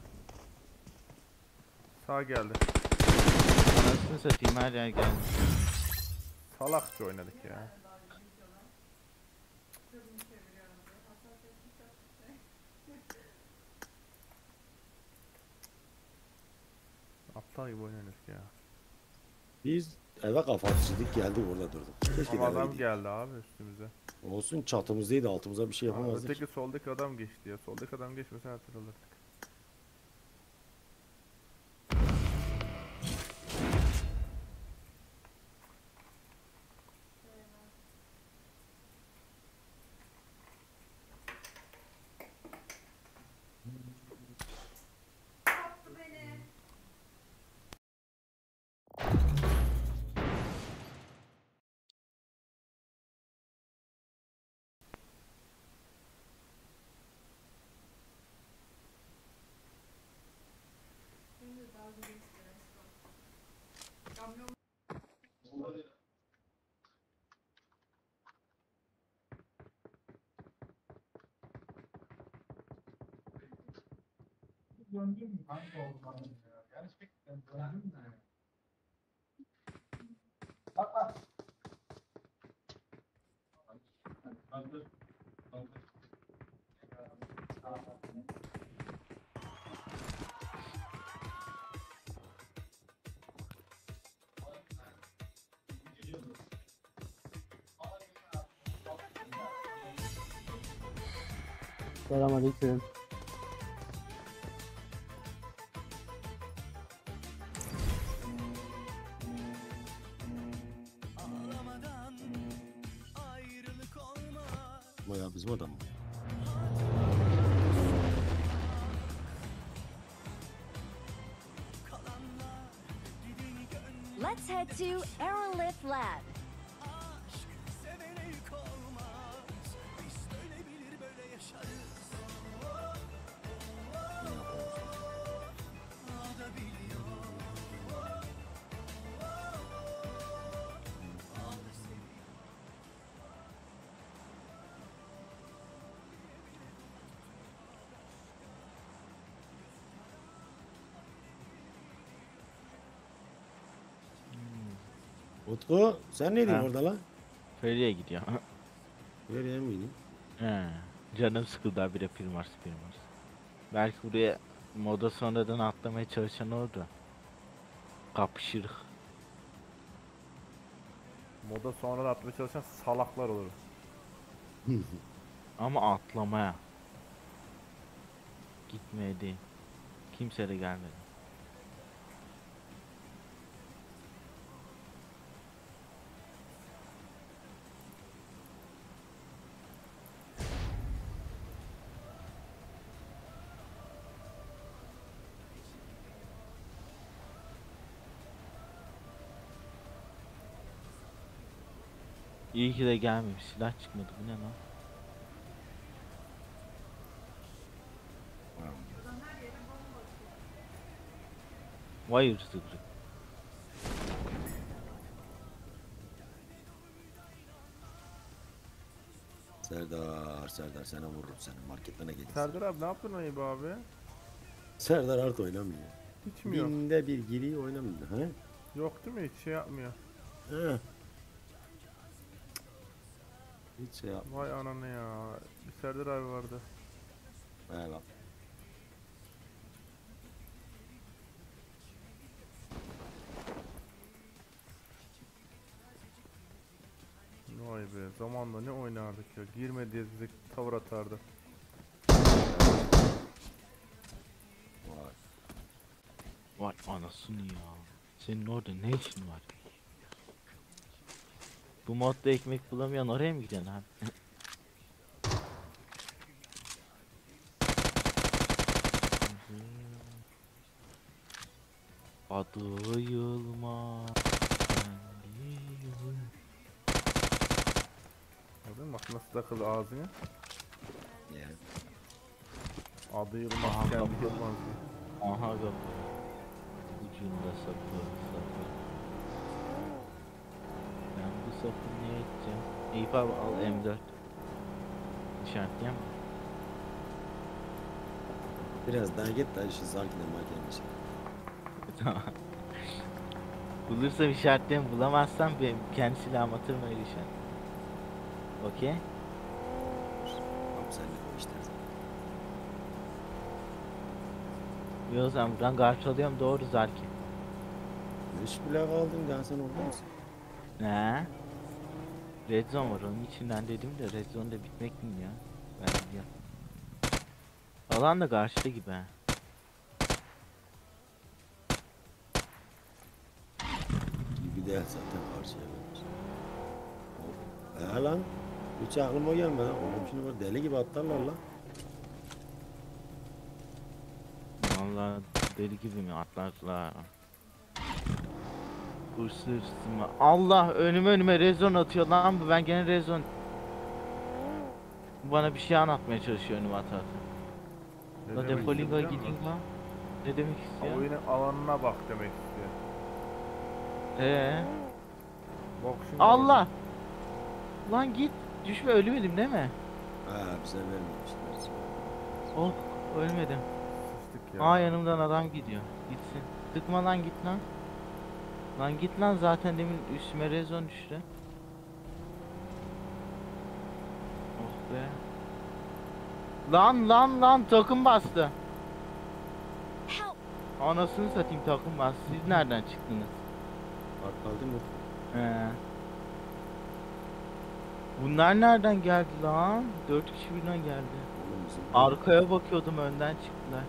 Sağ geldi. Anasını satayım her yer geldi. Salakça oynadık ya. Aptal gibi oynadık ya. Biz eve kafa atıştık geldik orada durduk. Keşke Ama adam demeydik. geldi abi üstümüze. Olsun çatımızdaydı altımıza bir şey Aa, yapamazdık. öteki soldaki adam geçti ya. Soldaki adam geçmese hatırlardık. Döndün mü kanka oradan ya? Gerçekten döndün mü? Bak bak. Selamünaleyküm. Ağlamadan ayrılık olmaz. Bayağı bizim adam mı? Let's head to Aerolift Lab. Aşk sevene yük olmaz. Biz böyle bilir böyle yaşarız. O da biliyor. O da seviyor. Utku sen neydin Ha. orada lan? Feriye gidiyor. Nereye miydin? He. Canım sıkıldı abi Primars. Belki buraya moda sonradan atlamaya çalışan oldu. Kapışırık. Moda sonra da atmaya çalışan salaklar olur. Ama atlamaya. Gitmeye değil. Kimse de gelmedi. İyi ki de gelmemiş. Silah çıkmadı. Bu ne lan? Vay hırsızlık. Serdar sana vururum senin marketine gelirsin. Serdar abi ne yaptın ayıp abi? Serdar artık oynamıyor. Hiç mi yok? Binde bir giriyor oynamıyor. He? Yok değil mi? Hiç şey yapmıyor. He. Hiç şey yapma. Vay ananı ya. Bir Serdar abi vardı. He lan. Vay be zamanla ne oynardık ya. Girme diye bize tavır atardı. Vay. Vay anasını ya. Senin orada ne işin var? Bu modda ekmek bulamayan oraya mı gidiyorsun abi? Adı Yılmaz. Gördün mü? Bak nasıl takıldı ağzına. Ya. Adı Yılmaz, Aha, kendi kapı. Yılmaz diye. Aha kapı. Ucunda sapı. Ben bu sapı ne edeceğim? Eyüp abi al M4. İşaretleyeyim mi? Biraz daha git de şu Zarki'den makinemiş. Tamam. Bulursam işaretleyeyim, bulamazsam benim kendi silahımı atarım öyle işaret. Okey? Tamam sen de o işler zaten. Yo zaman buradan karşılıyorum doğru Zarki. 3 bile kaldın daha sen orada mısın? Ne? Red Zone var onun içinden dedim de Red Zone'da bitmek mi ya? Ben biliyorum. Alan da karşıda gibi ha. Gibi değil zaten karşıya vermiş. Lan. Hiç aklıma gelmedi lan. Oğlum şimdi böyle deli gibi atlarlar lan. Vallahi deli gibi mi atlarlar. Hırsızma. Allah önüme rezon atıyor lan bu, ben gene rezon. Bana bir şey anlatmaya çalışıyor önüme ata. Ne La demek defolinga istiyor biliyor gidin musun? lan. Ne demek istiyor? Oyunun alanına bak demek istiyor. Bak şimdi. Allah! Lan git. Düşme, ölmedim değil mi? Ha bize vermemişler. Oh ölmedim. Sıçtık ya. Aa yanımdan adam gidiyor. Gitsin. Tıkma lan git lan. Lan git lan, zaten demin üstüme rezon düştü. Oh be. Lan takım bastı. Anasını satayım, takım bastı. Siz nereden çıktınız? Kaldı mı? He. Bunlar nereden geldi lan? 4 kişi birden geldi. Oğlum bizim Arkaya bakıyordum, önden çıktılar.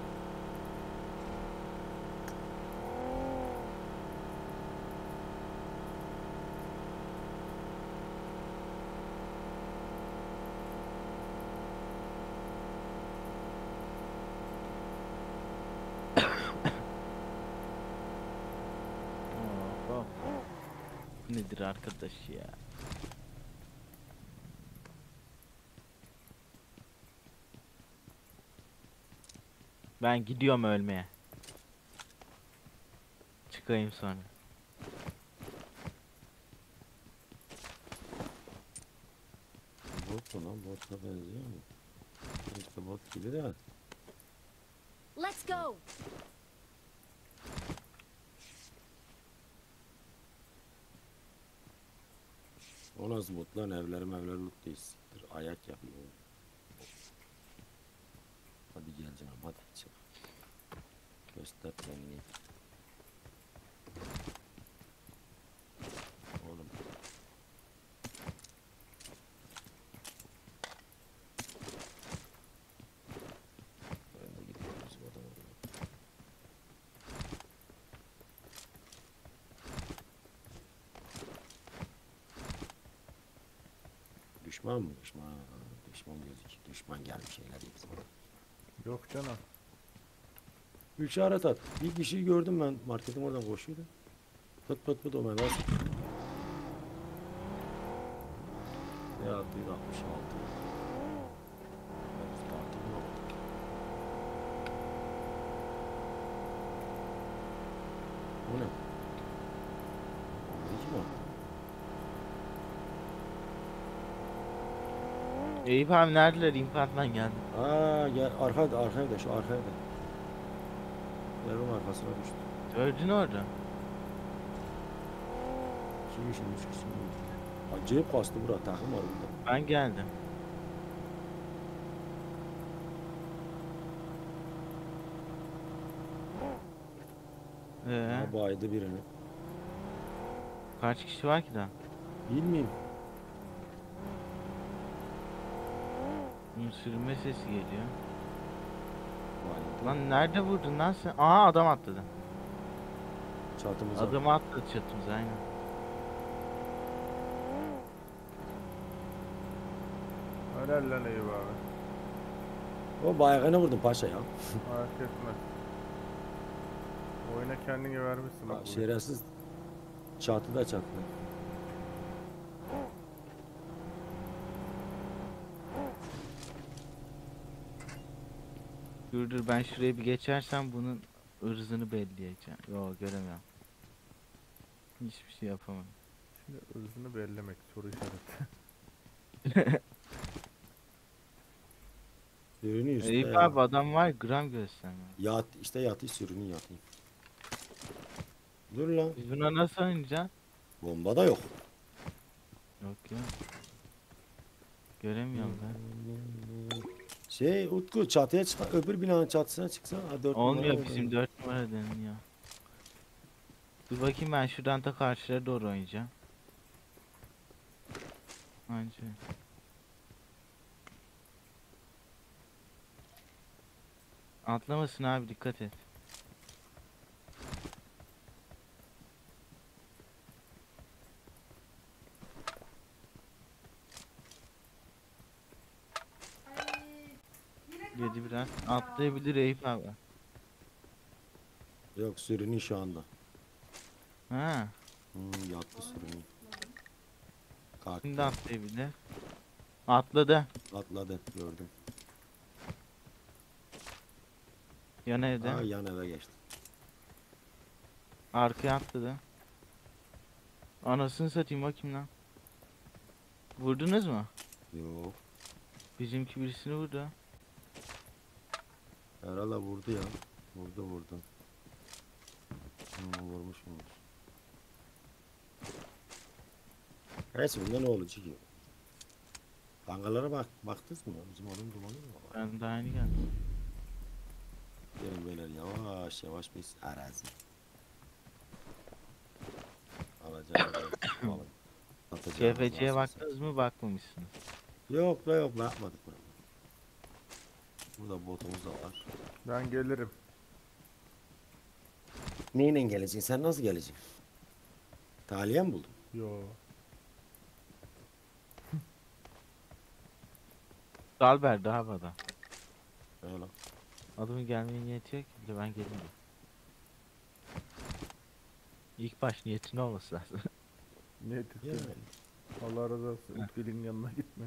Hop. Nedir arkadaş ya? Ben gidiyorum ölmeye. Çıkayım sonra. bot mu lan? Botla benziyor mu? İşte bot gibi de. Let's go. O nasıl bot lan? Evleri loot değiştir. Ayak yapıyor. Hadi gel canım hadi çık. Göster kendini. Oğlum. Ben de gidiyoruz bu adamı. Düşman mı? Düşman. Düşman gözüküyor. Düşman gelmiş şeyler bizim. Yok canım. Bir işaret at. Bir kişiyi gördüm ben. Marketin oradan koşuyordu. Pıt pıt pıt o ben nasıl? Ne attıydı 66. Bu ne? Buradaki mi? Eyüp abi neredeler? İmparatordan geldi. Aa gel arkada şu arkada. Evin arkasına düştü. Gördün orada. 2 kişi 3 kişi. Acayip kastı bura, takım var burada. Ben geldim. Ha, baydı birini. Kaç kişi var ki daha? Bilmeyeyim. Bunun sürünme sesi geliyor. Baydı. Lan nerede vurdun lan sen? Aa adam atladı. Çatımıza. Adamı atladı çatımıza aynen. Helal lan Eyüp abi. O baygını vurdum paşa ya. Fark etmez. Oyuna kendini vermişsin bak. Şerefsiz çatıda çatlı. Dur ben şuraya bir geçersem bunun ırzını belleyeceğim. Yo göremiyorum. Hiçbir şey yapamam. Şimdi ırzını bellemek soru işareti. Sürünüyor işte Eyüp ya. abi adam var gram göstermiyor. Yat işte yatı sürünüyor yatı. Dur lan. Biz buna nasıl oynayacağız? Bomba da yok. Yok ya. Göremiyorum ben. Şey Utku çatıya çık, öbür binanın çatısına çıksa. Ha, 4 Olmuyor numara bizim orada. 4 numara deniyor. Dur bakayım ben şuradan da karşılara doğru oynayacağım. Anca. Atlamasın abi dikkat et. Yedi biraz. Atlayabilir Eyüp abi. Yok sürünüyor şu anda. Ha. Yattı sürünüyor. Kalktı. Şimdi atlayabilir. Atladı. Atladı gördüm. Yan evde. Ha, yan eve geçti. Arkaya atladı. Anasını satayım bakayım lan. Vurdunuz mu? Yok. Bizimki birisini vurdu. Herhalde vurdu ya. Vurdu. Vurmuş. Neyse bunda ne olacak ki? Kangalara baktınız mı? Bizim oğlum dumanı mı var? Ben daha yeni geldim. Gelin beyler yavaş biz arazi. Alacağım. Alın. Atacağım, CFC'ye nasıl baktınız mı bakmamışsınız. Yok bakmadık buna. Burada botumuz da var. Ben gelirim. Neyle geleceksin? Sen nasıl geleceksin? Taliye mi buldun? Yo. Dalber daha adam. Öyle. Adamın gelmeye niyeti yok ki bir de ben geleyim diyor. İlk baş niyetin olması lazım. Ne ettin? Yani. Allah razı olsun. Utku'nun yanına gitme.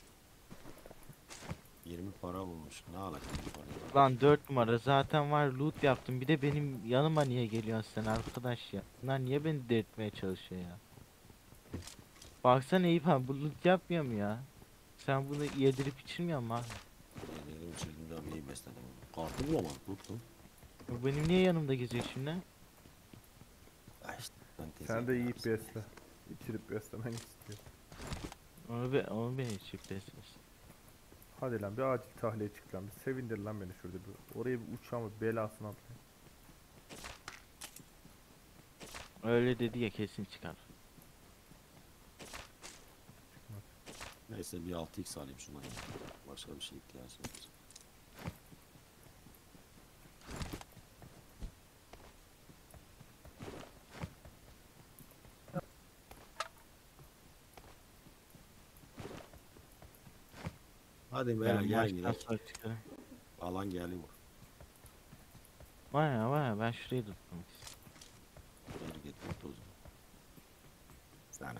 20 para bulmuş. Ne alak 20 para? Lan 4 numara zaten var loot yaptım bir de benim yanıma niye geliyorsun sen arkadaş ya. Bunlar niye beni delirtmeye çalışıyor ya. Baksana Eyüp abi bu loot yapmıyor mu ya? Sen bunu yedirip içirmiyor musun abi? Yedim içirdim de iyi besledim. Kartı bulamadık tuttum. Bu benim niye yanımda geziyor şimdi? Ya işte, Sen de yiyip besle. İçirip beslemen istiyor. Onu beni içip beslesin. Hadi lan bir acil tahliye çık lan. Bir sevindir lan beni şurada bir. Oraya bir uçağımı belasını at. Öyle dedi ya kesin çıkar. Neyse bir 6x alayım şuna. Başka bir şey ihtiyacım yok. Hadi beyler Yani gel maçtan gidelim. sonra çıkarım. Alan geliyor. Var ya ben şurayı tutmak istiyorum. Geri getir tozu. Sana.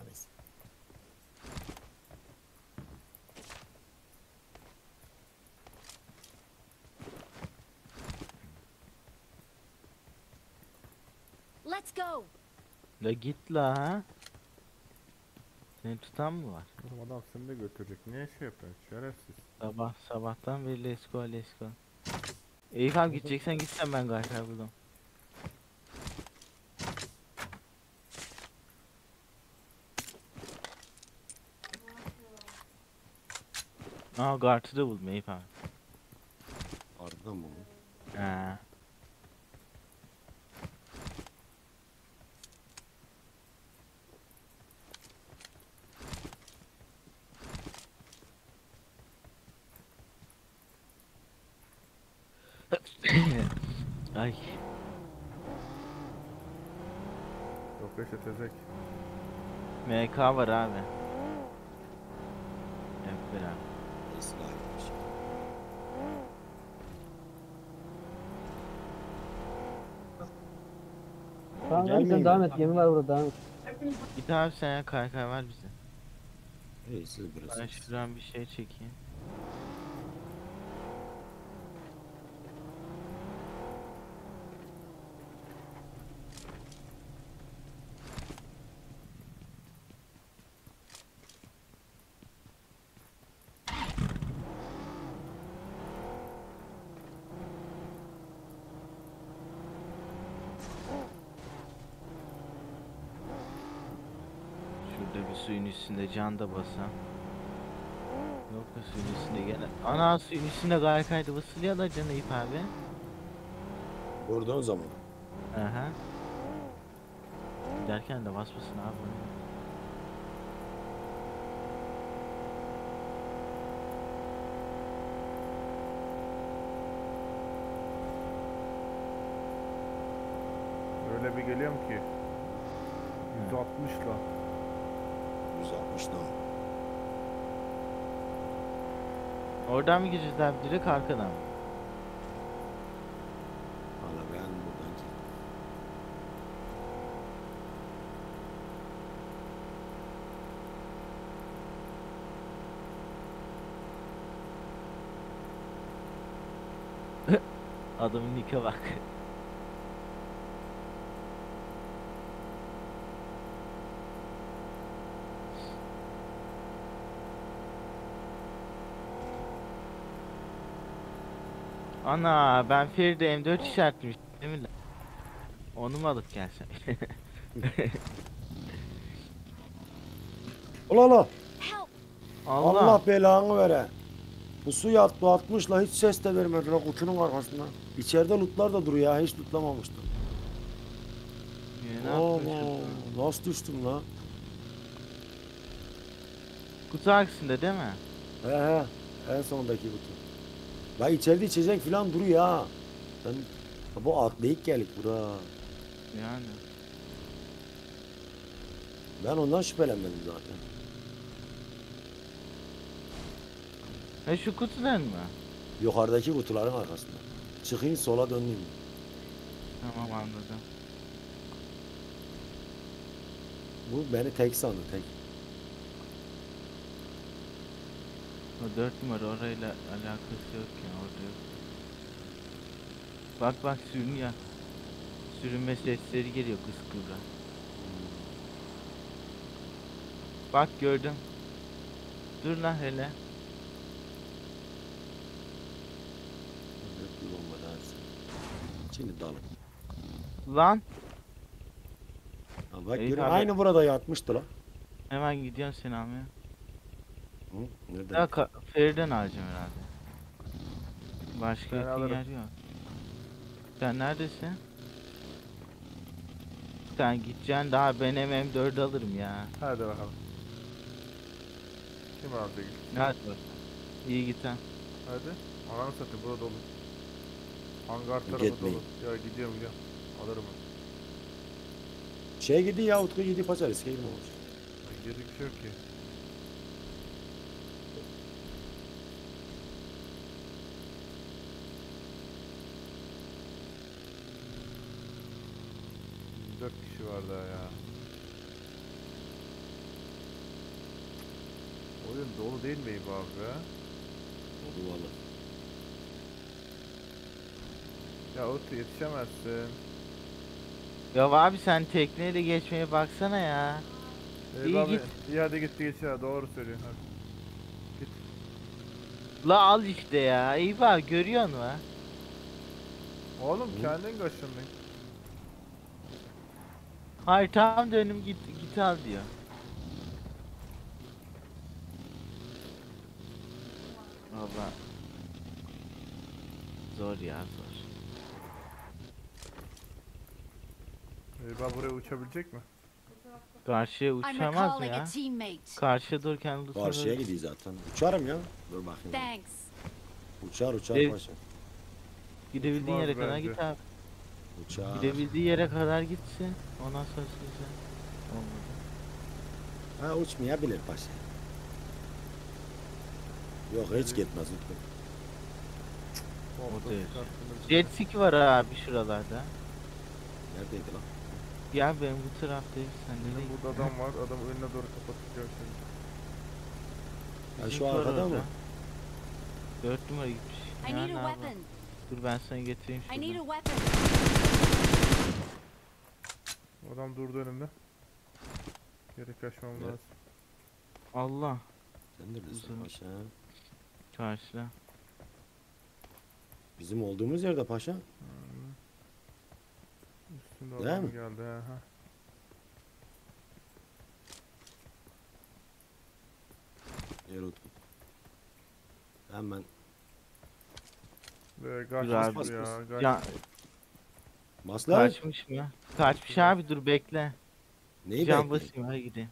Let's go. La git la ha. Seni tutan mı var? Oğlum adam seni de götürecek. Niye şey yapıyorsun? Şerefsiz. Sabahtan beri let's go. Eyüp abi gideceksen gitsen ben galiba buradan. Aa Gart'ı da buldum Eyüp abi. Ardından mı? He. Ay. Yok yaşa tezek. MK var abi. Hep beraber. Eski arkadaş. Tamam abi Gelmeyin sen devam mi? et. Gemi var burada devam et. Git abi sen kaykay var bize. İyi siz Ben burası. şuradan bir şey çekeyim. Şurada bir suyun üstünde can da basam. Yok da suyun üstünde gene. Ana suyun üstünde kaykaydı basılıyor da canı Eyüp abi. Vurduğun zaman. Aha. Giderken de basmasın abi. Öyle bir geliyorum ki. 160'la. 160'dan. Oradan mı gireceğiz abi direkt arkadan mı? Valla ben buradan ki. Adamın nike bak. Ana ben Feride M4 işaretlemiştim değil mi lan? Onu mu alıp gelsem? Ola ola. Allah. Allah belanı vere. Bu su yattı 60'la hiç ses de vermedi lan kutunun arkasında. İçeride lootlar da duruyor ya hiç lootlamamıştım. Ne yapmışım? Nasıl düştüm la? Kutu arkasında değil mi? He en sondaki kutu. La içeride içecek falan duruyor ha. Ben bu atlayıp geldik bura. Yani. Ben ondan şüphelenmedim zaten. Şu kutudan mı? Yukarıdaki kutuların arkasında. Çıkayım sola döneyim. Tamam anladım. Bu beni tek sandı tek. O 4 numara orayla alakası yok ya orada yok. Bak sürünüyor. Sürünme sesleri geliyor kıskıvra. Bak gördüm. Dur lan hele. Bir bomba daha atsın. Şimdi dalın. Lan. Ha, bak İyi görün, abi. aynı burada yatmıştı lan. Hemen gidiyorum seni almaya. Hı? Nereden? Ya Feriden alacağım herhalde. Başka Ben yakın alırım. yer yok. Sen neredesin? Sen gideceksin daha ben M4 alırım ya. Hadi bakalım. Kim aldı git? Hadi bakalım. İyi git sen. Hadi. Ananı satayım burada dolu. Hangar tarafı Gitmeyin. dolu. Ya gidiyorum. Alırım. Şey gidiyor ya Utku gidiyor paçar iskeyim olmuş. Girdik bir şey yok ki. Dört kişi var daha ya. Oyun dolu değil mi Eyüp abi ya? Oldu valla. Ya Otu yetişemezsin. Ya abi sen tekneyle geçmeye baksana ya. Eyüp İyi abi, git. İyi hadi git geç ya doğru söylüyorsun hadi. Git. La al işte ya. İyi bak görüyor musun ha? Oğlum kendin kaşındın. Hayır tam dönüm git al diyor. Valla. Zor ya zor. Eyüp abi buraya uçabilecek mi? Karşıya uçamaz mı ya? Karşıya dururken Karşıya gidiyor zaten. Uçarım ya. Dur bakayım. Thanks. Uçar Evet. paşa. Gidebildiğin Uçmaz yere kadar bence. git abi. Uçar. Gidebildiği yere kadar gitsin. Ondan sonra size. Olmadı. Ha uçmayabilir paşa. Yok hiç gitmez Utku. O değil. Jet ski var abi şuralarda. Neredeydi lan? Gel ben bu taraftayım sen nereye Burada gittin? adam var. Adam önüne doğru kapatacak şimdi. Ha, Bizimki şu var arkada orada. mı? 4 numara gitmiş. I Ya need a ne yapalım? weapon. Dur ben sana getireyim I need a şuradan. weapon. Adam durdu önümde. Geri kaçmam Evet. lazım. Allah. Sen neredesin Uzun. paşa? Karşıda. Bizim olduğumuz yerde paşa. Üstünde Değil adam mi? geldi. Ha. Erut. Hemen Ve Dur abi. kaçmış ya. Kaç. Ya, basla. kaçmış mı? Kaçmış abi dur bekle. Neyi Can bekliyorsun? basayım hadi gideyim.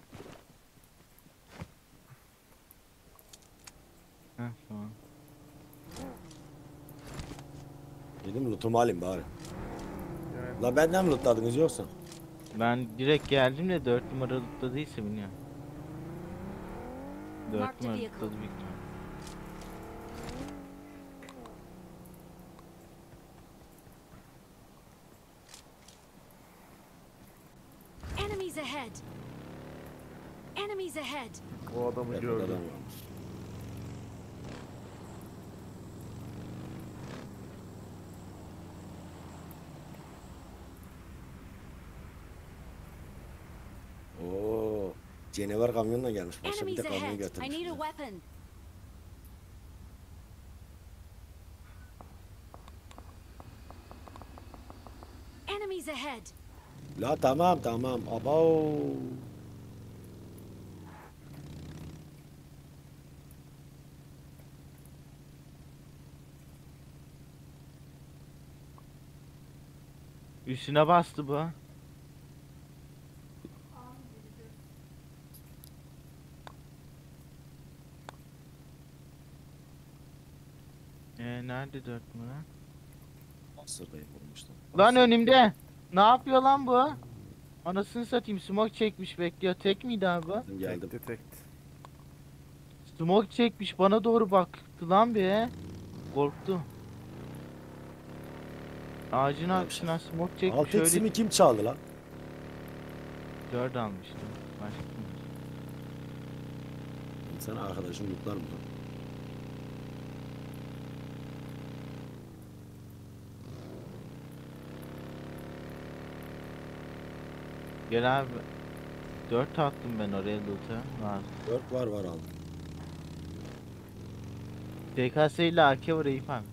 Heh, tamam. Dedim lootumu alayım bari. Yani La benden mi lootladınız yoksa? Ben direkt geldim de 4 numaralıkta değilse bilmiyorum. 4 Marked a numaralıkta vehicle. da büyük ihtimal. Enemies ahead. Enemies ahead. o adamı Hep gördüm. adam varmış. Oo, canavar kamyonla gelmiş. Başka bir Enemies de kamyon ahead. I getirmiş. need a bize. weapon. Enemies ahead. La tamam tamam. Abo. Üstüne bastı bu. Nerede 4 numara? Sırdayım bulmuştum. Lan önümde. Ne yapıyor lan bu? Anasını satayım smoke çekmiş bekliyor. Tek miydi abi? bu? Geldim. Tekti tekti. Smoke çekmiş bana doğru baktı lan bir. Korktu. Ağacın arkasından smoke çekmiş Alt şöyle eksimi kim çaldı lan? 4 almıştım. Başka kim? Sen arkadaşın lootlar mı? Gel abi. 4 attım ben oraya loot'a. Var. 4 var aldım. TKS ile AK var Eyüp abi.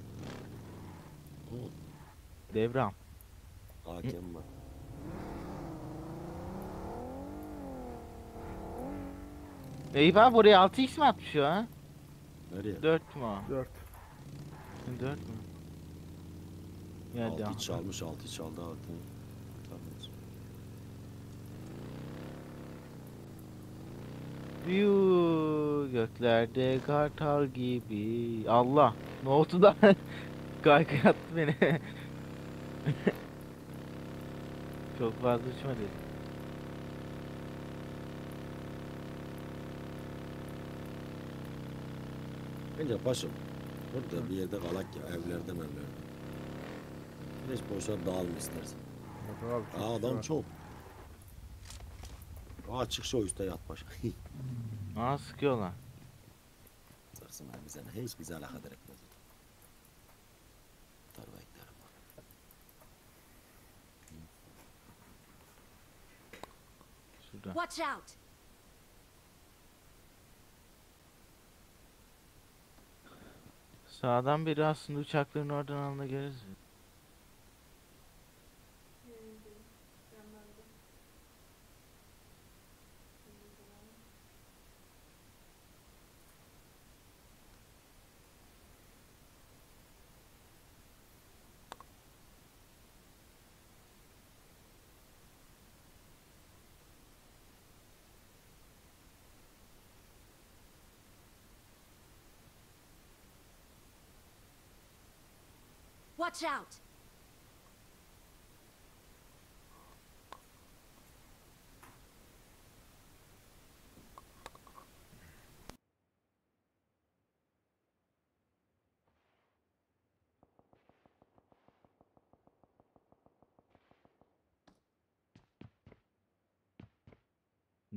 Devram. Hakem var. Eyüp abi oraya 6x mi atmış o ha? Nereye? 4 mü o? 4. 4 mü? Geldi 6 abi. çalmış 6 çaldı 6. Tamam. Yuu, göklerde kartal gibi. Allah. Ne oldu da? Kaykay attı beni. Çok fazla uçma dedim. Bence paşam. Burada bir yerde kalak ya evlerden. Hiç boşa dağılma istersen. Yok abi, çok Aa, kişi adam var. çok. Açık şu üstte yat paşa. Aa sıkıyorlar. Sarsın abi bize ne? Hiç bize alakadar etmez. Tarla eklerim. Şurada. Watch out. Sağdan beri aslında uçakların oradan alına geliriz. Watch out.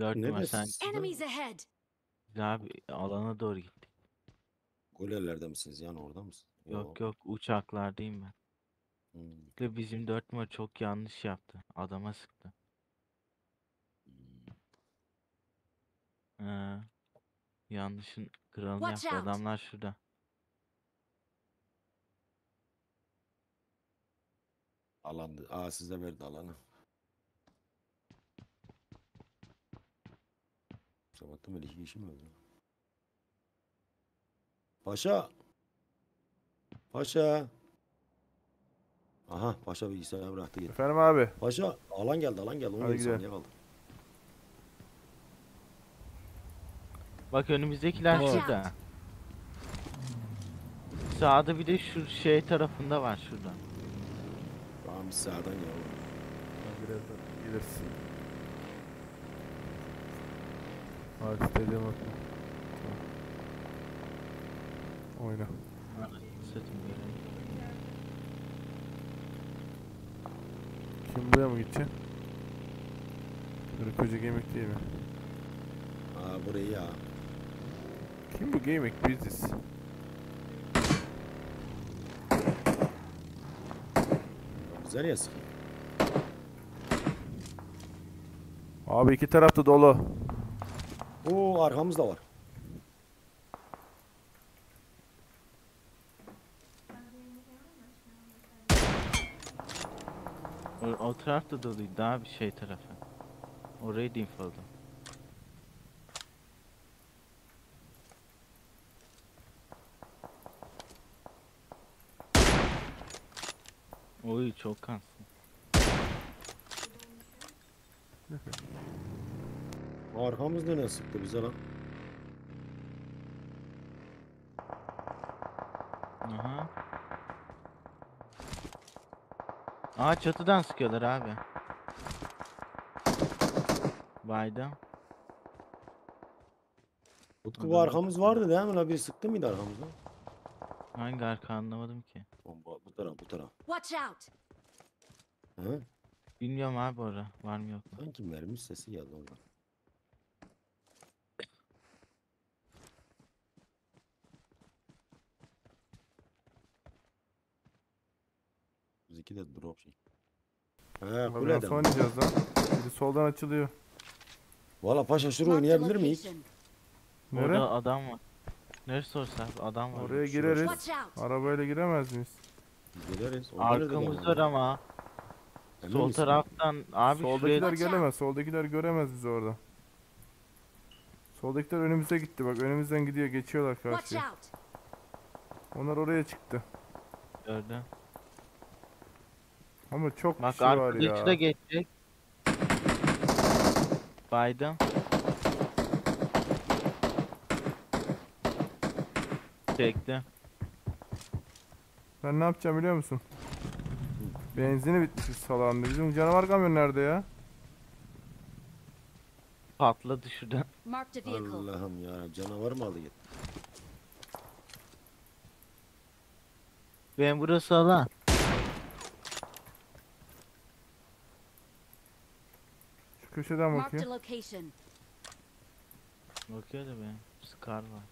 4 numara sen. Neredesiniz? Enemies ahead. Abi alana doğru gittik. Golerlerde misiniz yani orada mısın? Yok yok uçaklardayım ben. Hmm. Ve bizim 4 numara çok yanlış yaptı. Adama sıktı. Yanlışın kralını Watch yaptı. out. Adamlar şurada. Alandı. Aa size verdi alanı. Sabahtan beri iki kişi mi öldü? Paşa. Paşa. Aha paşa bilgisayarı bıraktı gitti. Efendim abi. Paşa alan geldi alan geldi. 17 Hadi gidelim. saniye kaldı. Bak önümüzdekiler Watch şurada. Sağda bir de şu şey tarafında var şurada. Tamam biz sağdan ya. Birazdan gelirsin. Hadi stadium atma. Oyna. Satın görelim. Kim buraya mı gidecek? Koca Gemik değil mi? Aa burayı ya. Kim bu Gemik? Biziz. Güzel ya sıkı. Abi iki tarafta dolu. Oo arkamızda var. O taraf da doluydu daha bir şey tarafı. Orayı da infoladım. Oy çok kansın. Arkamızda ne sıktı bize lan? Aha. Aa çatıdan sıkıyorlar abi. Baydım. Utku bu arkamız vardı değil mi la? Biri sıktı mıydı arkamızda? Hangi arka anlamadım ki. Bu taraf bu taraf. Watch out. Hı? Bilmiyorum abi orada var mı yok mu. Sanki mermi sesi geldi oradan. Bizimki de drop şey. He Abi kuleden. nasıl oynayacağız lan? Biri soldan açılıyor. Valla paşa şuraya Marked a oynayabilir miyiz? location. Nere? Orada adam var. Neresi orası abi adam var. Oraya Şurası. gireriz. Watch out. Arabayla giremez miyiz? Gideriz. Orada nerede Arkamız var var ya? ama. Emin Sol misin? taraftan abi Soldakiler şuraya gelemez. Soldakiler göremez bizi orada. Soldakiler önümüze gitti bak. Önümüzden gidiyor. Geçiyorlar Watch karşıya. out. Onlar oraya çıktı. gördüm. Ama çok Bak kişi var arkadaşı da ya. geçecek. Baydım. Çekti. Ben ne yapacağım biliyor musun? Benzini bitmiş salağında. Bizim canavar kamyon nerede ya? Patladı şuradan. Marked a vehicle. Allah'ım ya canavar mı aldı git? Ben burası alan. Şu köşeden Marked bakıyor. a location. Bakıyor da benim. Scar var.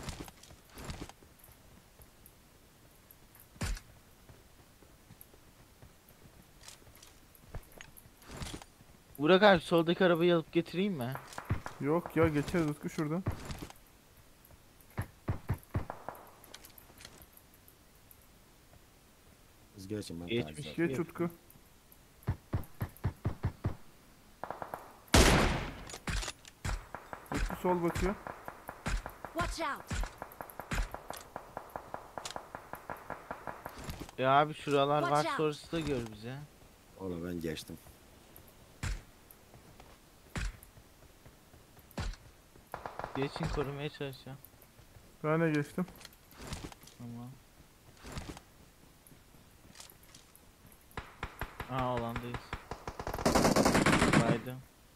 Burak abi soldaki arabayı alıp getireyim mi? Yok ya geçeriz Utku şuradan. Biz geçin ben Geçmiş. takip Geç Utku. Utku sol bakıyor. Watch out. Ya abi şuralar var Watch out. sonrası da gör bize. Ola ben geçtim. Geçin korumaya çalışacağım. Ben de geçtim. Tamam. Aa alandayız. Baydım.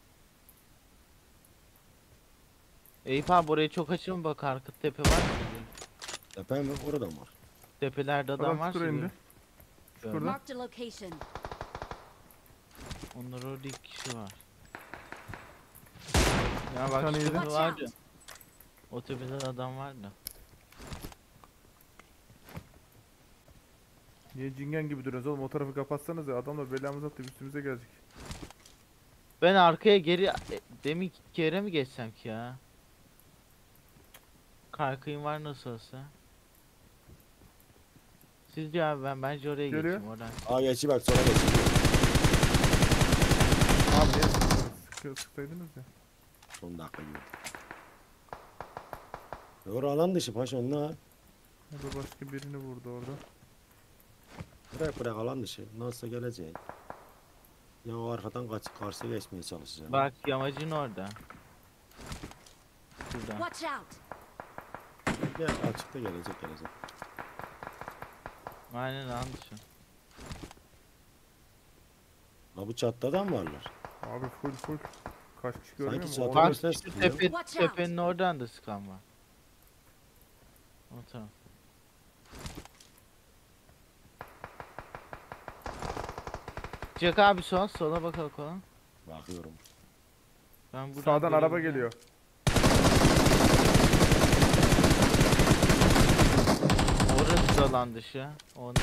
Eyüp abi oraya çok açılma bak arka tepe var mı? Tepe mi? Oradan var. Tepelerde adam Adam var. çukura indi. Çukurda. Marked a location. Onlar orada 2 kişi var. Ya bak tane şu yedi. tepede var ya. O tepede adam var da. Niye cingen gibi duruyorsunuz oğlum? O tarafı kapatsanız ya, adamlar belamızı attı, üstümüze gelecek. Ben arkaya geri demin kere mi geçsem ki ya? Kaykayım var nasıl olsa. Sizce abi ben bence oraya Geliyor. geçeyim oradan. Aa geçi bak sola geçi. Abi niye sıksaydınız ya? Son dakika gibi. Doğru alan dışı paşa onunla. O da başka birini vurdu orada. Bırak alan dışı. Nasılsa gelecek. Ya o arkadan karşı geçmeye çalışacağım. Bak yamacın orada. Şurada. Watch out! Gel açıkta gelecek. Aynen almışım. La bu çatta da mı varlar? Abi full. Kaç kişi görmüyor Sanki musun? çatı Bak göster şu sıkıyor. tepenin oradan da sıkan var. O tamam. Jack abi sola bakalım. Bakıyorum. Ben buradan Sağdan araba geliyorum. geliyor. Orası da lan dışı. Ondan.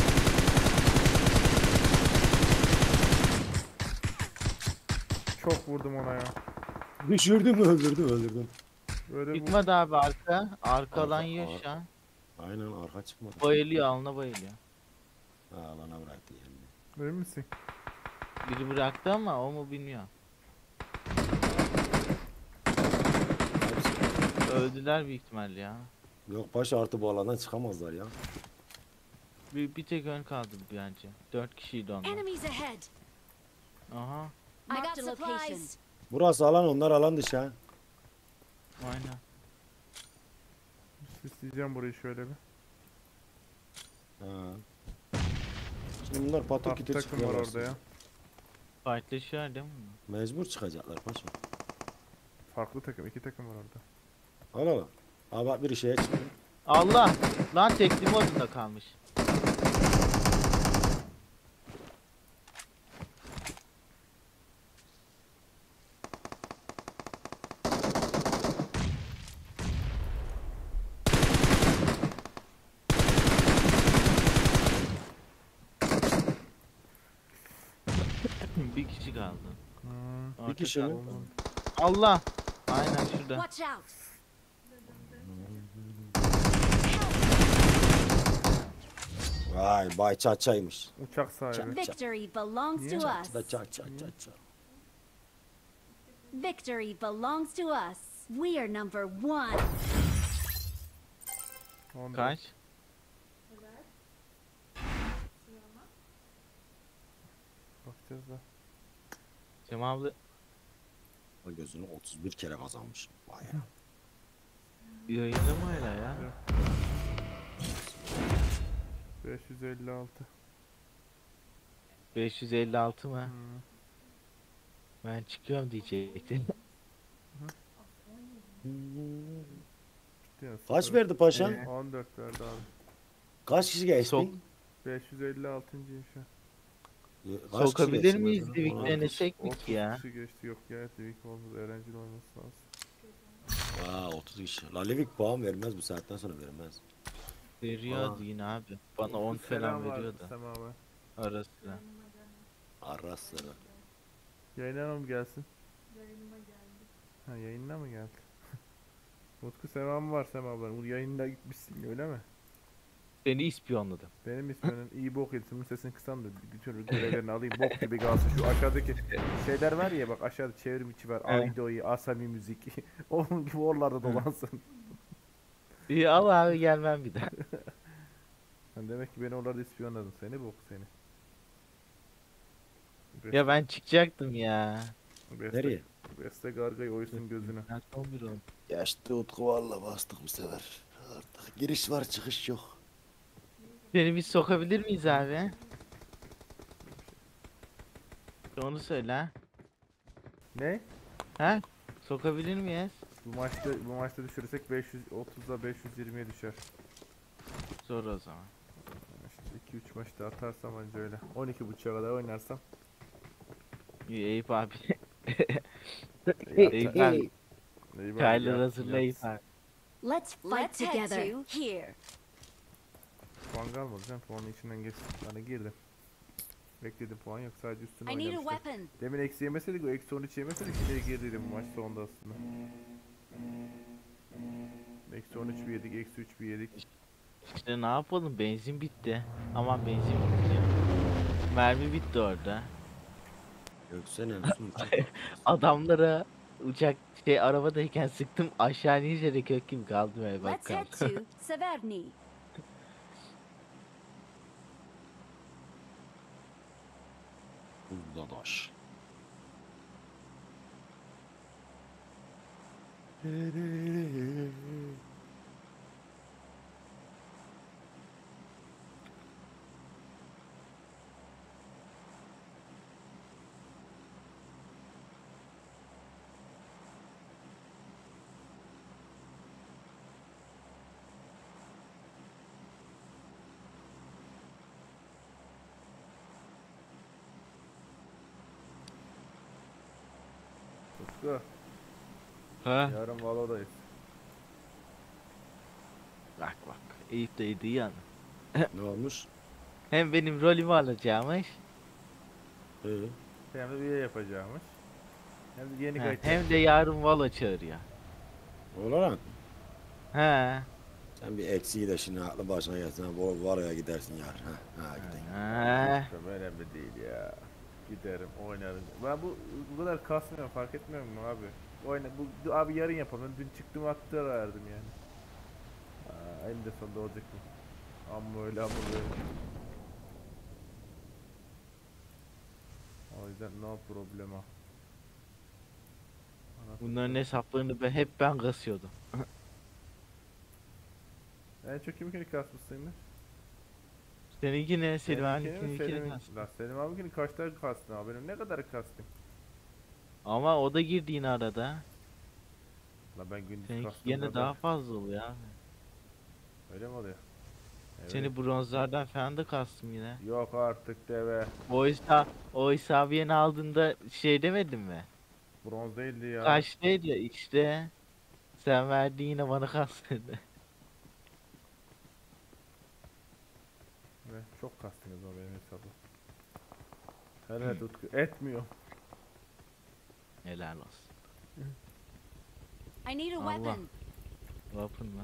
Çok vurdum ona ya. Düşürdüm öldürdüm. Böyle bu Çıkmadı abi arka. Arka alan yiyor arka. şu an. Aynen arka çıkmadı. Bayılıyor alına bayılıyor. Ha, alana bıraktı yerini. emin misin? Biri bıraktı ama o mu bilmiyorum. Öldüler büyük ihtimalle ya. Yok paşa artı bu alandan çıkamazlar ya. Bir tek ön kaldı bence. 4 kişiydi onlar. Enemies ahead! Aha. I got supplies! Burası alan onlar alan dışı ha. Aynen. İsteyeceğim burayı şöyle bir. Ha. Şimdi bunlar patır Farklı kütür takım var çıkıyorlar. orada ya. Fightlaşıyor değil mi? Mecbur çıkacaklar paşa. Farklı takım, 2 takım var orada. Al al. Aa bak biri şeye çıktı. Allah! Lan tekli modunda kalmış. Bir kişi kaldı. Bir kişi mi? Allah! Aynen şurada. Watch out! Vay bay çaçaymış. Uçak sahibi. Victory belongs to us! Çaçta çaça. Victory belongs to us! We are number 1! 14. Kaç? Bakacağız da. Cem abla O gözünü 31 kere kazanmış. Vay ya. yayında mı hala ya? 556. 556 mı? Ben çıkıyorum diyecektim. Kaç verdi paşa? 14 verdi abi. Kaç kişi geçtin? 556.yim şu an. Kaç kişi Sokabilir geçti miyiz mesela? Divik Ona- denesek mi 30 ki ya? kişi geçti, yok ya, Divik olmaz, eğlenceli olması lazım. Aa 30 kişi. La Livik puan vermez bu saatten sonra vermez. Veriyordu yine abi. Bana 10 falan Selam var, veriyordu. Sema abi. Ara sıra. Ara sıra. Yayına mı gelsin? Ha, yayına mı geldi? Utku Sema var Sema abla. Bu yayında gitmişsin öyle mi? Seni ispiyonladım. Benim isminin iyi bok edilsin, sesini kısan da bütün görevlerini alayım, bok gibi kalsın. Şu aşağıdaki şeyler var ya, bak aşağıda çevrim içi var, Evet. Aido'yu, Asami müzik, onun gibi oralarda dolansın. İyi al abi gelmem bir daha. Sen demek ki beni oralarda ispiyonladın, seni bok seni. Ya ben çıkacaktım ya. Nereye? Beste gargayı oysun gözüne. Ben son bir oldum. Geçti Utku valla bastık bu sefer. Artık giriş var çıkış yok. Seni biz sokabilir miyiz abi? Onu söyle ha. Ne? Ha? Sokabilir miyiz? Bu maçta düşürürsek 530'da 520'ye düşer. Zor o zaman. İşte 2-3 maçta atarsam anca öyle. 12.5'a kadar oynarsam. İyi Eyüp abi. Eyüp abi. Eyüp abi, Çayları yat, hazırla yat. Eyüp abi. Let's fight together. Here. Puan kalmadı canım. Puanın içinden geçtim. Hani girdim. Bekledim, puan yok. Sadece üstüne I need a oynamıştım. weapon. Demin eksi yemeseydik, o eksi 13 yemeseydik yine girdiydim bu maç sonunda aslında. Eksi 13 bir yedik, eksi 3 bir yedik. İşte ne yapalım, benzin bitti. Aman benzin bitti. Mermi bitti orada. Göksene misin? Adamlara uçak arabadayken sıktım, aşağı inince de kök gibi kaldım eve Let's head bakalım. to Severny. Dadaş. Tutku. Ha? Yarın Valo'dayız. Bak bak, Eyüp de yedi yan. Ne olmuş? Hem benim rolümü alacağımış, Hem de üye yapacağımız. Hem de yeni kayıt. hem de yarın Valo çağırıyor. Olarak He. sen bir eksiği de şimdi aklı başına gelsin. Varaya gidersin yarın. Ha gideyim. He. Çok önemli değil ya. Giderim, oynarım. Ben bu kadar kasmıyorum, fark etmiyor musun abi? Abi yarın yapalım. Dün çıktım attı verdim yani. Eninde sonunda olacak mı? Amma öyle ama böyle. O yüzden no problema. Bunların hesaplarını hep ben kasıyordum. En çok kiminkini kasmışsındır? Seninkine Selim Benimkini mi, abininkini Selim'in- kastım. Lan Selim abikini kaçta kastın abi? Benim ne kadar kastım? Ama o da girdi yine arada. La ben gündüz Seninki kastım. yine daha fazla oluyor abi. Öyle mi oluyor? Evet. Seni bronzlardan falan da kastım yine. Yok artık deve. O hesabı yeni aldığında şey demedin mi? Bronz değildi ya. Kaçtaydı ya işte. Sen verdin yine bana kastırdı. Ve çok kastınız o benim hesabı. Hele Tutku etmiyor. Helal olsun. I need a Allah. weapon. Weapon mı?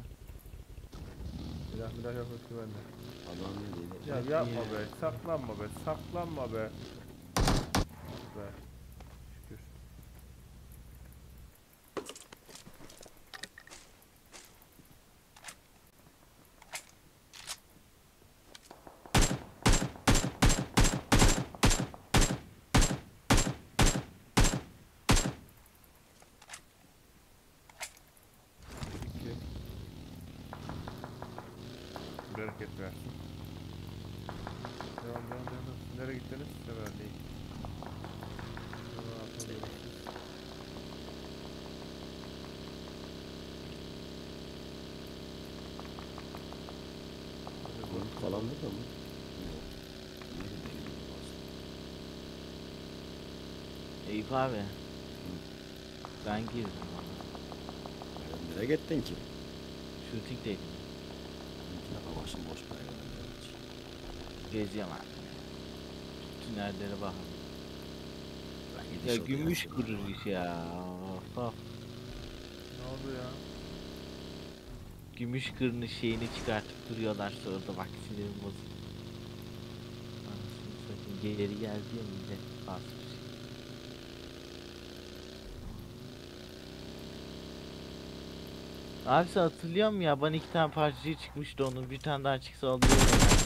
Silah yok Tutku bende. Adam ne dedi? Ya yapma be, saklanma be, saklanma be. Be. Şükür. İki. Bereket versin. Devam. Nereye gittiniz? Severliği. Konuk falan burada mı? Eyüp abi. Ben girdim valla. Nereye gittin ki? Shooting'deydim. Ya başım boş be. Geziyorum abi. Tünellere bakalım. Ben Ya gidiş gümüş kurur ya. Of. Ne oldu ya? Gümüş kırını şeyini çıkartıp duruyorlar sonra da bak sinirim bozuldu. Anasını satayım geri geldi ya millet basmış. Abi sen hatırlıyor musun ya bana 2 tane parçacığı çıkmıştı onun bir tane daha çıksa alıyorum.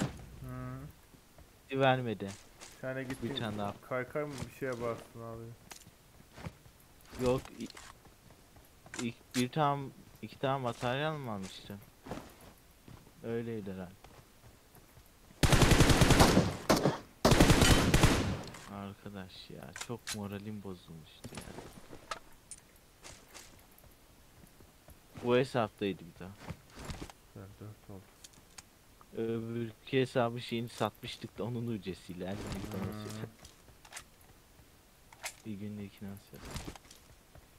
Vermedi. Sen gittin. Bir tane daha. Kaykay mı bir şeye bastın abi? Yok bir tane 2 tane materyal mı almıştım? Öyleydi herhalde. Arkadaş ya çok moralim bozulmuştu ya. Bu hesaptaydı bir daha. 4 oldu. Öbürki hesabı şeyini satmıştık da onun ücretiyle. Bir günlük nasıl?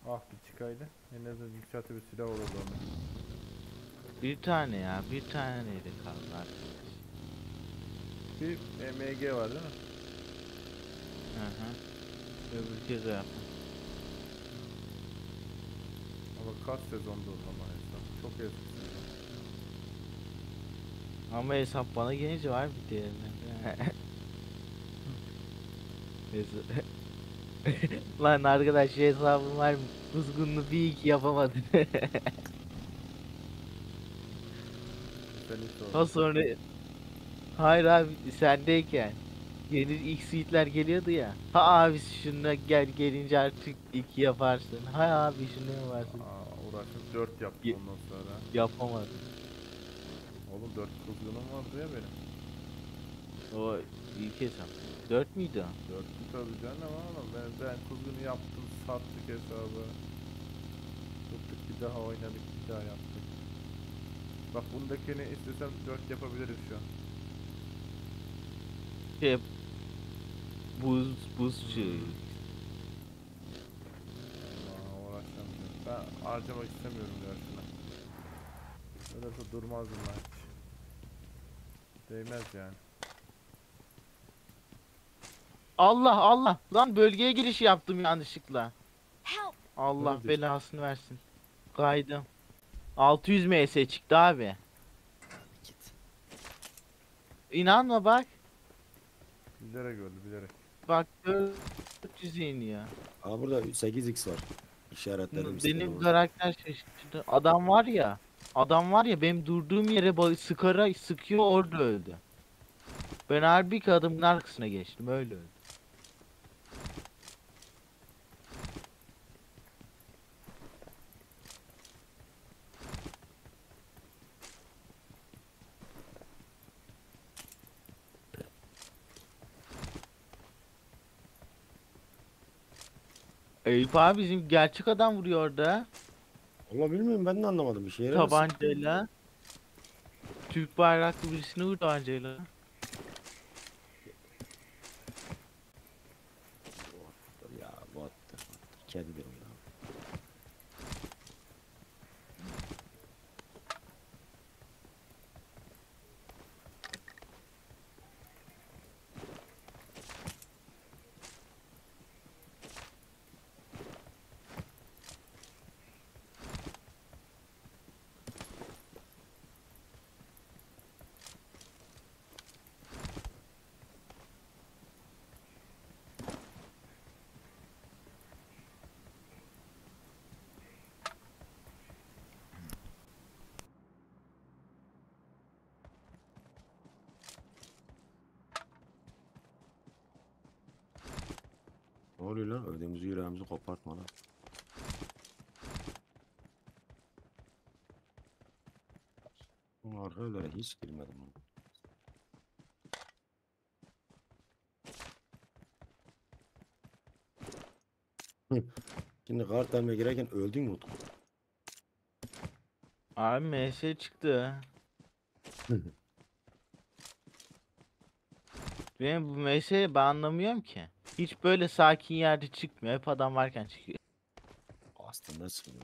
Ah bir çıkaydı. En azından yükselti bir silah olurdu onda. Bir tane ya, bir tane neydi kaldı arkadaş. Bir MG var değil mi? Hı hı. Öbür kez yaptım. Ama kaç sezonda o zaman hesap? Çok eski sezon. Ama hesap bana gelince var bir diğerinden. Neyse. Lan arkadaş şey hesabım var mı? Kuzgunlu bir iki yapamadım. Sen hiç Ha sonra hayır abi sendeyken yeni ilk suite'ler geliyordu ya. Ha abi şuna gelince artık iki yaparsın. Ha abi şunu yaparsın. Uğraştım 4 yaptım Ye- ondan sonra. Yapamadım. Oğlum 4 kuzgunum vardı ya benim. O ilk hesap. 4 müydü o? 4'lü tabii canım oğlum. Ben kuzgunu yaptım, sattık hesabı. Tuttuk bir daha oynadık, bir daha yaptık. Bak bundakini istesem 4 yapabiliriz şu an. Şey, buzcu. Uğraşacağım diyorum. Ben harcamak istemiyorum ya şuna. Öyleyse durmazdım ben hiç. Değmez yani. Allah Allah lan bölgeye giriş yaptım yanlışlıkla. Help! Allah Neredesin? belasını versin. Kaydım. 600 ms çıktı abi. Git. İnanma bak. Bilerek öldü bilerek. Bak 400 iniyor. Aa burada 8x var. İşaretledim size Benim doğru. karakter şaşırdı. Adam var ya. Adam var ya benim durduğum yere sıkıyor orada öldü. Ben harbi ki adamın arkasına geçtim öyle öldü. Eyüp abi bizim gerçek adam vuruyor orada. Allah bilmiyorum ben de anlamadım bir şeye. Taban. Tabancayla. Türk bayraklı birisini vurdu tabancayla. Ya what the fuck. Kedi diyorum ya. Ne oluyor lan? Ödümüzü yüreğimizi kopartma lan. Bu arka evlere hiç girmedim. Hı. Şimdi kart almaya girerken öldün mü Utku? Abi MS çıktı. Benim bu MS'yi ben anlamıyorum ki. Hiç böyle sakin yerde çıkmıyor. Hep adam varken çıkıyor. Aslında sıkıntı.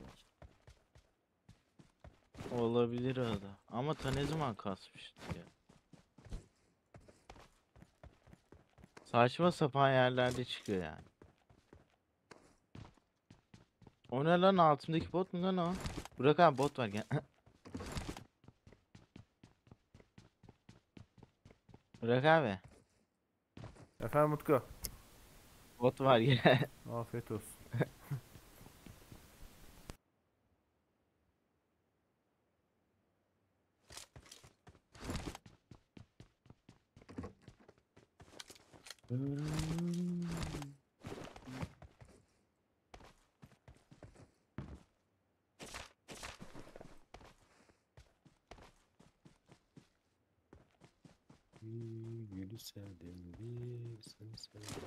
Olabilir o da. Ama ta ne zaman kasmıştı ya. Saçma sapan yerlerde çıkıyor yani. O ne lan altındaki bot mu lan o? Burak abi bot var gel. Burak abi Efendim Utku. bot var gel. Afiyet olsun. Gülü sevdim bir seni sevdim.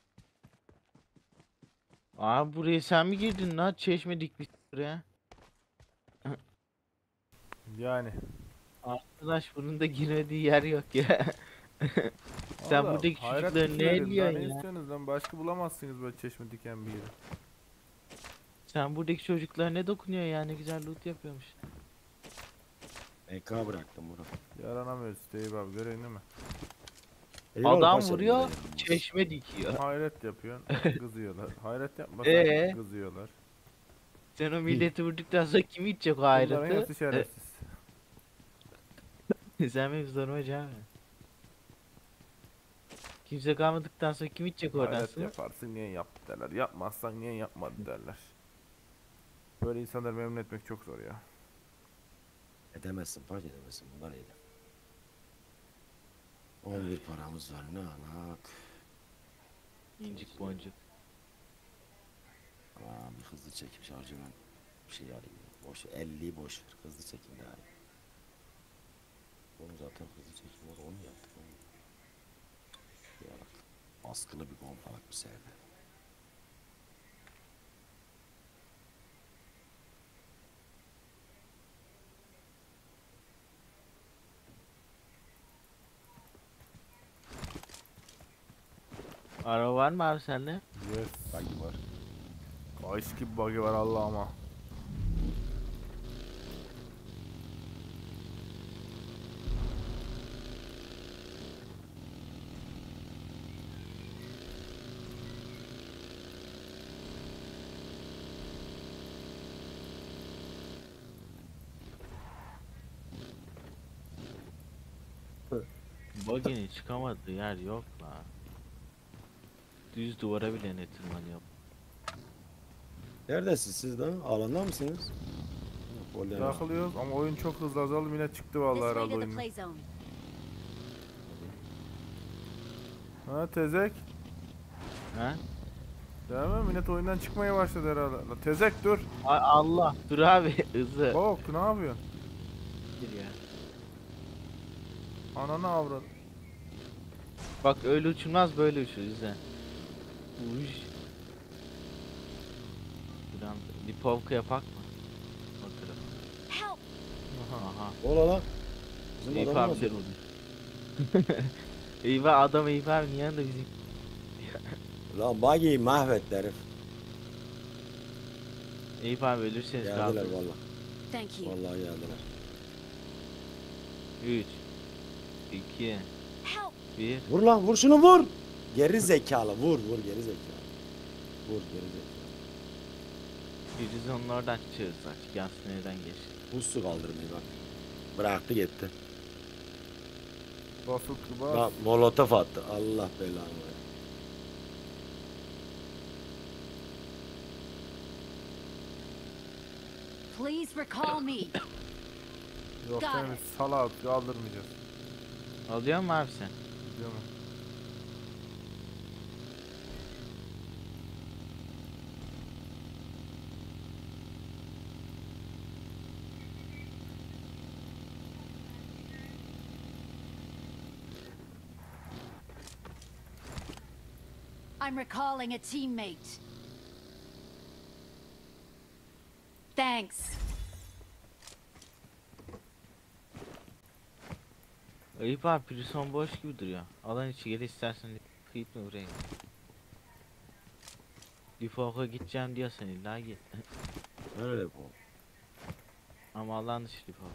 Abi buraya sen mi girdin lan? Çeşme dikmiş buraya. Yani. Arkadaş bunun da girmediği yer yok ya. Sen Valla buradaki hayret çocukları bir ne şey veriyorum. Daha eliyorsun ne ya? istiyorsunuz lan? Başka bulamazsınız böyle çeşme diken bir yeri. Sen buradaki çocuklara ne dokunuyor ya? Ne güzel loot yapıyormuş. EK bıraktım bunu. Yaranamıyoruz Steve abi, görüyorsun değil mi? Eyvallah Adam paşam, vuruyor, böyle yaramaz. çeşme dikiyor. Hayret yapıyorsun, kızıyorlar. Hayret yapmasan Ee? kızıyorlar. Sen o milleti vurduktan sonra kim içecek o Bunların hayreti? hepsi şerefsiz. Sen benim zoruma cevap ver. Kimse kalmadıktan sonra kim içecek oradan Hayret sonra? yaparsın niye yaptı derler. Yapmazsan niye yapmadı derler. Böyle insanları memnun etmek çok zor ya. Edemezsin paş edemezsin. Bunlar iyi. 11 paramız var. Ne alak. İncik boncuk. Aa, bir hızlı çekim şarjı ben bir şey alayım. Boş 50'yi boş ver. Hızlı çekim daha iyi. Onu zaten hızlı çekim var. Onu yaptık. Onu. Ya bak. Askılı bir pompalık bir serde. Araba var mı abi sende? Yes. Bagi var. Kayış gibi bug'i var Allah'ıma. Buggy'nin çıkamadığı yer yok la. Düz duvara bile ne tırmanıyor. Neredesiniz siz de? Alanda mısınız? Polyana. Takılıyoruz ama oyun çok hızlı azaldı, yine çıktı vallahi herhalde oyun. Ha tezek. Ha? Değil mi? Millet oyundan çıkmaya başladı herhalde. La tezek dur. Ay Allah dur abi hızlı. Bak ne yapıyorsun? Gir ya. Ananı avradı. Bak öyle uçulmaz böyle uçur izle. Uş. Buradan Lipovka yapak mı? O tarafa. Aha. Ola lan. Bizim Eyüp adamı abi nasıl? de vurdu. Eyüp adam Eyüp abinin yanında bizim. Lan Bagi'yi mahvetti herif. Eyüp abi ölürseniz Geldiler kaldı. valla. Thank you. Vallahi geldiler. 3 2 Help! 1 Vur lan vur şunu vur. Geri zekalı vur geri zekalı. Vur geri zekalı. Biz onun oradan çıkacağız. Yansın nereden geçti. Buz kaldırmayı bak. Bıraktı gitti. Basıp Bak bas. molotof attı. Allah belanı ver. Please recall me. Yok Got temiz. it. Salak kaldırmayacağız. Alıyor mu abi sen? Biliyor musun? I'm recalling a teammate. Thanks. Eyüp abi prison boş gibi duruyor. Alan içi gel istersen gitme buraya. Lipovka gideceğim diyorsan illa git. Öyle bu. Ama alan dışı Lipovka.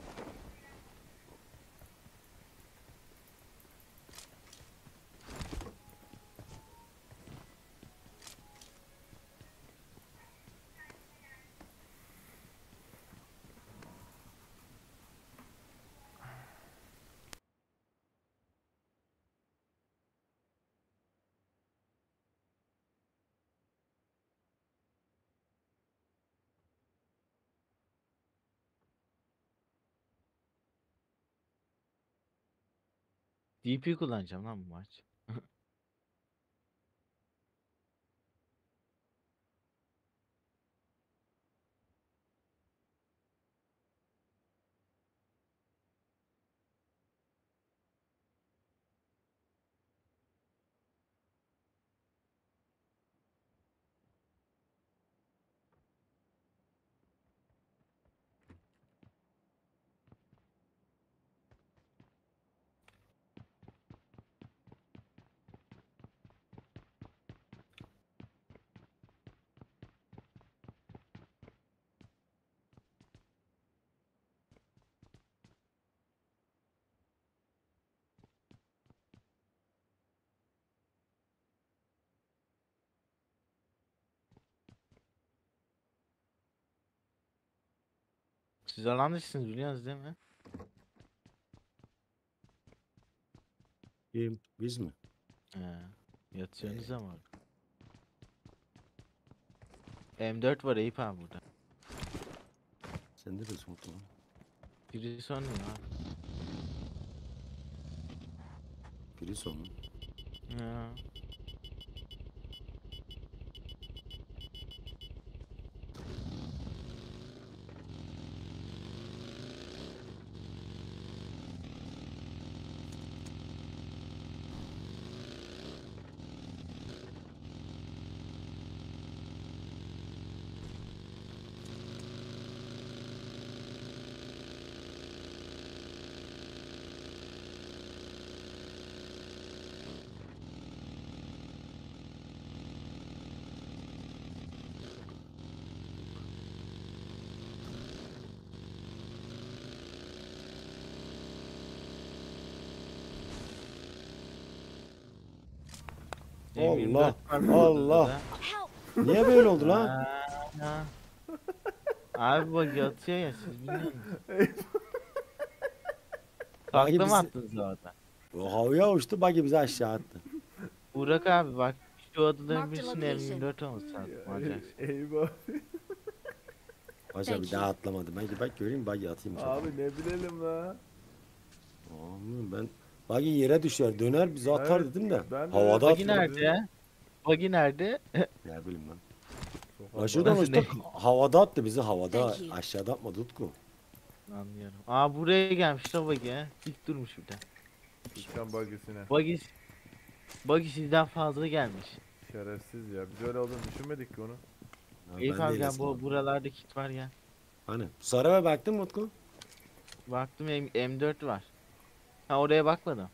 DP kullanacağım lan bu maç. Siz alan dışısınız biliyorsunuz değil mi? Kim? Biz mi? He. Yatıyorsunuz ama. M4 var Eyüp abi burada. Sende de smoke lan. Biri son ya abi. Biri sonu. Ya. Allah, M24 var Allah. burada. Niye böyle oldu lan? Ha. Abi bak yatıyor ya siz biliyor musunuz? Takla bizi- mı attınız orada? O havaya uçtu, bagi bizi aşağı attı. Burak abi bak şu adaların Marked birisinde location. M24 olması lazım. Alacak. Eyvah. Paşa bir Peki. daha atlamadı. Belki bak göreyim bagi atayım. Abi ne bilelim la. Aman ben bagi yere düşer döner bizi atar Evet, dedim de. ben de Havada öyle- Bagi atmadı. nerede? Bagi nerede? Ne bileyim ben. Sokak Ya şuradan Nasıl uçtuk havada attı bizi havada. Thank you. Aşağıda atmadı Utku. Anlıyorum. Aa buraya gelmiş la Bagi ha. Dik durmuş bir de. Dükkan bagisine. Bagi sizden fazla gelmiş. Şerefsiz ya. Biz öyle olduğunu düşünmedik ki onu. Ya Eyüp ben abi de gel öyle sandım. buralarda kit var ya. Hani Sarı'ya baktın mı Utku? Baktım M4 var. Ha oraya bakmadım.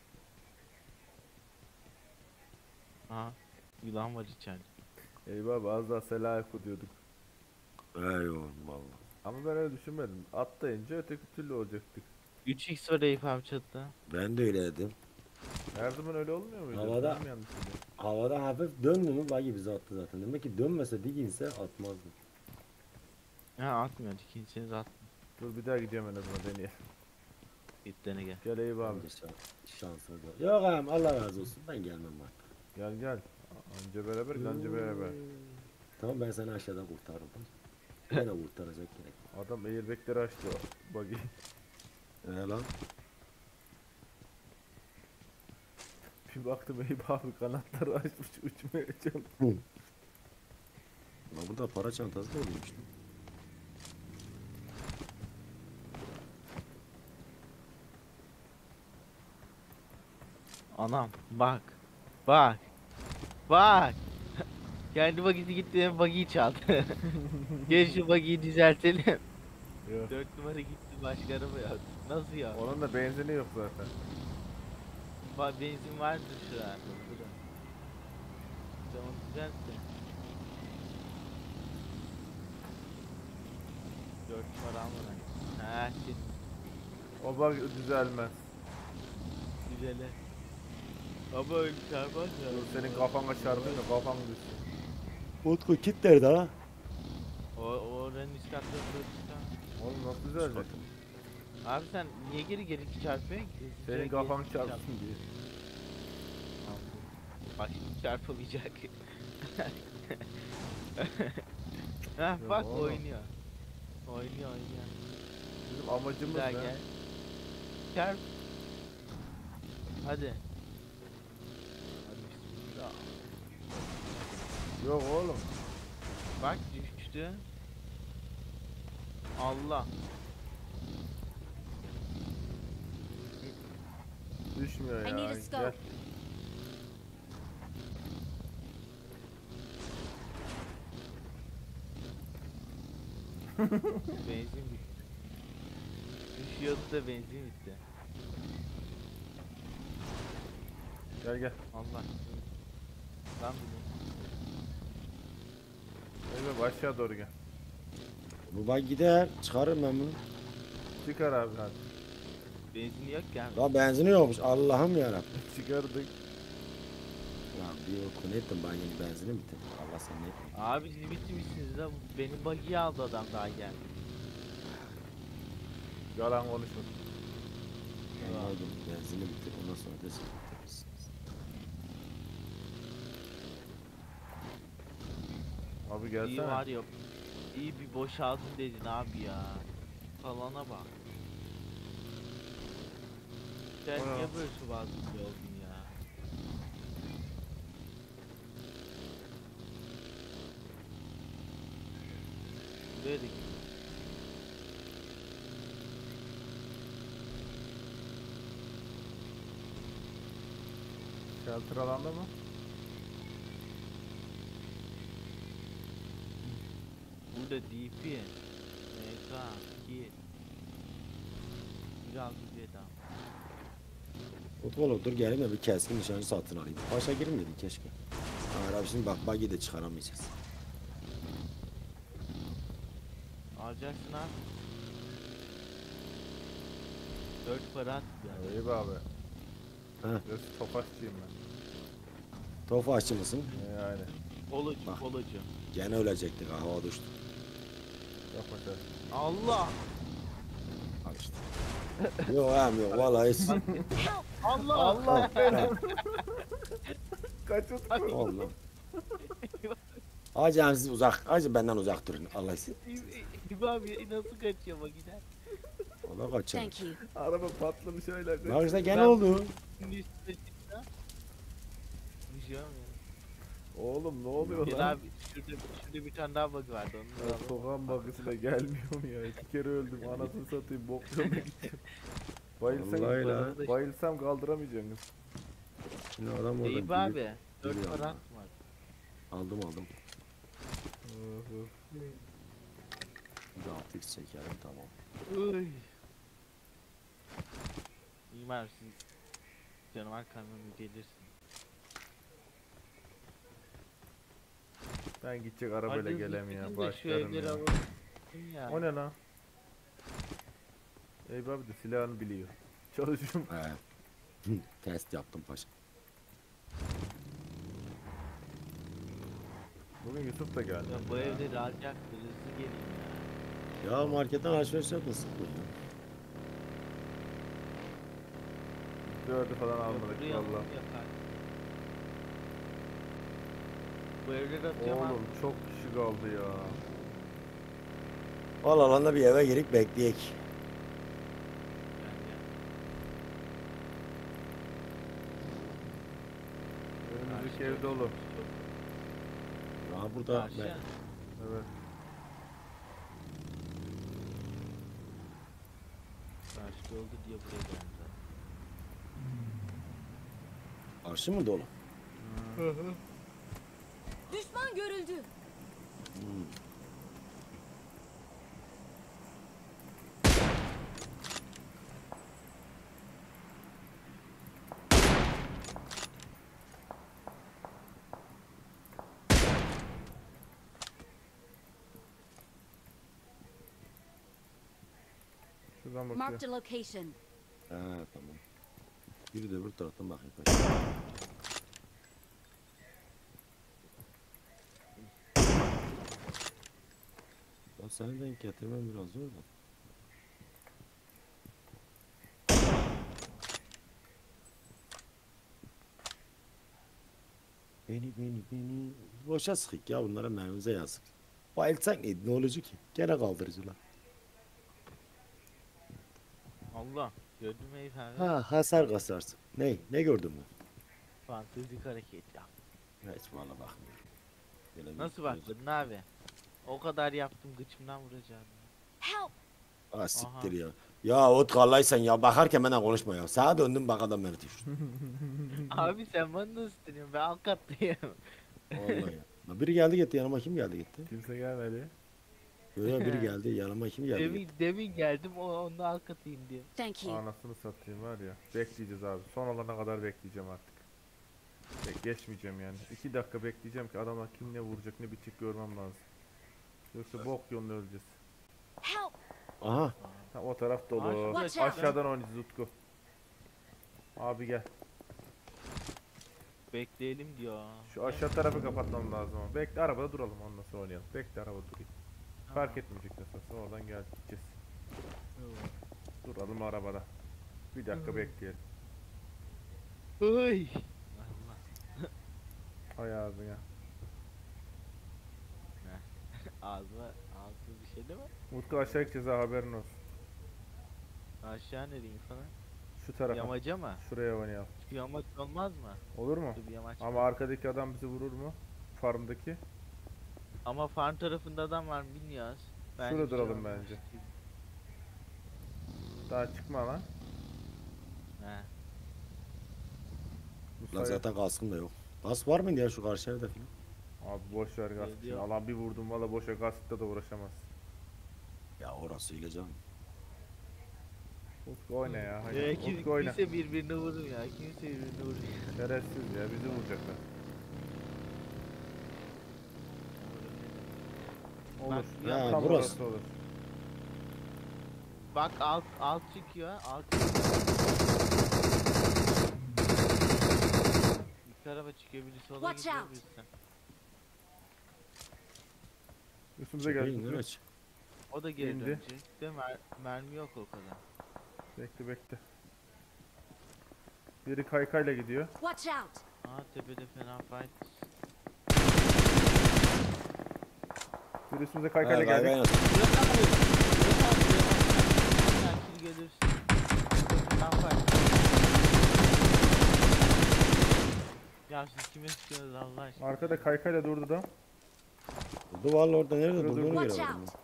Aha yılan var içeride. Eyvah abi az daha Selahattin diyorduk. Eyvallah vallahi. Ama ben öyle düşünmedim. Atlayınca öteki türlü olacaktık. 3x var Eyüp abi çatıda. Ben de öyle dedim. Her zaman öyle olmuyor muydu? Havada- Ben mi yanlış biliyorum? Havada hafif döndü mü bagi bizi attı zaten. Demek ki dönmese diginse atmazdı. Ha atmıyor ikinciniz at. Dur bir daha gideceğim en azından deneyelim. Git dene gel. Gel Eyvah abi. Bence şansımız var. Yok ağam Allah razı olsun ben gelmem bak. Gel gel. Anca beraber kanca beraber. Tamam ben seni aşağıdan kurtarırım. Beni kurtaracak gerek. Adam airbag'leri açtı o buggy. Lan. Bir baktım Eyvah abi kanatları açmış uçmaya çalışıyor. Lan burada para çantası da oluyormuş. Anam bak. Bak. Bak. Kendi bagisi gitti bagiyi çaldı. Gel şu bagiyi düzeltelim. Yok. 4 numara gitti başka araba ya. Nasıl ya? Onun da benzini yok zaten. Bak benzin vardır şu an. Burada. Tamam düzeltti. 4 numara almadan. Ha şimdi O bug düzelmez. güzele. Ama öyle çarpar ya. Dur senin kafana çarpıyor da kafan düşsün. Utku kit nerede ha? O oranın üst katlarında çıkan. Oğlum nasıl düzelecek? Abi sen niye geri çarpıyor ki? Senin Direkt kafan geri çarpsın diye. Bak şimdi çarpamayacak. Heh bak oğlum. oynuyor. Oynuyor. Bizim amacımız Bir daha ne? gel. Çarp. Hadi. Hadi bismillah. Yok oğlum. Bak düştü. Allah. Düşmüyor I ya. need a Gel. scope. Benzin bitti. Düşüyordu da benzin bitti. Gel. Allah. Lan bunu. Eyvah aşağı doğru gel. Bu bak gider çıkarırım ben bunu. Çıkar abi hadi. Benzin yok ki abi. Lan benzini yokmuş Allah'ım yarabbim. Çıkardık. Lan bir okun ettim ben yeni benzini bitirdim. Allah seni etmiyor. Abi siz bitmişsiniz la. Benim buggy'yi aldı adam daha geldi. Yalan konuşma. Vallahi benzini bitti. Ondan sonra da siz bitiririz. Abi İyi gelsene. var ya. İyi bir boşaldın dedin abi ya. Falana bak. Sen Ana. niye böyle sıvazlık oldun ya? Buraya da git. Shelter alanda mı? Burada DP, MK, kit. Biraz bir daha. Otur otur gelin de bir keskin nişancı satın alayım. Başa girmedin keşke. Hayır abi şimdi bak bug'i de çıkaramayacağız. Alacaksın abi. 4 para at yani. İyi be abi. He. Biraz topaççıyım ben. Tofu aşçı mısın? Yani. Olucu, Bak. olucu. Gene ölecektik ha, hava düştü. Yapma sen. Allah! Al işte. Yok hem yok vallahi hiç. Allah! Allah belanı. Kaçın. Allah. Acı yani siz uzak, acı benden uzak durun Allah için. İbi abi nasıl kaçıyor bak gider. Valla kaçın. Thank you. Araba patlamış öyle. Bak işte gene Ben- oldu. Şimdi üstüne çıksa. Bir şey olmuyor. Oğlum ne oluyor Bir lan? abi şurada bir tane daha bug vardı onu da Ya, alalım. sokağın bakısına gelmiyor mu ya? 2 kere öldüm anasını satayım bokluğuna gideceğim. Bayılsam, Vallahi la. bayılsam kaldıramayacaksınız. Şimdi adam oradan İyi gidip- abi. 4 geliyor para ama. atma. Aldım. Bir de 6x çekelim tamam. Uy. İyi abi siz canavar kamyonu gelirsin. Ben gidecek arabayla Hadi gelem gidin ya de şu başlarım evleri ya. alalım ya. O ne lan? Eyüp abi de silahını biliyor. Çalışıyorum. Test yaptım paşa. Bugün Yusuf da geldi. Ya bu evleri alacaktı hızlı geleyim ya. Ya marketten alışveriş yapın sıkmayın ya. 4'ü falan almadık Köprü yanını valla. yakar. Bu evleri atacağım abi. Oğlum çok kişi kaldı ya. Valla alanda bir eve girip bekleyek. Gel, gel. Önümüzdeki ev dolu. Ya burada Karşı. Evet. Karşı oldu diye buraya geldi. arşı mı dolu? Düşman görüldü. Şuradan Marked bakıyor. a location. Ha tamam. Biri de öbür taraftan bakayım paşa. Ya seni denk getirmem biraz zor da. Beni. Boşa sıkık ya bunlara mermize yazık. Bayılsak neydi ne olacak ki? Gene kaldırıcılar. Allah. Gördün mü Eyüp abi? Ha hasar kasarsın. Ne gördün mü? Fantezik hareket ya. Hiç valla bakmıyorum. Böyle bir- Nasıl bakmadın abi? O kadar yaptım gıçımdan vuracağım. Help! Ah siktir ya. Ya ot kallaysan ya bakarken benden konuşma ya. Sağa döndüm bak adam beni düşürdü. Abi sen bana nasıl deniyorsun? Ben alt kattayım. Vallahi ya. Lan biri geldi gitti yanıma kim geldi gitti? Kimse gelmedi. Böyle biri geldi yanıma kim geldi gitti? Demin geldim onun alt katıyım diyor. Thank you. Anasını satayım var ya. Bekleyeceğiz abi. Son olana kadar bekleyeceğim artık. Geçmeyeceğim yani. 2 dakika bekleyeceğim ki adamlar kim ne vuracak ne bitecek görmem lazım. Yoksa bok yolunu öleceğiz. Help! Aha. Ha, o taraf dolu. Watch out. Aşağıdan oynayacağız Utku. Abi gel. Bekleyelim diyor. Şu aşağı tarafı kapatmam lazım ama. Bekle arabada duralım ondan sonra oynayalım. Bekle arabada durayım. Fark etmeyecek nasılsa oradan geldik gideceğiz. Duralım arabada. Bir dakika bekleyelim. Oy. Hay ağzına. Ağzıma bir şey değil mi? Utku aşağı gideceğiz ha, haberin olsun. Aşağı nereye falan? Şu tarafa. Yamaca mı? Şuraya oynayalım. Şu yamaç olmaz mı? Olur mu? Şu bir yamaç Ama arkadaki adam bizi vurur mu? Farmdaki. Ama farm tarafında adam var mı bilmiyoruz. Şurada bir şey duralım olmaz. bence. Daha çıkma lan. He. Lan zaten kaskım da yok. Kask var mıydı ya şu karşı evde falan? Abi boş ver gaz. Diyor. Alan bir vurdum valla boşa gazla da uğraşamaz. Ya orası ile canım. Utku oyna ya. Hadi. Ya Utku oyna. kimse birbirini vurur ya. Kimse birbirini vurur. Şerefsiz ya, bizi vuracaklar. Olur. Ya Tam burası. orası olur. Bak alt çıkıyor. Alt bir araba çıkıyor, birisi sola Watch gidiyor, out. birisi. Üstümüze geldi. Çekeyim, Utku. evet. O da geri İndi. dönecek de mermi yok o kadar. Bekle bekle. Biri kaykayla gidiyor. Watch out! Aa tepede fena fight. Biri üstümüze kaykayla geldi. Galiba Kill gelirsin. Fena fight. Ya siz kime sıkıyorsunuz Allah aşkına? Arkada kaykayla durdu da. durdu valla orada nerede Dur, dur. durduğunu Watch göremedim. out.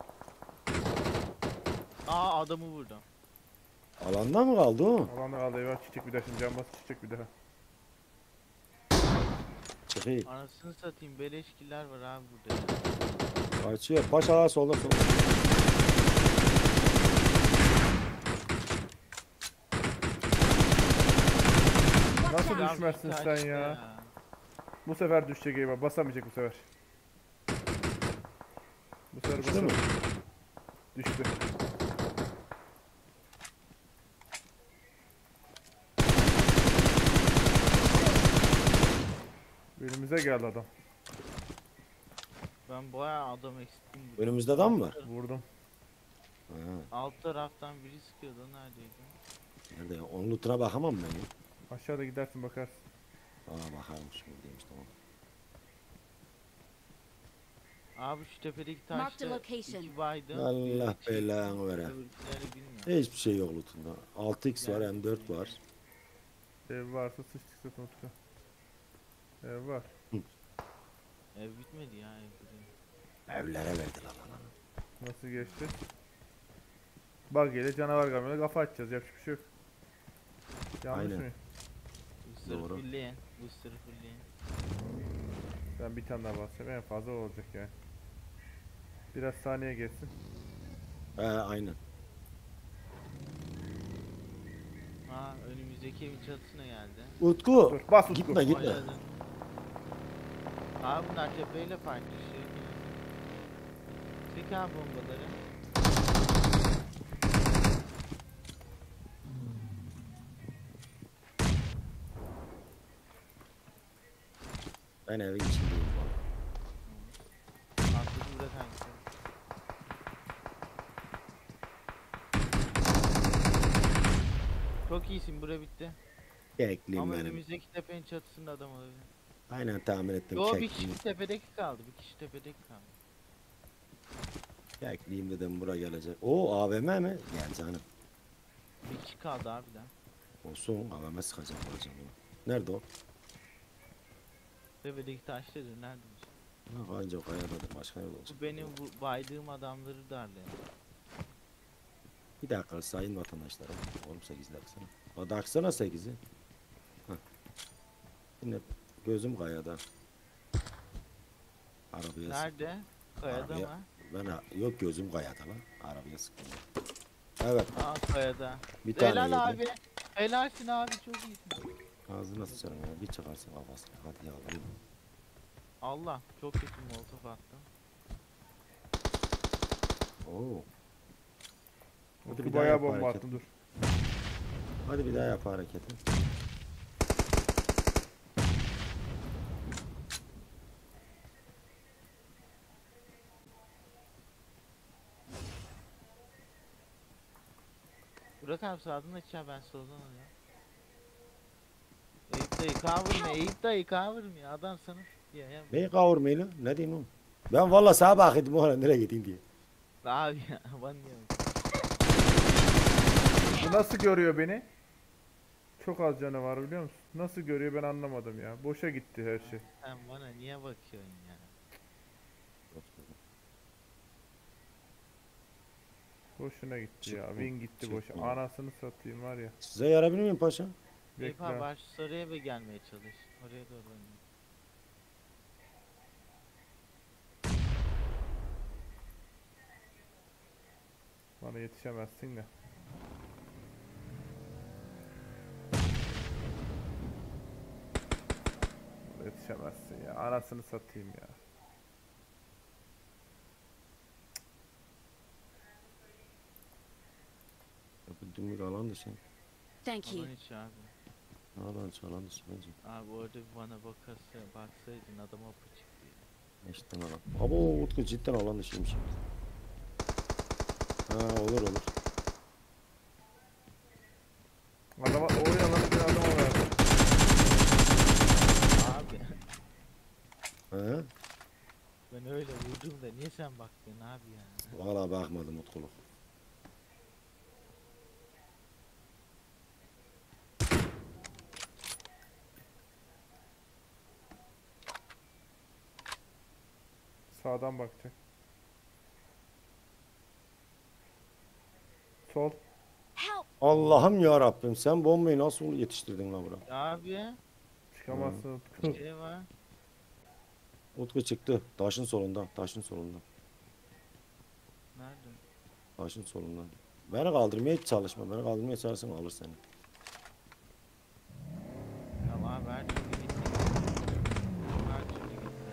Aa adamı vurdum. Alanda mı kaldı o? Alanda kaldı, eyvah, çiçek bir daha şimdi, can bas çiçek bir daha. Çıkayım. Anasını satayım, beleş killer var abi burada. Kaçıyor. Paşa solda solda. Nasıl Ya düşmezsin kaçtı sen ya? Bu sefer düşecek eyvah, basamayacak bu sefer. Bu sefer Düştü mü? basamayacak. Düştü. Önümüze geldi adam. Ben bayağı adam eksilttim. burada. Önümüzde adam mı var? Vurdum. Ha, Alt taraftan biri sıkıyordu, neredeydi? nerede ya? Onun lootuna bakamam ben ya. Aşağıda gidersin bakarsın. Aa bakarım buradaymış tamam. Abi şu tepedeki Mark the taşta location. 2 baydı. Allah belanı vere. Öbürleri bilmiyorum. Hiçbir şey yok lootunda. 6x var, M4 var. Ev varsa sıçtık zaten Utku. Ev var. Ev bitmedi ya ev bitmedi. Evlere verdiler lan. Nasıl geçti? Bug ile canavar kamyona kafa atacağız, yapacak bir şey yok. Yanlış Aynen. mı? Bu sırf Doğru. fulleyin. Bu sırf fulleyin. Ben bir tane daha basacağım, en fazla o olacak yani. Biraz saniye geçsin. Aynen. Ha önümüzdeki evin çatısına geldi. Utku. Dur, bas Utku. Gitme gitme. Oynadı. Abi bunlar tepeyle paylaşıyor. Çek abi bombaları. Ben evin içindeyim. Atladı burada kanka. Çok iyisin, bura bitti. Kekliyim Ama benim. önümüzdeki tepenin çatısında adam olabilir. Aynen tahmin ettim. Yo bir Kekliyim. kişi tepedeki kaldı. Bir kişi tepedeki kaldı. Kekliyim dedim bura gelecek. O AVM mi? Gel canım. Bir kişi kaldı harbiden. Olsun AVM sıkacak hocam. Nerede o? Tepedeki taşları neredeymiş? Ha, anca o kayadadır. Başka yerde olacak. Bu benim bu baydığım adamları darlayan. Bir dakika sayın vatandaşlarım. Oğlum 8 daksana. O daksana 8'i. Hah. Yine gözüm kayada. Arabaya Nerede? Kayada Arabaya- mı? Yok gözüm kayada lan. Arabaya sıktım. Evet. Aa kayada. Bir tane Helal yedi. abi. Helalsin abi, çok iyisin. Ağzına sıçarım ya. Bir çıkarsa kafasına. Hadi yavrum. Allah çok kötü molotof attım. Oo. Hadi Utku bir daha bayağı yap bomba hareketi. attım, dur. Hadi bir daha yap hareketi. Burak abi sağdan aşağı ben soldan alıyorum. Eyüp dayı kavurma, Eyüp dayı kavurma. Adam sana ya ya. Neyi kavurmayı lan? Ne diyeyim oğlum? Ben valla sağa bakıyordum oğlum nereye gideyim diye. Abi ya bana niye Bu nasıl görüyor beni? Çok az canı var biliyor musun? Nasıl görüyor ben anlamadım ya. Boşa gitti her şey. sen bana niye bakıyorsun ya? Boşuna gitti Çık ya. bu, Win gitti çık boşa. bu. Anasını satayım var ya. Size yarabilir miyim paşa? Eyüp Bekle. abi var şu sarı eve gelmeye çalış. Oraya doğru oynayayım. Bana yetişemezsin de. Bana yetişemezsin ya. Anasını satayım ya. Dümdük alan dışı. Thank you. Alan içi abi. Alan dışı bence. Abi orada bir bana baksaydın adam apı çıktı ya. Eşitten alan. Abo Utku cidden alan dışıymış. Ha olur olur. Adama oyun alanı bir adama verdi. Abi He? ben öyle vurdum da niye sen baktın abi ya? Valla bakmadım Utkuluk. Sağdan bakacak. Sol. Help! Allah'ım ya Rabbim sen bombayı nasıl yetiştirdin lan bura? Abi Çıkamazsın Utku. bir şey var. Utku çıktı. Taşın solundan. Taşın solundan. Nerede? Taşın solundan. Beni kaldırmaya hiç çalışma. Beni kaldırmaya çalışsan alır seni. Tamam abi her türlü gitti. Her türlü gitti.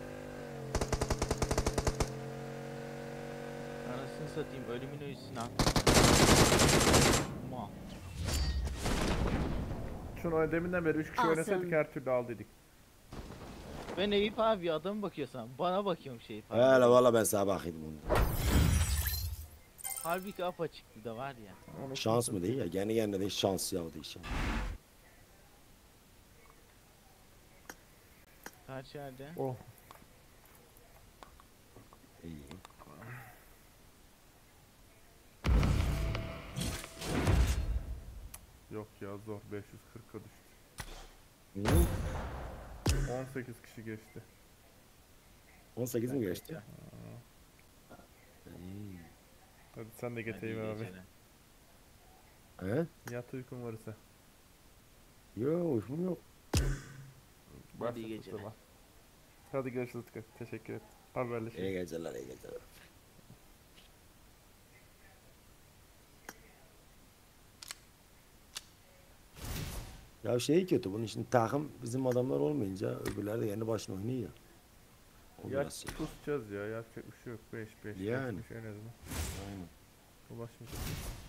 Anasını satayım ölümün öyküsünü attım. Mal. Şunu deminden beri 3 kişi oynasaydık Awesome. her türlü al dedik. Ben Eyüp abi adama bakıyorsam bana bakıyorum şey abi. Hele valla ben sana bakayım bunu. Halbuki apaçıktı da var ya. Şans mı değil ya? Kendi kendine değil şans ya değil şey. Kaç yerde? Oh. İyi. Yok ya zor 540'a düştü. Hı? 18 kişi geçti. 18 mi geçti? Hadi sen de Hadi iyi getireyim abi. geceler. He? Yat uykun varsa. Yok uykum yok. Hadi iyi Başla geceler. tutma. Hadi görüşürüz Utku. Teşekkür et. Haberleşelim. İyi geceler iyi geceler. Ya şey kötü bunun şimdi takım bizim adamlar olmayınca öbürleri de kendi başına oynuyor ya. O Ya biraz şey. pusacağız ya. Yapacak bir şey yok. 5 Yani. en azından. Aynen. Ulaşmayacak.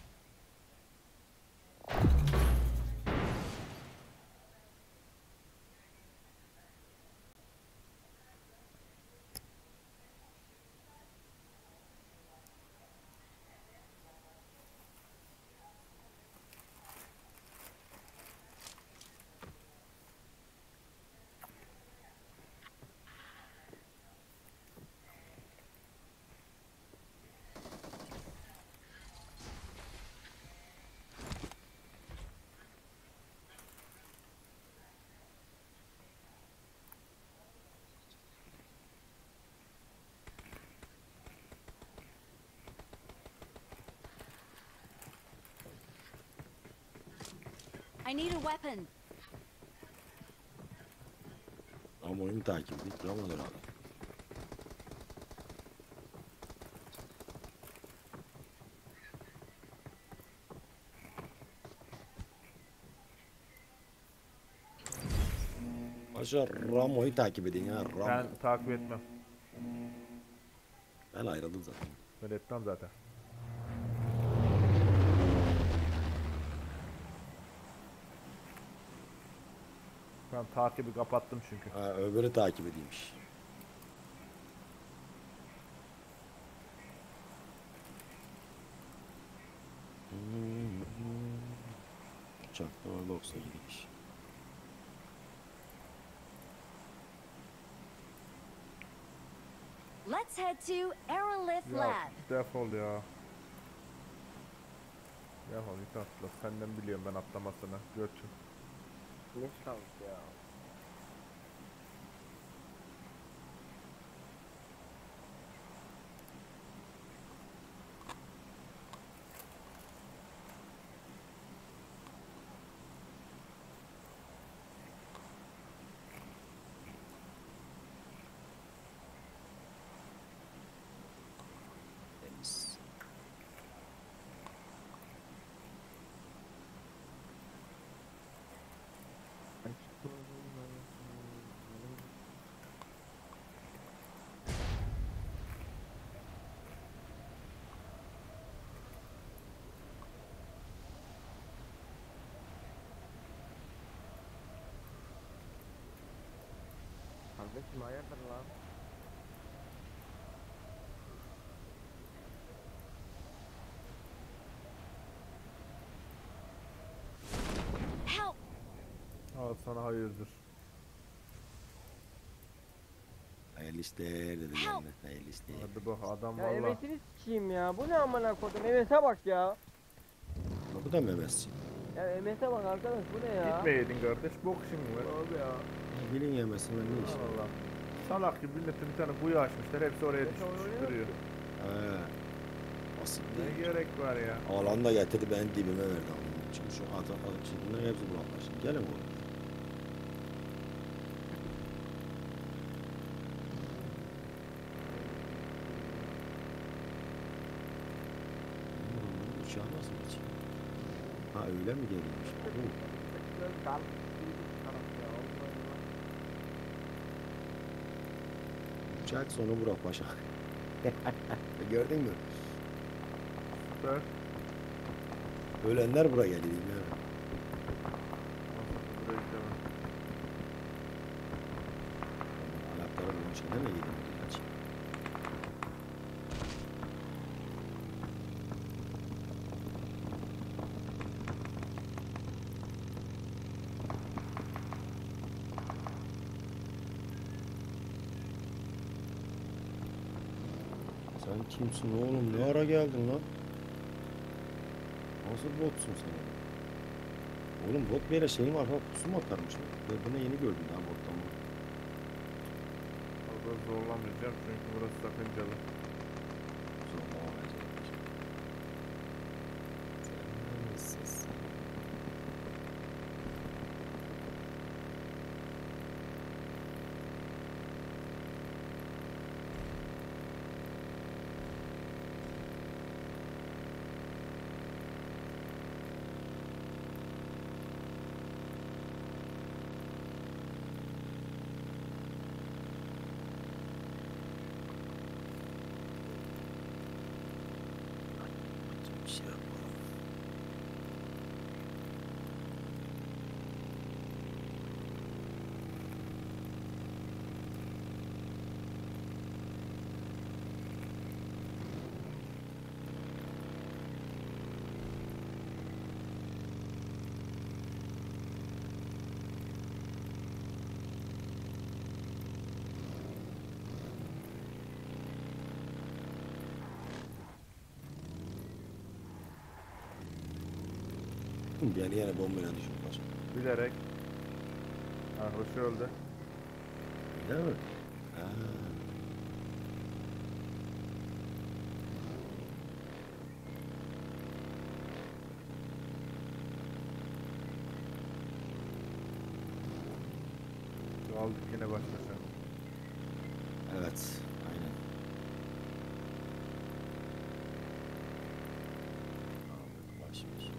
I need a weapon. Ama oyunu takip edip Ramazan abi. Paşa Ramo'yu takip edin ya Ramo. Ben takip etmem. Ben ayrıldım zaten. Ben etmem zaten. Ben takibi kapattım çünkü. Ha, öbürü takip edeymiş. uçakta orada olsa gidiş. Let's head to Aerolift Ya Lab. defol ya. Defol git atla. Senden biliyorum ben atlamasını. Götür. Geç kaldık ya. Temiz. Kardeşim hayırdır lan? Help! Al sana hayırdır. Hayırlı işler dedi yani. Hayırlı işler. Hadi bak adam Ya valla. emesini sikeyim ya. Bu ne amına kodum? Emese bak ya. Bu da memesi. Ya emese bak arkadaş bu ne ya? Gitmeyeydin kardeş. Bok işin var. Abi ya. Bilin yemesi ben ne işim? Allah. Salak gibi milletin bir tane kuyu açmışlar. Hepsi oraya Neyse, düşmüş oraya duruyor. He. Basit Ne değil. gerek var ya? Alan da getirdi benim dibime verdi. Çünkü şu atak bunların hepsi buraklaştı. Gelin oğlum. Uçağı nasıl geçiyor? Ha öyle mi geliyormuş? Bu. Uçak sonu Burak Paşa. Gördün mü? Süper. Ölenler buraya geliyor yani. Buraya gidemem. Anahtarı bulmuş. Nereye gidiyor? Sen kimsin oğlum? Ne ara geldin lan? Nasıl botsun sen? Oğlum bot böyle şeyin arka kutusu mu atarmış? Ben bunu yeni gördüm ya bottan. Orada zorlamayacağım çünkü burası sakıncalı. Zorlamayacak. Sen nesin? Bir şey yapalım. Yani yine bombayla düşürmüş. Bilerek. Arkadaşı öldü. Değil mi? Ha. Aldık yine baş başa. Evet. Aynen. Aldık baş başa.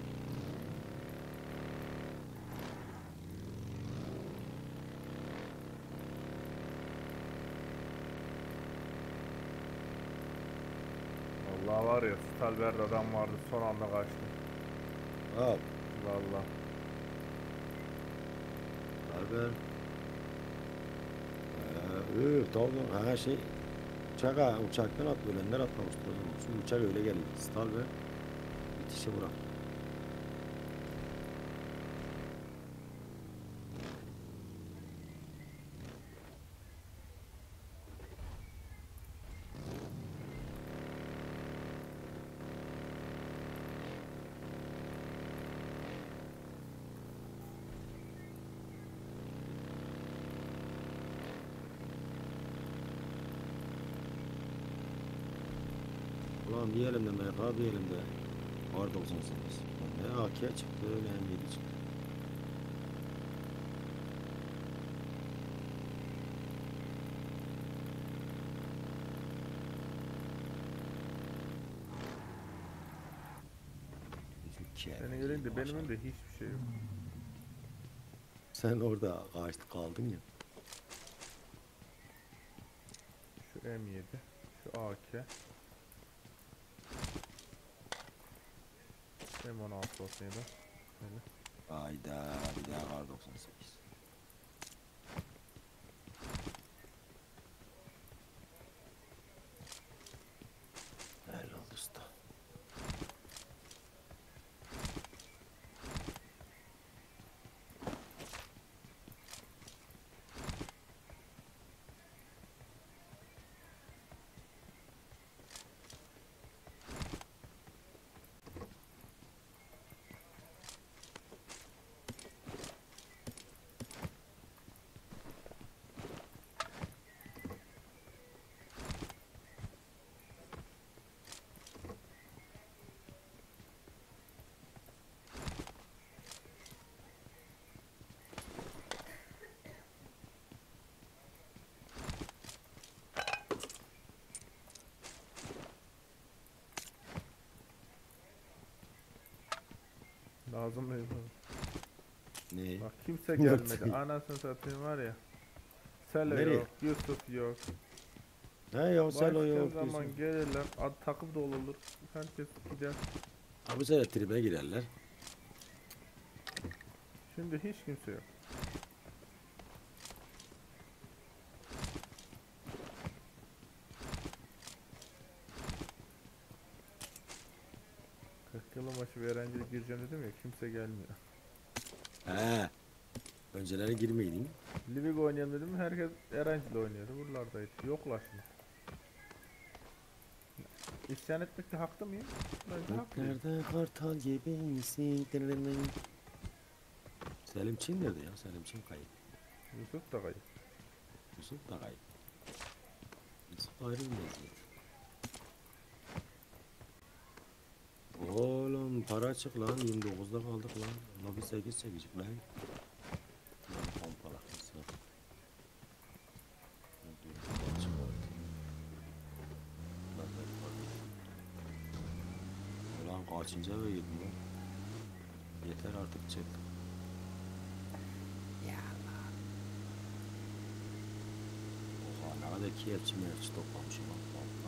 Vallahi var ya Stalber'de adam vardı son anda kaçtı. Al. Vallahi. Haber. Tamam. Ha şey. Uçaktan ölenler atlamıştır o zaman. Çünkü uçak öyle geliyor. Stal ve bitişe bırak. Ulan bir elimde MK bir elimde R98. Ne AK çıktı ne M7 çıktı. Seni görünce benim önümde hiçbir şey yok. Sen orada ağaçta kaldın ya. Şu M7, şu AK. M16 olsaydı. Böyle. Hayda bir daha R98. Helal usta. Lazım değil mi? Ne? Bak kimse gelmedi. Anasını satayım var ya. Selo Nereye? yok, Yusuf yok. He ya Selo yok. Başka zaman gelirler, takım dolu olur. Herkes gider. Abi sen tribe girerler. Şimdi hiç kimse yok. Yılın başı bir öğrencilik gireceğim dedim ya, kimse gelmiyor. He. Önceleri girmeydin. Livig oynayalım dedim, herkes öğrenciyle oynuyordu. Buralardaydı. Yoklar şimdi. İsyan etmekte haklı mıyım? Bence haklıyım. Göklerde kartal gibisin. Selim Çin nerede ya? Selim Çin kayıp. Yusuf da kayıp. Yusuf da kayıp. Yusuf ayrı bir meziyet. Oğlum para çık lan. 29'da kaldık lan. Lobi 8 çekecek lan. Lan pompalak mısın? Ulan kaçıncı eve gittin lan? Yeter artık çek. Ya lan. Oha ne kadar kiyerçi merçi toplamışım lan.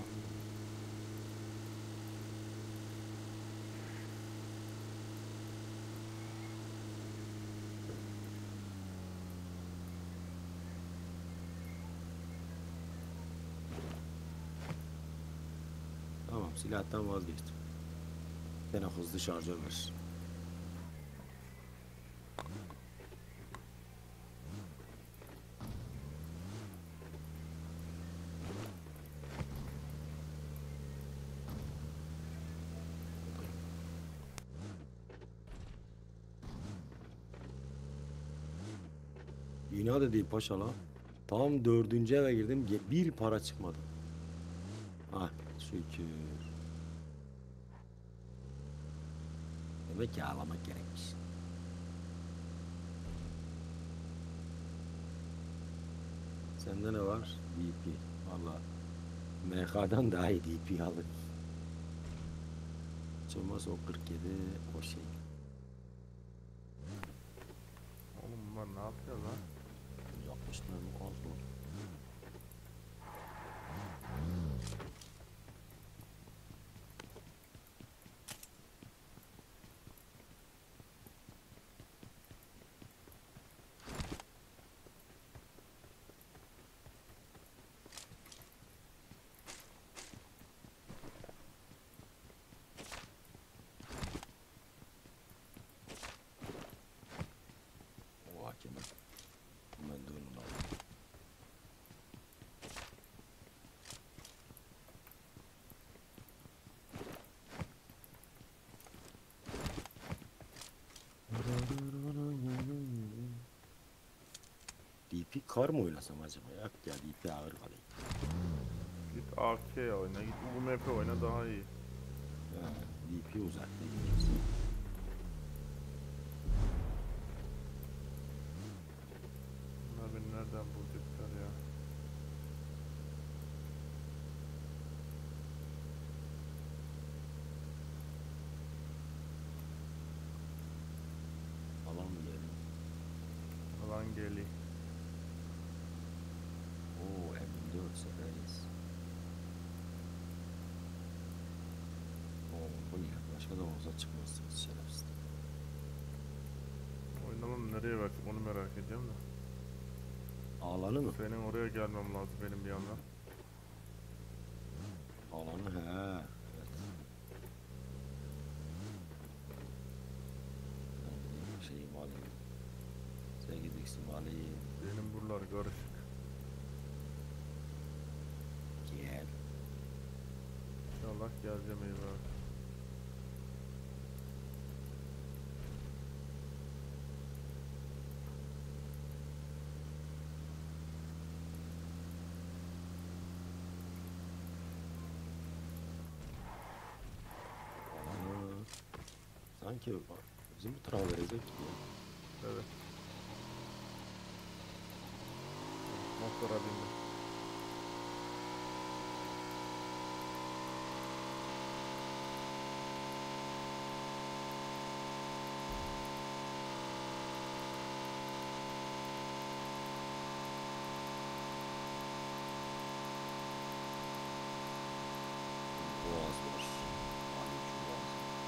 Tamam silahtan vazgeçtim. Bana hızlı şarjör ver. İnat edeyim paşa lan. Tam 4. eve girdim bir para çıkmadı. Ah şükür. Demek ki ağlamak gerekmiş. Sende ne var? DP. Valla MK'dan daha iyi DP alır. Hiç olmazsa o 47 o şey. Oğlum bunlar ne yapıyor lan? Yapmışlar mı kontrol? O hakeme. Ben de onu aldım. DP kar mı oynasam acaba? Yok ya DP ağır kalıyor. Git AK oyna git UMP oyna daha iyi. Ha, DP uzakta gidiyorsun. Bunlar beni nereden bulacaklar ya? Alan mı geliyor? Alan geli. Oo M4 severiz. Oo bu ne? Başka da olsa çıkmazsınız şerefsiz. Oynamam nereye versek onu merak ediyorum da. Alanı mı? Senin oraya gelmem lazım benim bir yandan. Alanı he. Evet. Ben gideyim şeyimi alayım. Sen gideceksin alayım. Benim buralar karışık. Gel. İnşallah geleceğim eyvah. Alanı. Sanki bizim bu tarafa verecek gibi. Evet. Motora bindim. Boğaz var. Aleyküm boğaz.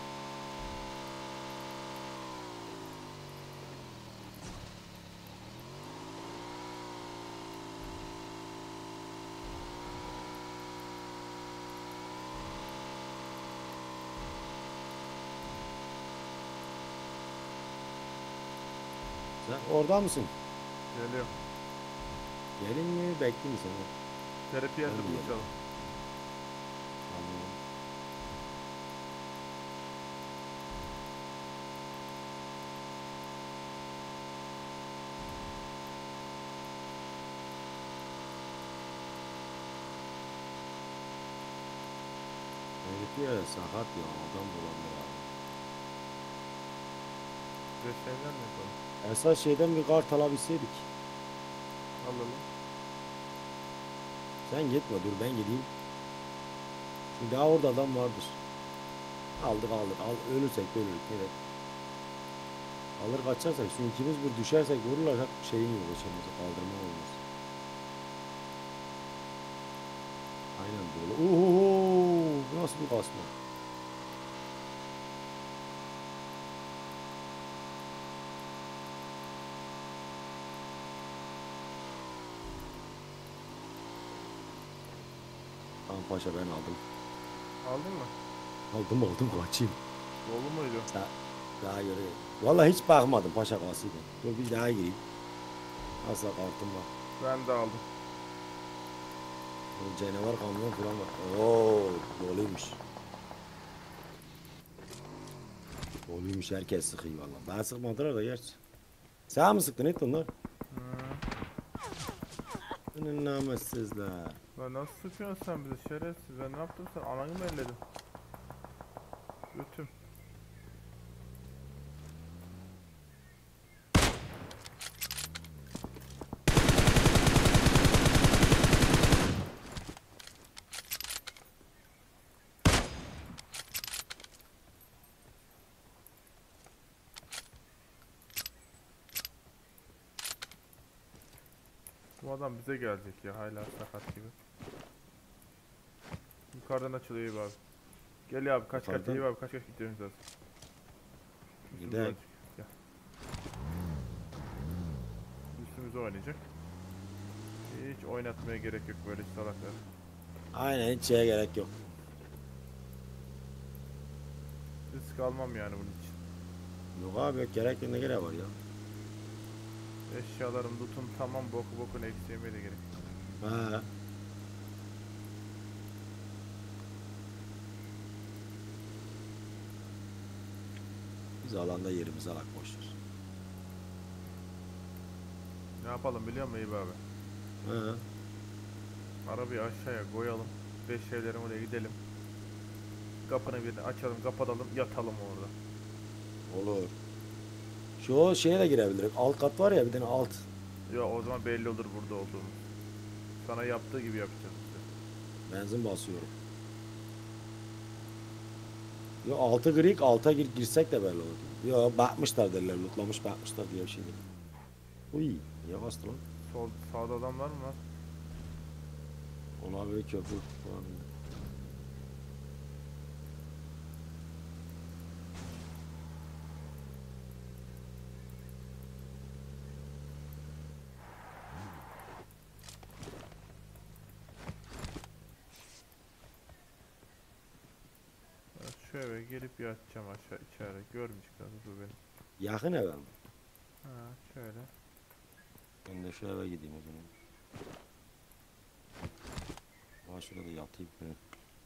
Sen orada mısın? Geliyorum. Gelin mi bekleyeyim mi seni? Terapi yerde Ben de buluşalım. Tamam. Herif ya sakat ya adam bulamıyor abi. Bir şeyler mi yapalım? Esas şeyden bir kart alabilseydik. Alalım. Sen gitme dur ben gideyim. Çünkü daha orada adam vardır. Aldık. Ölürsek de ölürük. Evet. Alır kaçarsak çünkü ikimiz bir düşersek vururlar hep şeyin yok içimize kaldırma olmaz. Aynen böyle. Oho, bu nasıl bir kasma? Tamam paşa ben aldım. Aldın mı? Aldım kaçayım. Dolu muydu? Daha göre. Vallahi hiç bakmadım paşa kasıydı. Dur bir daha gireyim. Asla kartım var. Ben de aldım. Bu canavar kamyon falan var. Oo, doluymuş. Doluymuş herkes sıkıyor valla. Ben sıkmadılar da gerçi. Sen mi sıktın et onlar? Senin namussuzlar. Lan nasıl sıkıyorsun sen bizi şerefsiz? Ben ne yaptım sen? Ananı mı elledin? Götüm. Bu adam bize gelecek ya hala sakat gibi. Yukarıdan açılıyor iyi abi. Gel abi kaç Yukarıdan? iyi abi kaç gidiyoruz lazım. Gidelim. Gel. Üstümüze oynayacak. Hiç oynatmaya gerek yok böyle salaklar. Aynen hiç şeye gerek yok. Risk almam yani bunun için. Yok abi yok gerek yok ne gerek var ya. Eşyalarım, lootum tamam bokunu eksiğime de gerek. Ha. Biz alanda yerimizi alak boşver. Ne yapalım biliyor musun Eyüp abi? Ha. Arabayı aşağıya koyalım. 5 evlerin oraya gidelim. Kapını bir açalım, kapatalım, yatalım orada. Olur. Şu şeye de girebilirim. Alt kat var ya bir tane alt. Ya o zaman belli olur burada olduğumuz. Sana yaptığı gibi yapacağız işte. Benzin basıyorum. Yo altı kırık alta girsek de belli olur. Yo bakmışlar derler lootlamış bakmışlar diye bir şey değil. Uy niye bastı lan? Sağda adam var mı lan? Olabilir köprü falan. Evet, şu eve gelip yatacağım aşağı içeri. Görmüş kadın bu beni. Yakın eve mi? Ha şöyle. Ben de şu eve gideyim o zaman. Ha şurada yatayım ben.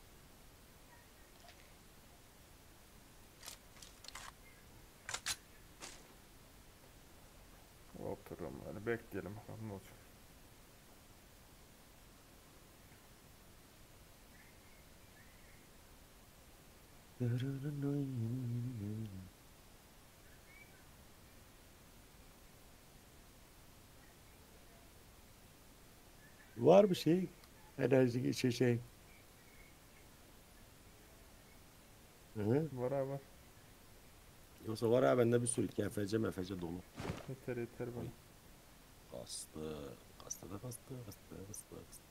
Oturalım hadi bekleyelim bakalım ne olacak. Var bir şey. Enerji içecek. Hı? Var abi var. Yoksa var ha bende bir sürü kefece mefece dolu. Yeter yeter bana. Kastı. Kastı da kastı. Kastı kastı kastı.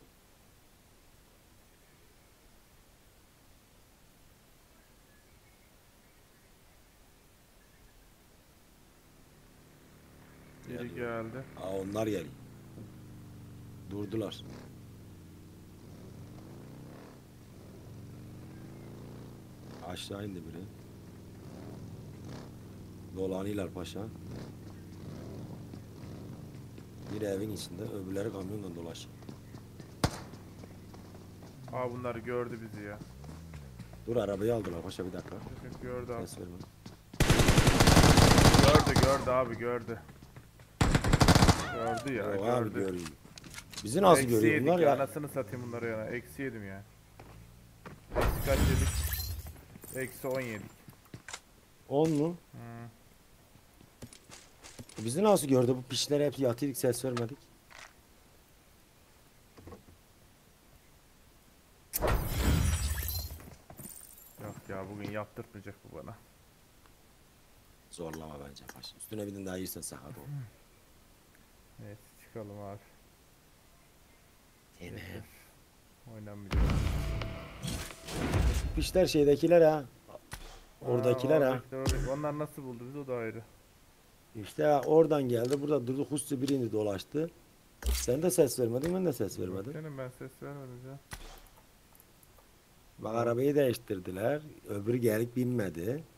Biri geldi. Aa onlar geliyor. Durdular. Aşağı indi biri. Dolanıyorlar paşa. Biri evin içinde, öbürleri kamyonla dolaşıyor. Aa bunlar gördü bizi ya. Dur arabayı aldılar paşa bir dakika. Gördü abi. Ses verme. Gördü abi gördü. Gördü ya O gördü. abi görüyor. Bizi nasıl Eksi görüyor yedik bunlar ya? ya? Anasını satayım bunları ya. Eksi yedim ya. Eksi kaç yedik? Eksi 10 yedik. 10 mu? Hmm. Bizi nasıl gördü bu piçler hep yatıydık ses vermedik. Yok ya bugün yaptırtmayacak bu bana. Zorlama bence paşa. Üstüne bir de daha yiysen sakat ol. Neyse çıkalım abi. Yine. Oynanmayacak. Piçler şeydekiler ha. Oradakiler ha. Oradakiler. Onlar nasıl buldu biz o da ayrı. İşte ha, oradan geldi burada durdu hustu birini dolaştı. Sen de ses vermedin ben de ses vermedim. Canım ben ses vermedim ya. Bak arabayı değiştirdiler. Öbürü gelip binmedi.